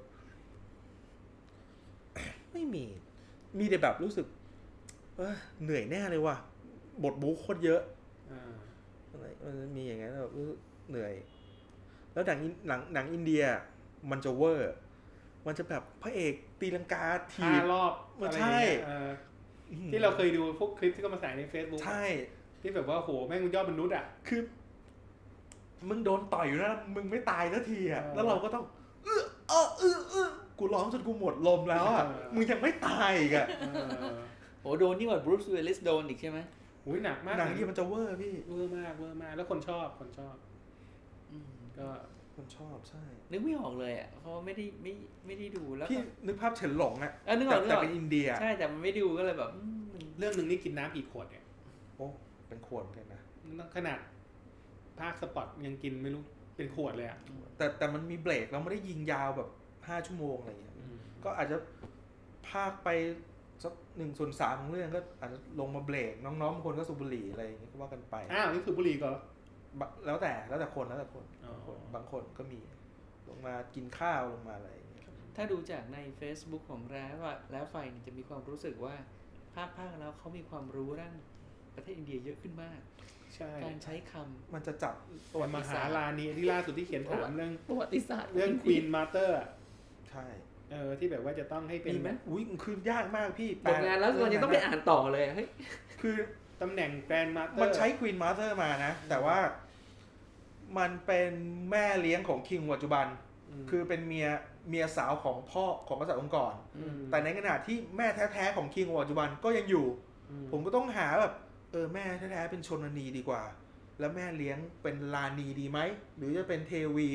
ไม่มีมีแต่แบบรู้สึกเออเหนื่อยแน่เลยว่ะบทบู๊โคตรเยอะอะไรมันมีอย่างนั้นแบบเหนื่อยแล้วหนังหนังหนังอินเดียมันจะเวอร์มันจะแบบพระเอกตีลังกาทีรอบมันใช่ที่เราเคยดูพวกคลิปที่เขามาใส่ใน Facebook ใช่ที่แบบว่าโหแม่งยอดมนุษย์อ่ะคือมึงโดนต่อยอยู่นะมึงไม่ตายสักทีอ่ะแล้วเราก็ต้องเออเออเออเออกูร้องจนกูหมดลมแล้วอ่ะมึงยังไม่ตายอีกอ่ะโอ้โดนนี่ว่าบรูซ วิลลิสโดนอีกใช่ไหมโอ้ยหนักมากหนังที่มันจะเวอร์พี่เวอร์มากเวอร์มากแล้วคนชอบคนชอบก็คนชอบใช่นึกไม่ออกเลยอ่ะเพราะไม่ได้ไม่ไม่ได้ดูแล้วพี่นึกภาพเฉินหลงอ่ะนึกออกแต่เป็นอินเดียใช่แต่มันไม่ดูก็เลยแบบเรื่องนึงนี่กินน้ำกี่ขวดเนี่ยโอ้เป็นขวดเลยนะขนาดภาคสปอตยังกินไม่รู้เป็นขวดเลยอ่ะแต่แต่มันมีเบรกเราไม่ได้ยิงยาวแบบห้าชั่วโมงอะไรอย่างเงี้ยก็อาจจะภาคไปสักหนึ่งส่วนสามของเรื่องก็อาจจะลงมาเบรกน้องๆบางคนก็สูบบุหรี่อะไรอย่างเงี้ยก็ว่ากันไปอ้าวนี่สูบบุหรี่ก็แล้วแต่แล้วแต่คนแล้วแต่คนบางคนก็มีลงมากินข้าวลงมาอะไรอย่างเงี้ยถ้าดูจากใน Facebook ของแล้วว่าแล้วไฟจะมีความรู้สึกว่าภาคภาคแล้วเขามีความรู้ด้านประเทศอินเดียเยอะขึ้นมากการใช้คำมันจะจับตัวมหาลานีที่ล่าสุดที่เขียนถามเรื่องประวัติศาสตร์เรื่อง Queen Mother ใช่เออที่แบบว่าจะต้องให้เป็นมีไหมอุ้ยคือยากมากพี่บทงานแล้วตอนนี้ต้องไปอ่านต่อเลยเฮ้ยคือตำแหน่ง Grand Master มันใช้ Queen Mother มานะแต่ว่ามันเป็นแม่เลี้ยงของคิงปัจจุบันคือเป็นเมียเมียสาวของพ่อของกษัตริย์องค์กรแต่ในขณะที่แม่แท้ๆของคิงปัจจุบันก็ยังอยู่ผมก็ต้องหาแบบเออแม่แท้ๆเป็นชนนีดีกว่าแล้วแม่เลี้ยงเป็นลานีดีไหมหรือจะเป็นเทวี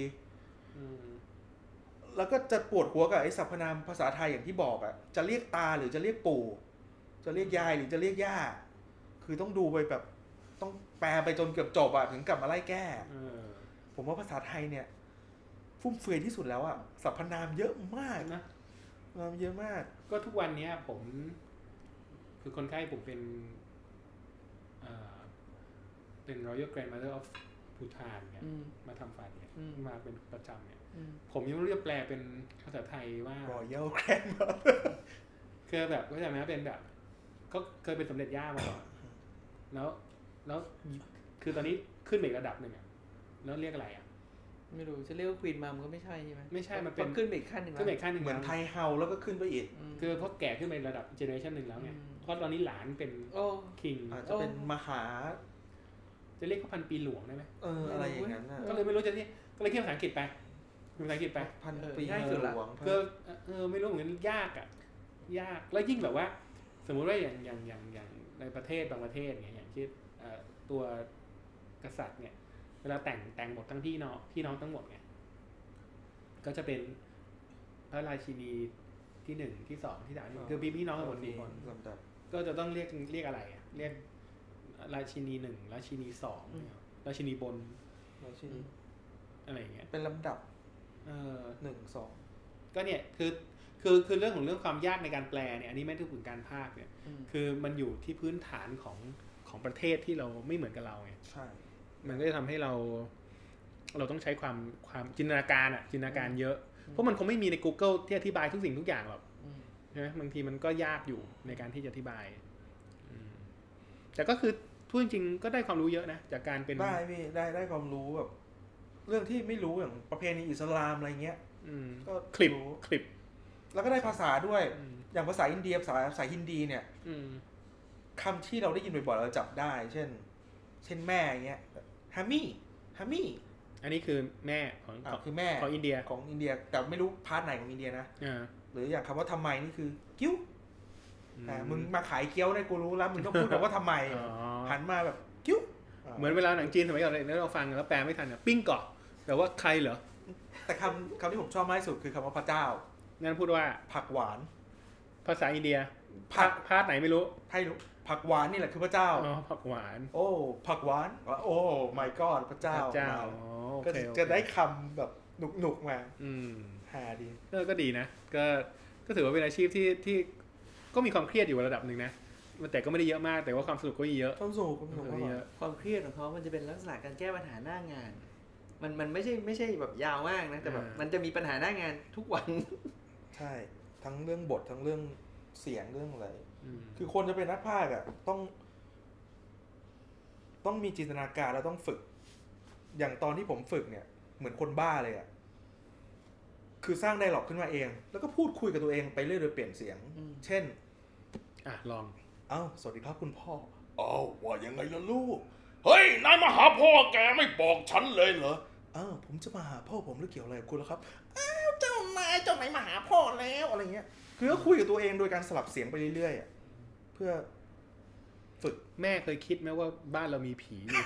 แล้วก็จะปวดหัวกับไอ้สรรพนามภาษาไทยอย่างที่บอกอ่ะจะเรียกตาหรือจะเรียกปู่จะเรียกยายหรือจะเรียกย่าคือต้องดูไปแบบต้องแปลไปจนเกือบจบอ่ะถึงกลับมาไล่แก้ผมว่าภาษาไทยเนี่ยฟุ่มเฟือยที่สุดแล้วอ่ะสรรพนามเยอะมากนะนามเยอะมากก็ทุกวันนี้ผมคือคนไข้ผมเป็นเป็น Royal Grandmother of Bhutan เนี่ยมาทำฟันเนี่ยมาเป็นประจำเนี่ยผมยังไม่รู้จะแปลเป็นภาษาไทยว่า Royal Grandmother คือแบบก็จะมาเป็นแบบก็เคยเป็นสมเด็จย่ามาก่อนแล้วแล้วคือตอนนี้ขึ้นไปอีกระดับหนึ่งอ่ะแล้วเรียกอะไรอ่ะไม่รู้จะเรียกว่าควีนมัมก็ไม่ใช่ใช่ไหมไม่ใช่มันเป็นขึ้นไปอีกขั้นหนึ่งขึ้นไปอีกขั้นหนึ่งเหมือนไทยเฮาแล้วก็ขึ้นไปอีกคือเพราะแก่ขึ้นไประดับเจเนอเรชันหนึ่งแล้วไงเพราะตอนนี้หลานเป็นคิงอาจจะเป็นมหาจะเรียกเขาพันปีหลวงได้ไหมเอออะไรอย่างนั้นก็เลยไม่รู้จะที่ก็เลยเรียกภาษาอังกฤษไปภาษาอังกฤษไปพันปีหลวงก็เออไม่รู้เหมือนกันยากอ่ะยากแล้วยิ่งแบบว่าสมมุติว่าอย่างอย่างอย่างอย่างในประเทศบางประเทศเนี่ยอย่างที่ตัวกษัตริย์เนี่ยเวลาแต่งแต่งหมดทั้งพี่น้องพี่น้องทั้งหมดไงก็จะเป็นพระราชินีที่หนึ่งที่สองที่สามคือพี่พี่น้องทั้งหมดสี่คนก็จะต้องเรียกเรียกอะไรอ่ะเรียกราชินีหนึ่งราชินีสองราชินีบนราชินีอะไรอย่างเงี้ยเป็นลำดับเออหนึ่งสองก็เนี่ยคือคือคือเรื่องของเรื่องความยากในการแปลเนี่ยอันนี้ไม่ได้ถึงการพากย์เนี่ยคือมันอยู่ที่พื้นฐานของของประเทศที่เราไม่เหมือนกับเราไงใช่มันก็จะทำให้เราเราต้องใช้ความความจินตนาการอ่ะจินตนาการเยอะเพราะมันคงไม่มีใน Google ที่อธิบายทุกสิ่งทุกอย่างหรอกใช่ไหมบางทีมันก็ยากอยู่ในการที่จะอธิบายแต่ก็คือพูดจริงๆก็ได้ความรู้เยอะนะจากการเป็นได้พี่ได้ได้ความรู้แบบเรื่องที่ไม่รู้อย่างประเพณีอิสลามอะไรเงี้ยก็คลิปคลิปแล้วก็ได้ภาษาด้วยอย่างภาษาอินเดียภาษาภาษาฮินดีเนี่ยคำที่เราได้ยินบ่อยๆเราจับได้เช่นเช่นแม่เงี้ยฮามี่ฮามี่อันนี้คือแม่ของคือแม่ของอินเดียของอินเดียแต่ไม่รู้พาร์ทไหนของอินเดียนะหรืออย่างคำว่าทำไมนี่คือกิ้วอ่ามึงมาขายเกี๊ยวเนี่ยกูรู้แล้วมึงต้องพูดแบบว่าทำไมหันมาแบบกิ้วเหมือนเวลาหนังจีนสมัยก่อนเราฟังแล้วแปลไม่ทันเนี่ยปิ้งเกาะแต่ว่าใครเหรอแต่คำคำที่ผมชอบมากที่สุดคือคำว่าพระเจ้างั้นพูดว่าผักหวานภาษาอินเดียผักพาร์ทไหนไม่รู้ให้รู้ผักหวานนี่แหละคือพระเจ้าอ๋อผักหวานโอ้ผักหวานโอ้ my god พระเจ้าพระเจ้าก็จะได้คำแบบหนุกๆมาอืมหาดีเออก็ดีนะก็ก็ถือว่าเป็นอาชีพที่ที่ก็มีความเครียดอยู่ระดับหนึ่งนะแต่ก็ไม่ได้เยอะมากแต่ว่าความสนุกก็เยอะความสนุกความสนุกเยอะความเครียดของเขามันจะเป็นลักษณะการแก้ปัญหาหน้างานมันมันไม่ใช่ไม่ใช่แบบยาวมากนะแต่แบบมันจะมีปัญหาหน้างานทุกวันใช่ทั้งเรื่องบททั้งเรื่องเสียงเรื่องอะไรคือคนจะเป็นนักพากย์อ่ะต้องต้องมีจินตนาการแล้วต้องฝึกอย่างตอนที่ผมฝึกเนี่ยเหมือนคนบ้าเลยอ่ะคือสร้างไดร็อกขึ้นมาเองแล้วก็พูดคุยกับตัวเองไปเรื่อยโดยเปลี่ยนเสียงเช่นอ่ะลองเอ้าสวัสดีครับคุณพ่ออ้าวว่ายังไงล่ะลูกเฮ้ยนายมาหาพ่อแกไม่บอกฉันเลยเหรออ้าวผมจะมาหาพ่อผมหรือเกี่ยวอะไรกับคุณล่ะครับอ้าวเจ้านายเจ้านายมาหาพ่อแล้วอะไรเงี้ยคือก็คุยกับตัวเองโดยการสลับเสียงไปเรื่อยๆเพื่อฝึกแม่เคยคิดไหมว่าบ้านเรามีผีอยู่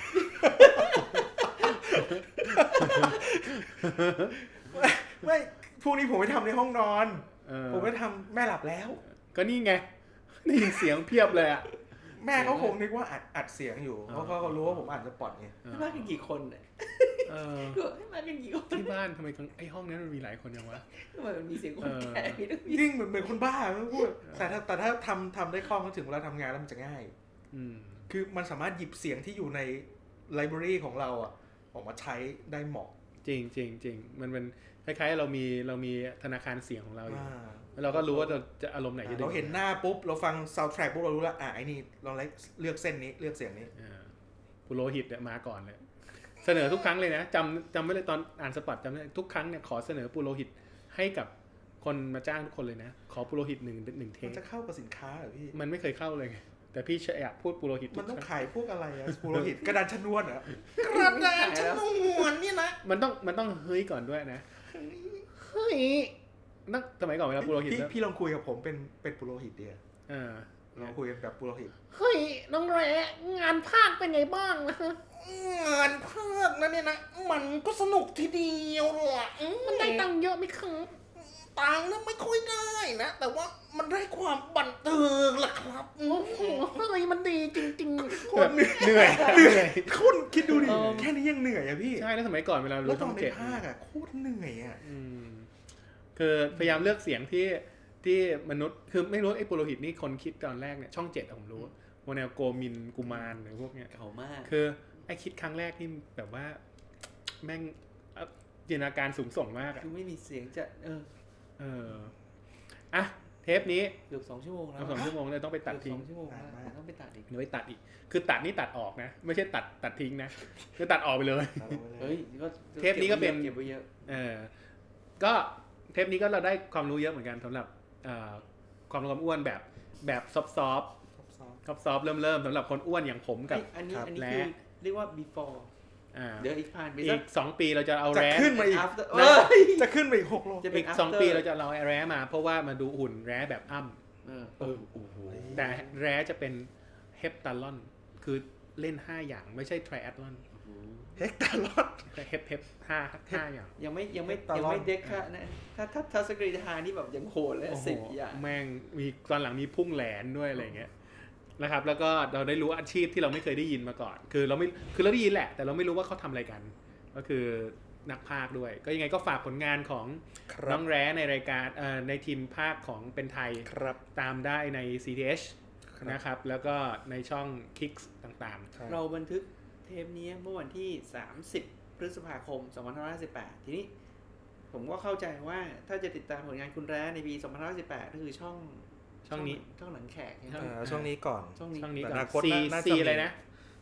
ไม่พวกนี้ผมไปทำในห้องนอนผมไปทำแม่หลับแล้วก็นี่ไงได้ยินเสียงเพียบเลยอ่ะแม่เขาคงนึกว่าอัดอัดเสียงอยู่เพราะเขารู้ว่าผมอัดสปอตไงที่บ้านกันกี่คนเนี่ยที่บ้านกันกี่คนที่บ้านทำไมไอ้ห้องนั้นมันมีหลายคนยังวะทำไมมันมีเสียงคนแก่จริงเหมือนเหมือนคนบ้าไม่พูดแต่ถ้าแต่ถ้าทำทำได้คล่องก็ถึงเวลาทำงานแล้วมันจะง่ายคือมันสามารถหยิบเสียงที่อยู่ในไลบรารีของเราอ่ะออกมาใช้ได้เหมาะจริงจริงจริงมันเป็นคล้ายๆเรามีเรามีธนาคารเสียงของเราอยู่เราก็รู้ว่าเราจะอารมณ์ไหนจะเราเห็นหน้าปุ๊บเราฟังซาวด์แทร็กปุ๊บเรารู้แล้วอ่ะไอ้นี่เราเลือกเส้นนี้เลือกเสียงนี้ปุโรหิตเนี่ยมาก่อนเลยเสนอทุกครั้งเลยนะจำจำไม่เลยตอนอ่านสปอตจำได้ทุกครั้งเนี่ยขอเสนอปุโรหิตให้กับคนมาจ้างทุกคนเลยนะขอปุโรหิตหนึ่งหนึ่งเทปมันจะเข้ากับสินค้าเหรอพี่มันไม่เคยเข้าเลยไงแต่พี่อยากพูดปุโรหิตมันต้องขายพวกอะไรอะปุโรหิตกระดานชนวนเหรอกระดานชนวนนี่นะมันต้องมันต้องเฮ้ยก่อนด้วยนะเฮ้ยนักสมัยก่อนเวลาปุโรหิตพี่ลองคุยกับผมเป็นเป็นปุโรหิตเดียวลองคุยกันแบบปุโรหิตเฮ้ยน้องแร่งานภาคเป็นไงบ้างนะงานภาคนั้นเนี่ยนะมันก็สนุกทีเดียวแหละมันได้ตังค์เยอะไหมครับตังค์นั้นไม่ค่อยได้นะแต่ว่ามันได้ความบันเทิงล่ะครับโอ้โหเฮ้ยมันดีจริงๆคนเหนื่อยเหนื่อยคุณคิดดูดิแค่นี้ยังเหนื่อยอะพี่ใช่แล้วสมัยก่อนเวลารู้ช่องเจ็ดภาคอะโคตรเหนื่อยอะคือพยายามเลือกเสียงที่ที่มนุษย์คือไม่รู้ไอ้ปุโรหิตนี่คนคิดตอนแรกเนี่ยช่องเจ็ดผมรู้โมเนลโกมินกุมารหรือพวกเนี้ยเก่ามากคือไอ้คิดครั้งแรกที่แบบว่าแม่งจินตนาการสูงส่งมากคือไม่มีเสียงจะเออเอออ่ะเทปนี้เกือบสองชั่วโมงแล้วสองชั่วโมงเลยต้องไปตัดทิ้งชั่วโมงต้องไปตัดอีกเดี๋ยวไปตัดอีกคือตัดนี่ตัดออกนะไม่ใช่ตัดตัดทิ้งนะคือตัดออกไปเลยเฮ้ยเทปนี้ก็เป็นเก็บไว้เยอะเออก็เทปนี้ก็เราได้ความรู้เยอะเหมือนกันสำหรับความรู้ความอ้วนแบบแบบซอฟต์ซอฟต์ซอฟต์ซอฟต์เริ่มเริ่มสำหรับคนอ้วนอย่างผมกับอันนี้อันนี้คือเรียกว่า before เดี๋ยวอีกผ่านไปอีกสองปีเราจะเอาแร้ขึ้นมาอีกจะขึ้นมาอีกหกโลอีกสองปีเราจะเอาแร้มาเพราะว่ามาดูหุ่นแร้แบบอ้ำเออโอ้โหแต่แร้จะเป็นเฮปตาลอนคือเล่นห้าอย่างไม่ใช่ไทรแอตลอนเฮปตาลอนเฮปเฮปห้าห้าอย่างยังไม่ยังไม่ยังไม่เด็กค่ะนะถ้าถ้าทัศกรีธานี่แบบยังโหดเลยสิบอย่างแม่งมีตอนหลังมีพุ่งแหลนด้วยอะไรเงี้ยนะครับแล้วก็เราได้รู้อาชีพที่เราไม่เคยได้ยินมาก่อนคือเราไม่คือเราได้ยินแหละแต่เราไม่รู้ว่าเขาทำอะไรกันก็คือนักพากย์ด้วยก็ยังไงก็ฝากผลงานของน้องแร้ในรายการเอ่อในทีมพากย์ของเป็นไทยตามได้ใน ซี ที เอช นะครับแล้วก็ในช่อง Kicks ต่างๆเราบันทึกเทปนี้เมื่อวันที่สามสิบพฤษภาคมสองพันห้าร้อยสิบแปดทีนี้ผมก็เข้าใจว่าถ้าจะติดตามผลงานคุณแร้ในปีสองพันห้าร้อยสิบแปดก็คือช่องช่องนี้ช่องหนังแขกช่วงนี้ก่อนช่องนี้ก่อนซีซีอะไรนะ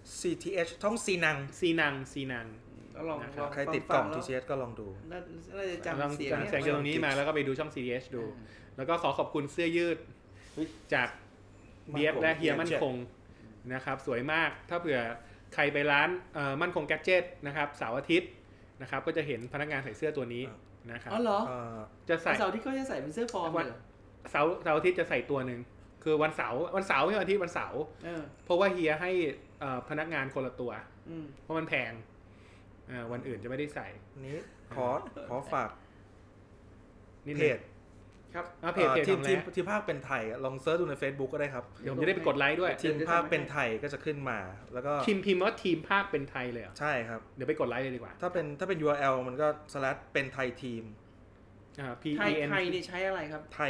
ซี ที เอช ท้องซีนังซีนังซีนังลองใครติดกล่อง ที ที เอช ก็ลองดูน่าจะจำเสียงเสียงจากตรงนี้มาแล้วก็ไปดูช่อง ซี ที เอช ดูแล้วก็ขอขอบคุณเสื้อยืดจากเบียบและเฮียมั่นคงนะครับสวยมากถ้าเผื่อใครไปร้านมั่นคงแกดเจ็ตนะครับเสาร์อาทิตย์นะครับก็จะเห็นพนักงานใส่เสื้อตัวนี้นะครับอ๋อเหรอจะใส่เสาร์อาทิตย์ก็จะใส่เป็นเสื้อฟอร์มเหรอเสาร์เสาร์อาทิตย์จะใส่ตัวนึงคือวันเสาร์วันเสาร์ไม่วันอาทิตย์วันเสาร์เพราะว่าเฮียให้พนักงานคนละตัวเพราะมันแพงวันอื่นจะไม่ได้ใส่นี้ขอขอฝากเพจครับเพจทีมทีมทีมภาคเป็นไทยลองเซิร์ชดูใน Facebook ก็ได้ครับเดี๋ยวผมจะได้ไปกดไลค์ด้วยทีมภาคเป็นไทยก็จะขึ้นมาแล้วก็พิมพ์พิมพ์ว่าทีมภาคเป็นไทยเลยใช่ครับเดี๋ยวไปกดไลค์เลยดีกว่าถ้าเป็นถ้าเป็น ยู อาร์ แอล มันก็ slash เป็นไทยทีมอ่า P E N ไทยนี่ใช้อะไรครับไทย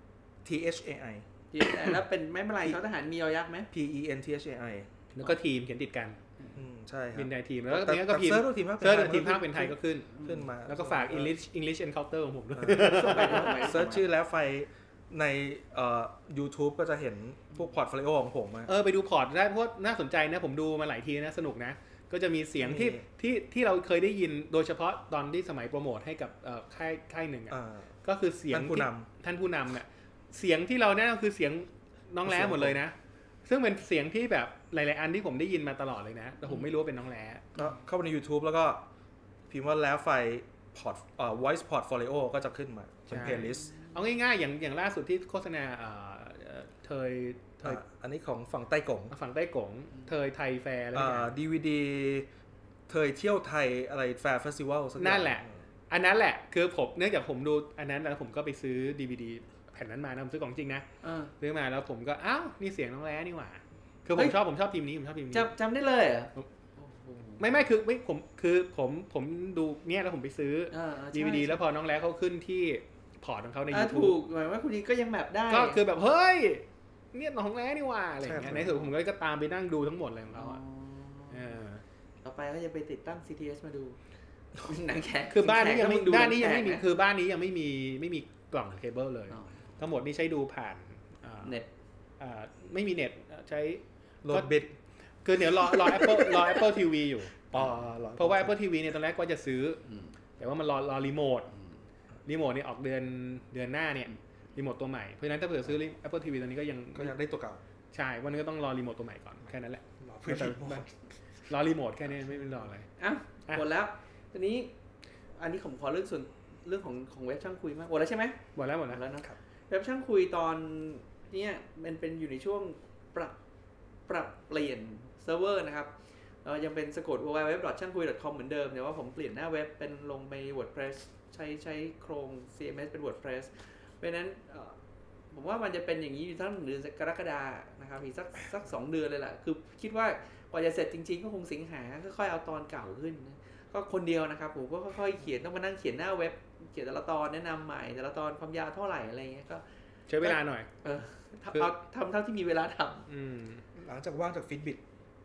T H A I แล้วเป็นไม่เป็นไรเขาทหารมียอยักษ์ไหม P E N T H A I แล้วก็ทีมเขียนติดกันใช่ครับเป็นไทยทีมแล้วก็นี้ก็พิมพ์เซิร์ชทีมภาคเป็นไทยก็ขึ้นขึ้นมาแล้วก็ฝาก English English Encounter ของผมด้วยเซิร์ชชื่อแล้วไฟในเอ่อ YouTube ก็จะเห็นพวกพอร์ตโฟลิโอของผมเออไปดูพอร์ตได้เพราะน่าสนใจนะผมดูมาหลายทีนะสนุกนะก็จะมีเสียงที่ที่ที่เราเคยได้ยินโดยเฉพาะตอนที่สมัยโปรโมทให้กับค่ายค่ายหนึ่งอ่ะก็คือเสียงท่านผู้นำท่านผู้นำเนี่ยเสียงที่เราแน่ก็คือเสียงน้องแร้หมดเลยนะซึ่งเป็นเสียงที่แบบหลายๆอันที่ผมได้ยินมาตลอดเลยนะแต่ผมไม่รู้ว่าเป็นน้องแร้ก็เข้าไปใน YouTube แล้วก็พิมพ์ว่าแล้วไฟพอร์ตเอ่อ voice portfolio ก็จะขึ้นมาเป็น playlist เอาง่ายๆอย่างอย่างล่าสุดที่โฆษณาเอ่อเทยเทยอันนี้ของฝั่งใต้กงฝั่งใต้กงเทยไทยแฟร์อะไรอย่างเงี้ยดี วี ดี เทยเที่ยวไทยอะไรแฟร์เฟสติวัลนั่นแหละอันนั้นแหละคือผมเนื่องจากผมดูอันนั้นแล้วผมก็ไปซื้อ ดี วี ดี แผ่นนั้นมานะผมซื้อของจริงนะซื้อมาแล้วผมก็อ้าวนี่เสียงน้องแร้นี่หว่าคือผมชอบผมชอบทีมนี้ผมชอบทีมนี้จำจำได้เลยเหรอไม่ไม่คือไม่ผมคือผมผมดูเนี่ยแล้วผมไปซื้อ ดี วี ดี แล้วพอน้องแร้เขาขึ้นที่พอร์ตของเขาใน YouTube ถูกหมายว่าคุณนี้ก็ยังแบบได้ก็คือแบบเฮ้ยเนี่ยน้องแร้นี่หว่าอะไรอย่างเงี้ยในสุดผมก็ตามไปนั่งดูทั้งหมดเลยของเขาอ่ะต่อไปก็จะไปติดตั้ง ซี ที เอส มาดูหนังแขกคือบ้านนี้ยังไม่บ้านนี้ยังไม่มีคือบ้านนี้ยังไม่มีไม่มีกล่องเคเบิลเลยทั้งหมดนี่ใช้ดูผ่านเน็ตไม่มีเน็ตใช้โหลดบิตคือเดี๋ยวรอรอ Apple รอ Apple ที วี อยู่เพราะว่า Apple ที วี เนี่ยตอนแรกก็จะซื้อแต่ว่ามันรอรอรีโมทรีโมทนี่ออกเดือนเดือนหน้าเนี่ยรีโมทตัวใหม่เพราะฉะนั้นถ้าเผื่อซื้อ Apple ที วี ตอนนี้ก็ยังก็ยังได้ตัวเก่าใช่วันนี้ก็ต้องรอรีโมทตัวใหม่ก่อนแค่นั้นแหละรอรีโมทแค่นี้ไม่เป็นรออะไรอ่ะหมดแล้วทีนี้อันนี้ผมขอเรื่องส่วนเรื่องของของเว็บช่างคุยมากหมดแล้วใช่ไหมหมดแล้วหมดแล้วนะครับเว็บช่างคุยตอนนี้มันเป็นอยู่ในช่วงปรับปรับเปลี่ยนเซิร์ฟเวอร์นะครับยังเป็นสะกด ดับเบิลยู ดับเบิลยู ดับเบิลยู ดอท ช่างคุย ดอท คอม เหมือนเดิมแต่ว่าผมเปลี่ยนหน้าเว็บเป็นลงไป WordPress ใช้ใช้โครง ซี เอ็ม เอส เป็น WordPress เพราะฉะนั้นผมว่ามันจะเป็นอย่างนี้อยู่ทั้งเดือนกรกฎาคมนะครับอีกสักสักสองเดือนเลยแหละคือคิดว่ากว่าจะเสร็จจริงๆก็คงสิงหาค่อยๆเอาตอนเก่าขึ้นก็คนเดียวนะครับผมก็ค่อยๆเขียนต้องมานั่งเขียนหน้าเว็บเขียนแต่ละตอนแนะนำใหม่แต่ละตอนความยาวเท่าไหร่อะไรเงี้ยก็ใช้เวลาหน่อยเออเอาทำเท่าที่มีเวลาทำหลังจากว่างจากฟิตบิท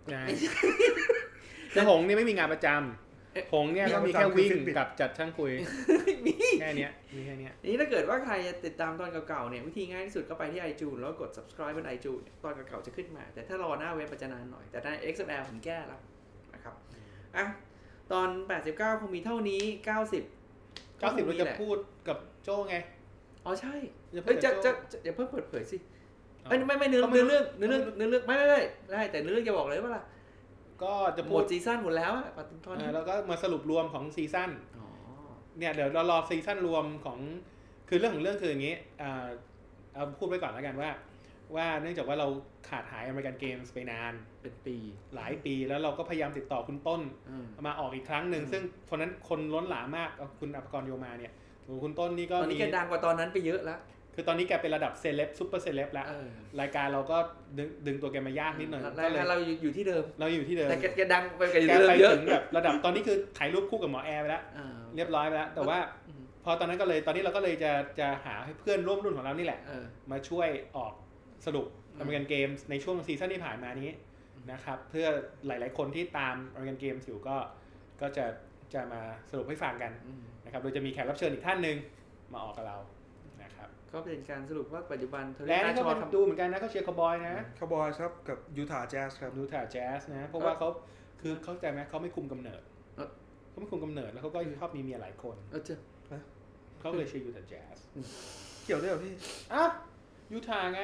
แต่หงนี่ไม่มีงานประจำหงเนี่ยก็มีแค่วิ่งกับจัดช่างคุยแค่นี้มีแค่นี้นี่ถ้าเกิดว่าใครจะติดตามตอนเก่าๆเนี่ยวิธีง่ายที่สุดก็ไปที่ iTunes แล้วกด subscribe บน iTunes ตอนเก่าๆจะขึ้นมาแต่ถ้ารอหน้าเว็บจะนานหน่อยแต่ใน เอ็กซ์ เอ็ม แอล ผมแก้แล้วนะครับอ่ะตอนแปดสิบเก้าคงมีเท่านี้เก้าสิบเก้าสิบเราจะพูดกับโจ้ไงอ๋อใช่เฮ้ยจะจะอย่าเพิ่งเปิดเผยสิเอ้ยไม่ไม่เนื้อเนื้อเรื่องเนื้อเรื่องเนื้อเรื่องไม่ไม่ไม่ได้แต่เนื้อเรื่องจะบอกเลยว่าล่ะก็จะหมดซีซั่นหมดแล้วอ่ะตอนนี้แล้วก็มาสรุปรวมของซีซั่นเนี่ยเดี๋ยวเรารอซีซั่นรวมของคือเรื่องของเรื่องคืออย่างนี้อ่าเอาพูดไว้ก่อนแล้วกันว่าว่าเนื่องจากว่าเราขาดหายอเมริกันเกมส์ไปนานเป็นปีหลายปีแล้วเราก็พยายามติดต่อคุณต้นมาออกอีกครั้งหนึ่งซึ่งคนนั้นคนล้นหลามากคุณอภกรโยมาเนี่ยคุณต้นนี่ก็ตอนนี้แกดังกว่าตอนนั้นไปเยอะแล้วคือตอนนี้แกเป็นระดับเซเลบซุปเปอร์เซเลบแล้วรายการเราก็ดึงดึงตัวแกมายากนิดหน่อยก็เลยเราอยู่ที่เดิมเราอยู่ที่เดิมแต่แกดังไปแกไปถึงแบบระดับตอนนี้คือถ่ายรูปคู่กับหมอแอร์ไปแล้วเรียบร้อยไปแล้วแต่ว่าพอตอนนั้นก็เลยตอนนี้เราก็เลยจะจะหาให้เพื่อนร่วมรุ่นของเรานี่แหละมาช่วยออกสรุปอเมริกันเกมส์ในช่วงซีซั่นที่ผ่านมานี้นะครับเพื่อหลายๆคนที่ตามอเมริกันเกมส์อยู่ก็ก็จะจะมาสรุปให้ฟังกันนะครับโดยจะมีแขกรับเชิญอีกท่านนึงมาออกกับเรานะครับกก็เป็นการสรุปว่าปัจจุบันแล้วนี่ก็ดูเหมือนกันนะเขาเชียร์คาวบอยนะคาวบอยครับกับยูทาห์แจ๊สครับยูทาห์แจ๊สนะเพราะว่าเขาคือเข้าใจไหมเขาไม่คุมกำเนิดเขาไม่คุมกำเนิดแล้วเขาก็ชอบมีเมียหลายคนเขาเลยเชียร์ยูทาห์แจ๊สเกี่ยวด้วยเหรอพี่อ่ะยูทาห์ไง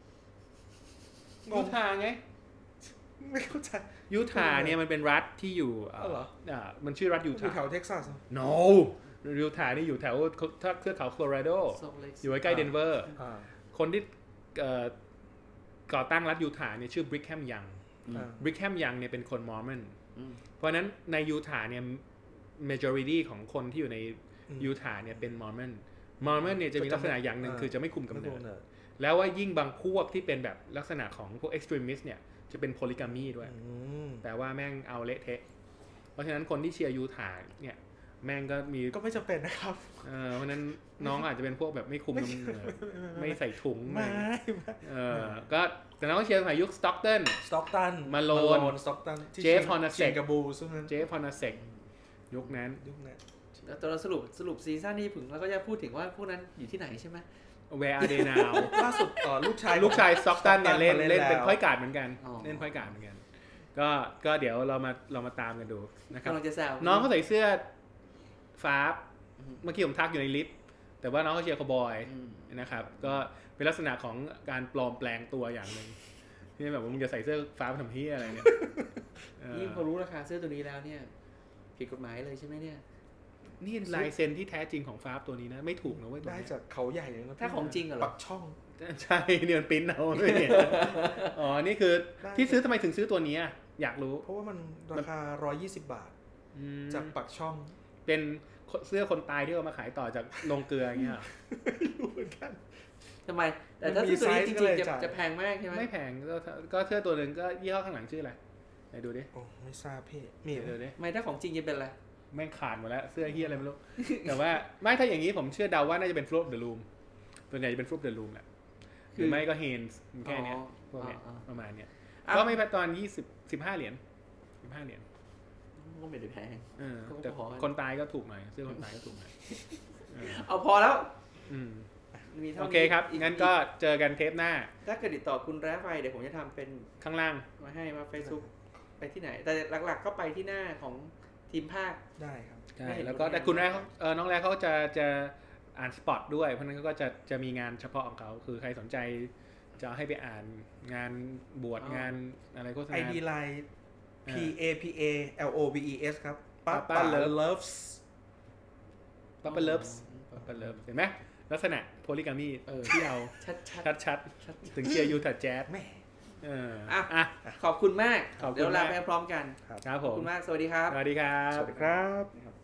ยูทาห์ไงไม่เข้าใจยูทาห์เนี่ยมันเป็นรัฐที่อยู่อ่ามันชื่อรัฐยูทาห์แถวเท็กซัส no ยูทาห์นี่อยู่แถวเทือกเขาโคโลราโดอยู่ใกล้เดนเวอร์คนที่ก่อตั้งรัฐยูทาห์เนี่ยชื่อบริกแฮมยังบริกแฮมยังเนี่ยเป็นคนมอร์แมนเพราะนั้นในยูทาห์เนี่ย majority ของคนที่อยู่ในยูทาห์เนี่ยเป็นมอร์แมนมอร์แมนเนี่ยจะมีลักษณะอย่างหนึ่งคือจะไม่คุมกำเนิดแล้วว่ายิ่งบางพวกที่เป็นแบบลักษณะของพวก extremist เนี่ยจะเป็น polygamy ด้วยแต่ว่าแม่งเอาเละเทะเพราะฉะนั้นคนที่เชียร์ยูทาห์เนี่ยแม่งก็มีก็ไม่จำเป็นนะครับเออเพราะนั้นน้องอาจจะเป็นพวกแบบไม่คุมกำเนิดไม่ใส่ถุงไม่เออก็แต่น้องเชียร์สมัยยุคสต็อกตันสต็อกตันมาโลนสต็อกตันเจฟฮอนนาเซกกับบูซึ่งเจฟฮอนนาเซกยุคนั้นยุคนั้นแล้วตอนเราสรุปสรุปซีซั่นนี้ถึงแล้วก็จะพูดถึงว่าพวกนั้นอยู่ที่ไหนใช่ไหม Where are they now ล่าสุดต่อลูกชายลูกชายสต็อกตันเนี่ยเล่นเล่นเป็นพอยต์การ์ดเหมือนกันเล่นพอยต์การ์ดเหมือนกันก็ก็เดี๋ยวเรามาเรามาตามกันดูนะครับน้องเขาใส่เสื้อฟ้าเมื่อกี้ผมทักอยู่ในลิฟต์แต่ว่าน้องเขาเชียร์คาวบอยนะครับก็เป็นลักษณะของการปลอมแปลงตัวอย่างหนึ่งที่แบบว่ามึงจะใส่เสื้อฟ้าไปทำเหี้ยอะไรเนี่ยนี่พอรู้ราคาเสื้อตัวนี้แล้วเนี่ยผิดกฎหมายเลยใช่ไหมเนี่ยนี่ลายเซ็นที่แท้จริงของฟ้าตัวนี้นะไม่ถูกนะเว้ยได้จากเขาใหญ่เลยนะถ้าของจริงเหรอปักช่องใช่เนี่ยมันปิ้นเอาเนี่ยอ๋อนี่คือที่ซื้อทำไมถึงซื้อตัวนี้อยากรู้เพราะว่ามันราคาหนึ่งร้อยยี่สิบบาทจากปักช่องเป็นเสื้อคนตายที่เอามาขายต่อจากโรงเกลืออย่างเงี้ยไม่รู้เหมือนกันทำไมแต่ถ้าซื้อตัวนี้จริงๆจะแพงมากใช่ไหมไม่แพงก็เสื้อตัวนึงก็ยี่ห้อข้างหลังชื่ออะไรไหนดูดิโอ้ไม่ทราบพี่มีดูดิไม่ถ้าของจริงจะเป็นอะไรแม่งขาดหมดแล้วเสื้อเฮียอะไรไม่รู้แต่ว่าไม่ถ้าอย่างนี้ผมเชื่อเดาว่าน่าจะเป็นฟลูปเดอะลูมตัวใหญ่จะเป็นฟลูปเดอะลูมแหละหรือไม่ก็เฮนส์แค่นี้พวกเนี้ยประมาณเนี้ยก็ไม่แพงตอนยี่สิบสิบห้าเหรียญสิบห้าเหรียญก็ไม่ได้แพงเออแต่คนตายก็ถูกหน่อยเสื้อคนตายก็ถูกหน่อยเอาพอแล้วโอเคครับงั้นก็เจอกันเทปหน้าถ้าเกิดติดต่อคุณแร้ไฟเดี๋ยวผมจะทำเป็นข้างล่างมาให้ว่า Facebook ไปที่ไหนแต่หลักๆก็ไปที่หน้าของทีมภาคได้ครับใช่แล้วก็แต่คุณแรกเออน้องแรกเขาจะจะอ่านสปอตด้วยเพราะนั้นเขาก็จะจะมีงานเฉพาะของเขาคือใครสนใจจะให้ไปอ่านงานบวชงานอะไรโฆษณาไอ ดี Line P A P A L O V E S ครับป้าป้า loves ป้าป้า loves ป้าป้า loves เห็นไหมลักษณะโพลีกามีที่เอาชัดชัดชัดถึงเชียร์ยูทาห์แจ๊สแม่อ่ะขอบคุณมากเดี๋ยวลาไปพร้อมกันครับผมขอบคุณมากสวัสดีครับสวัสดีครับสวัสดีครับ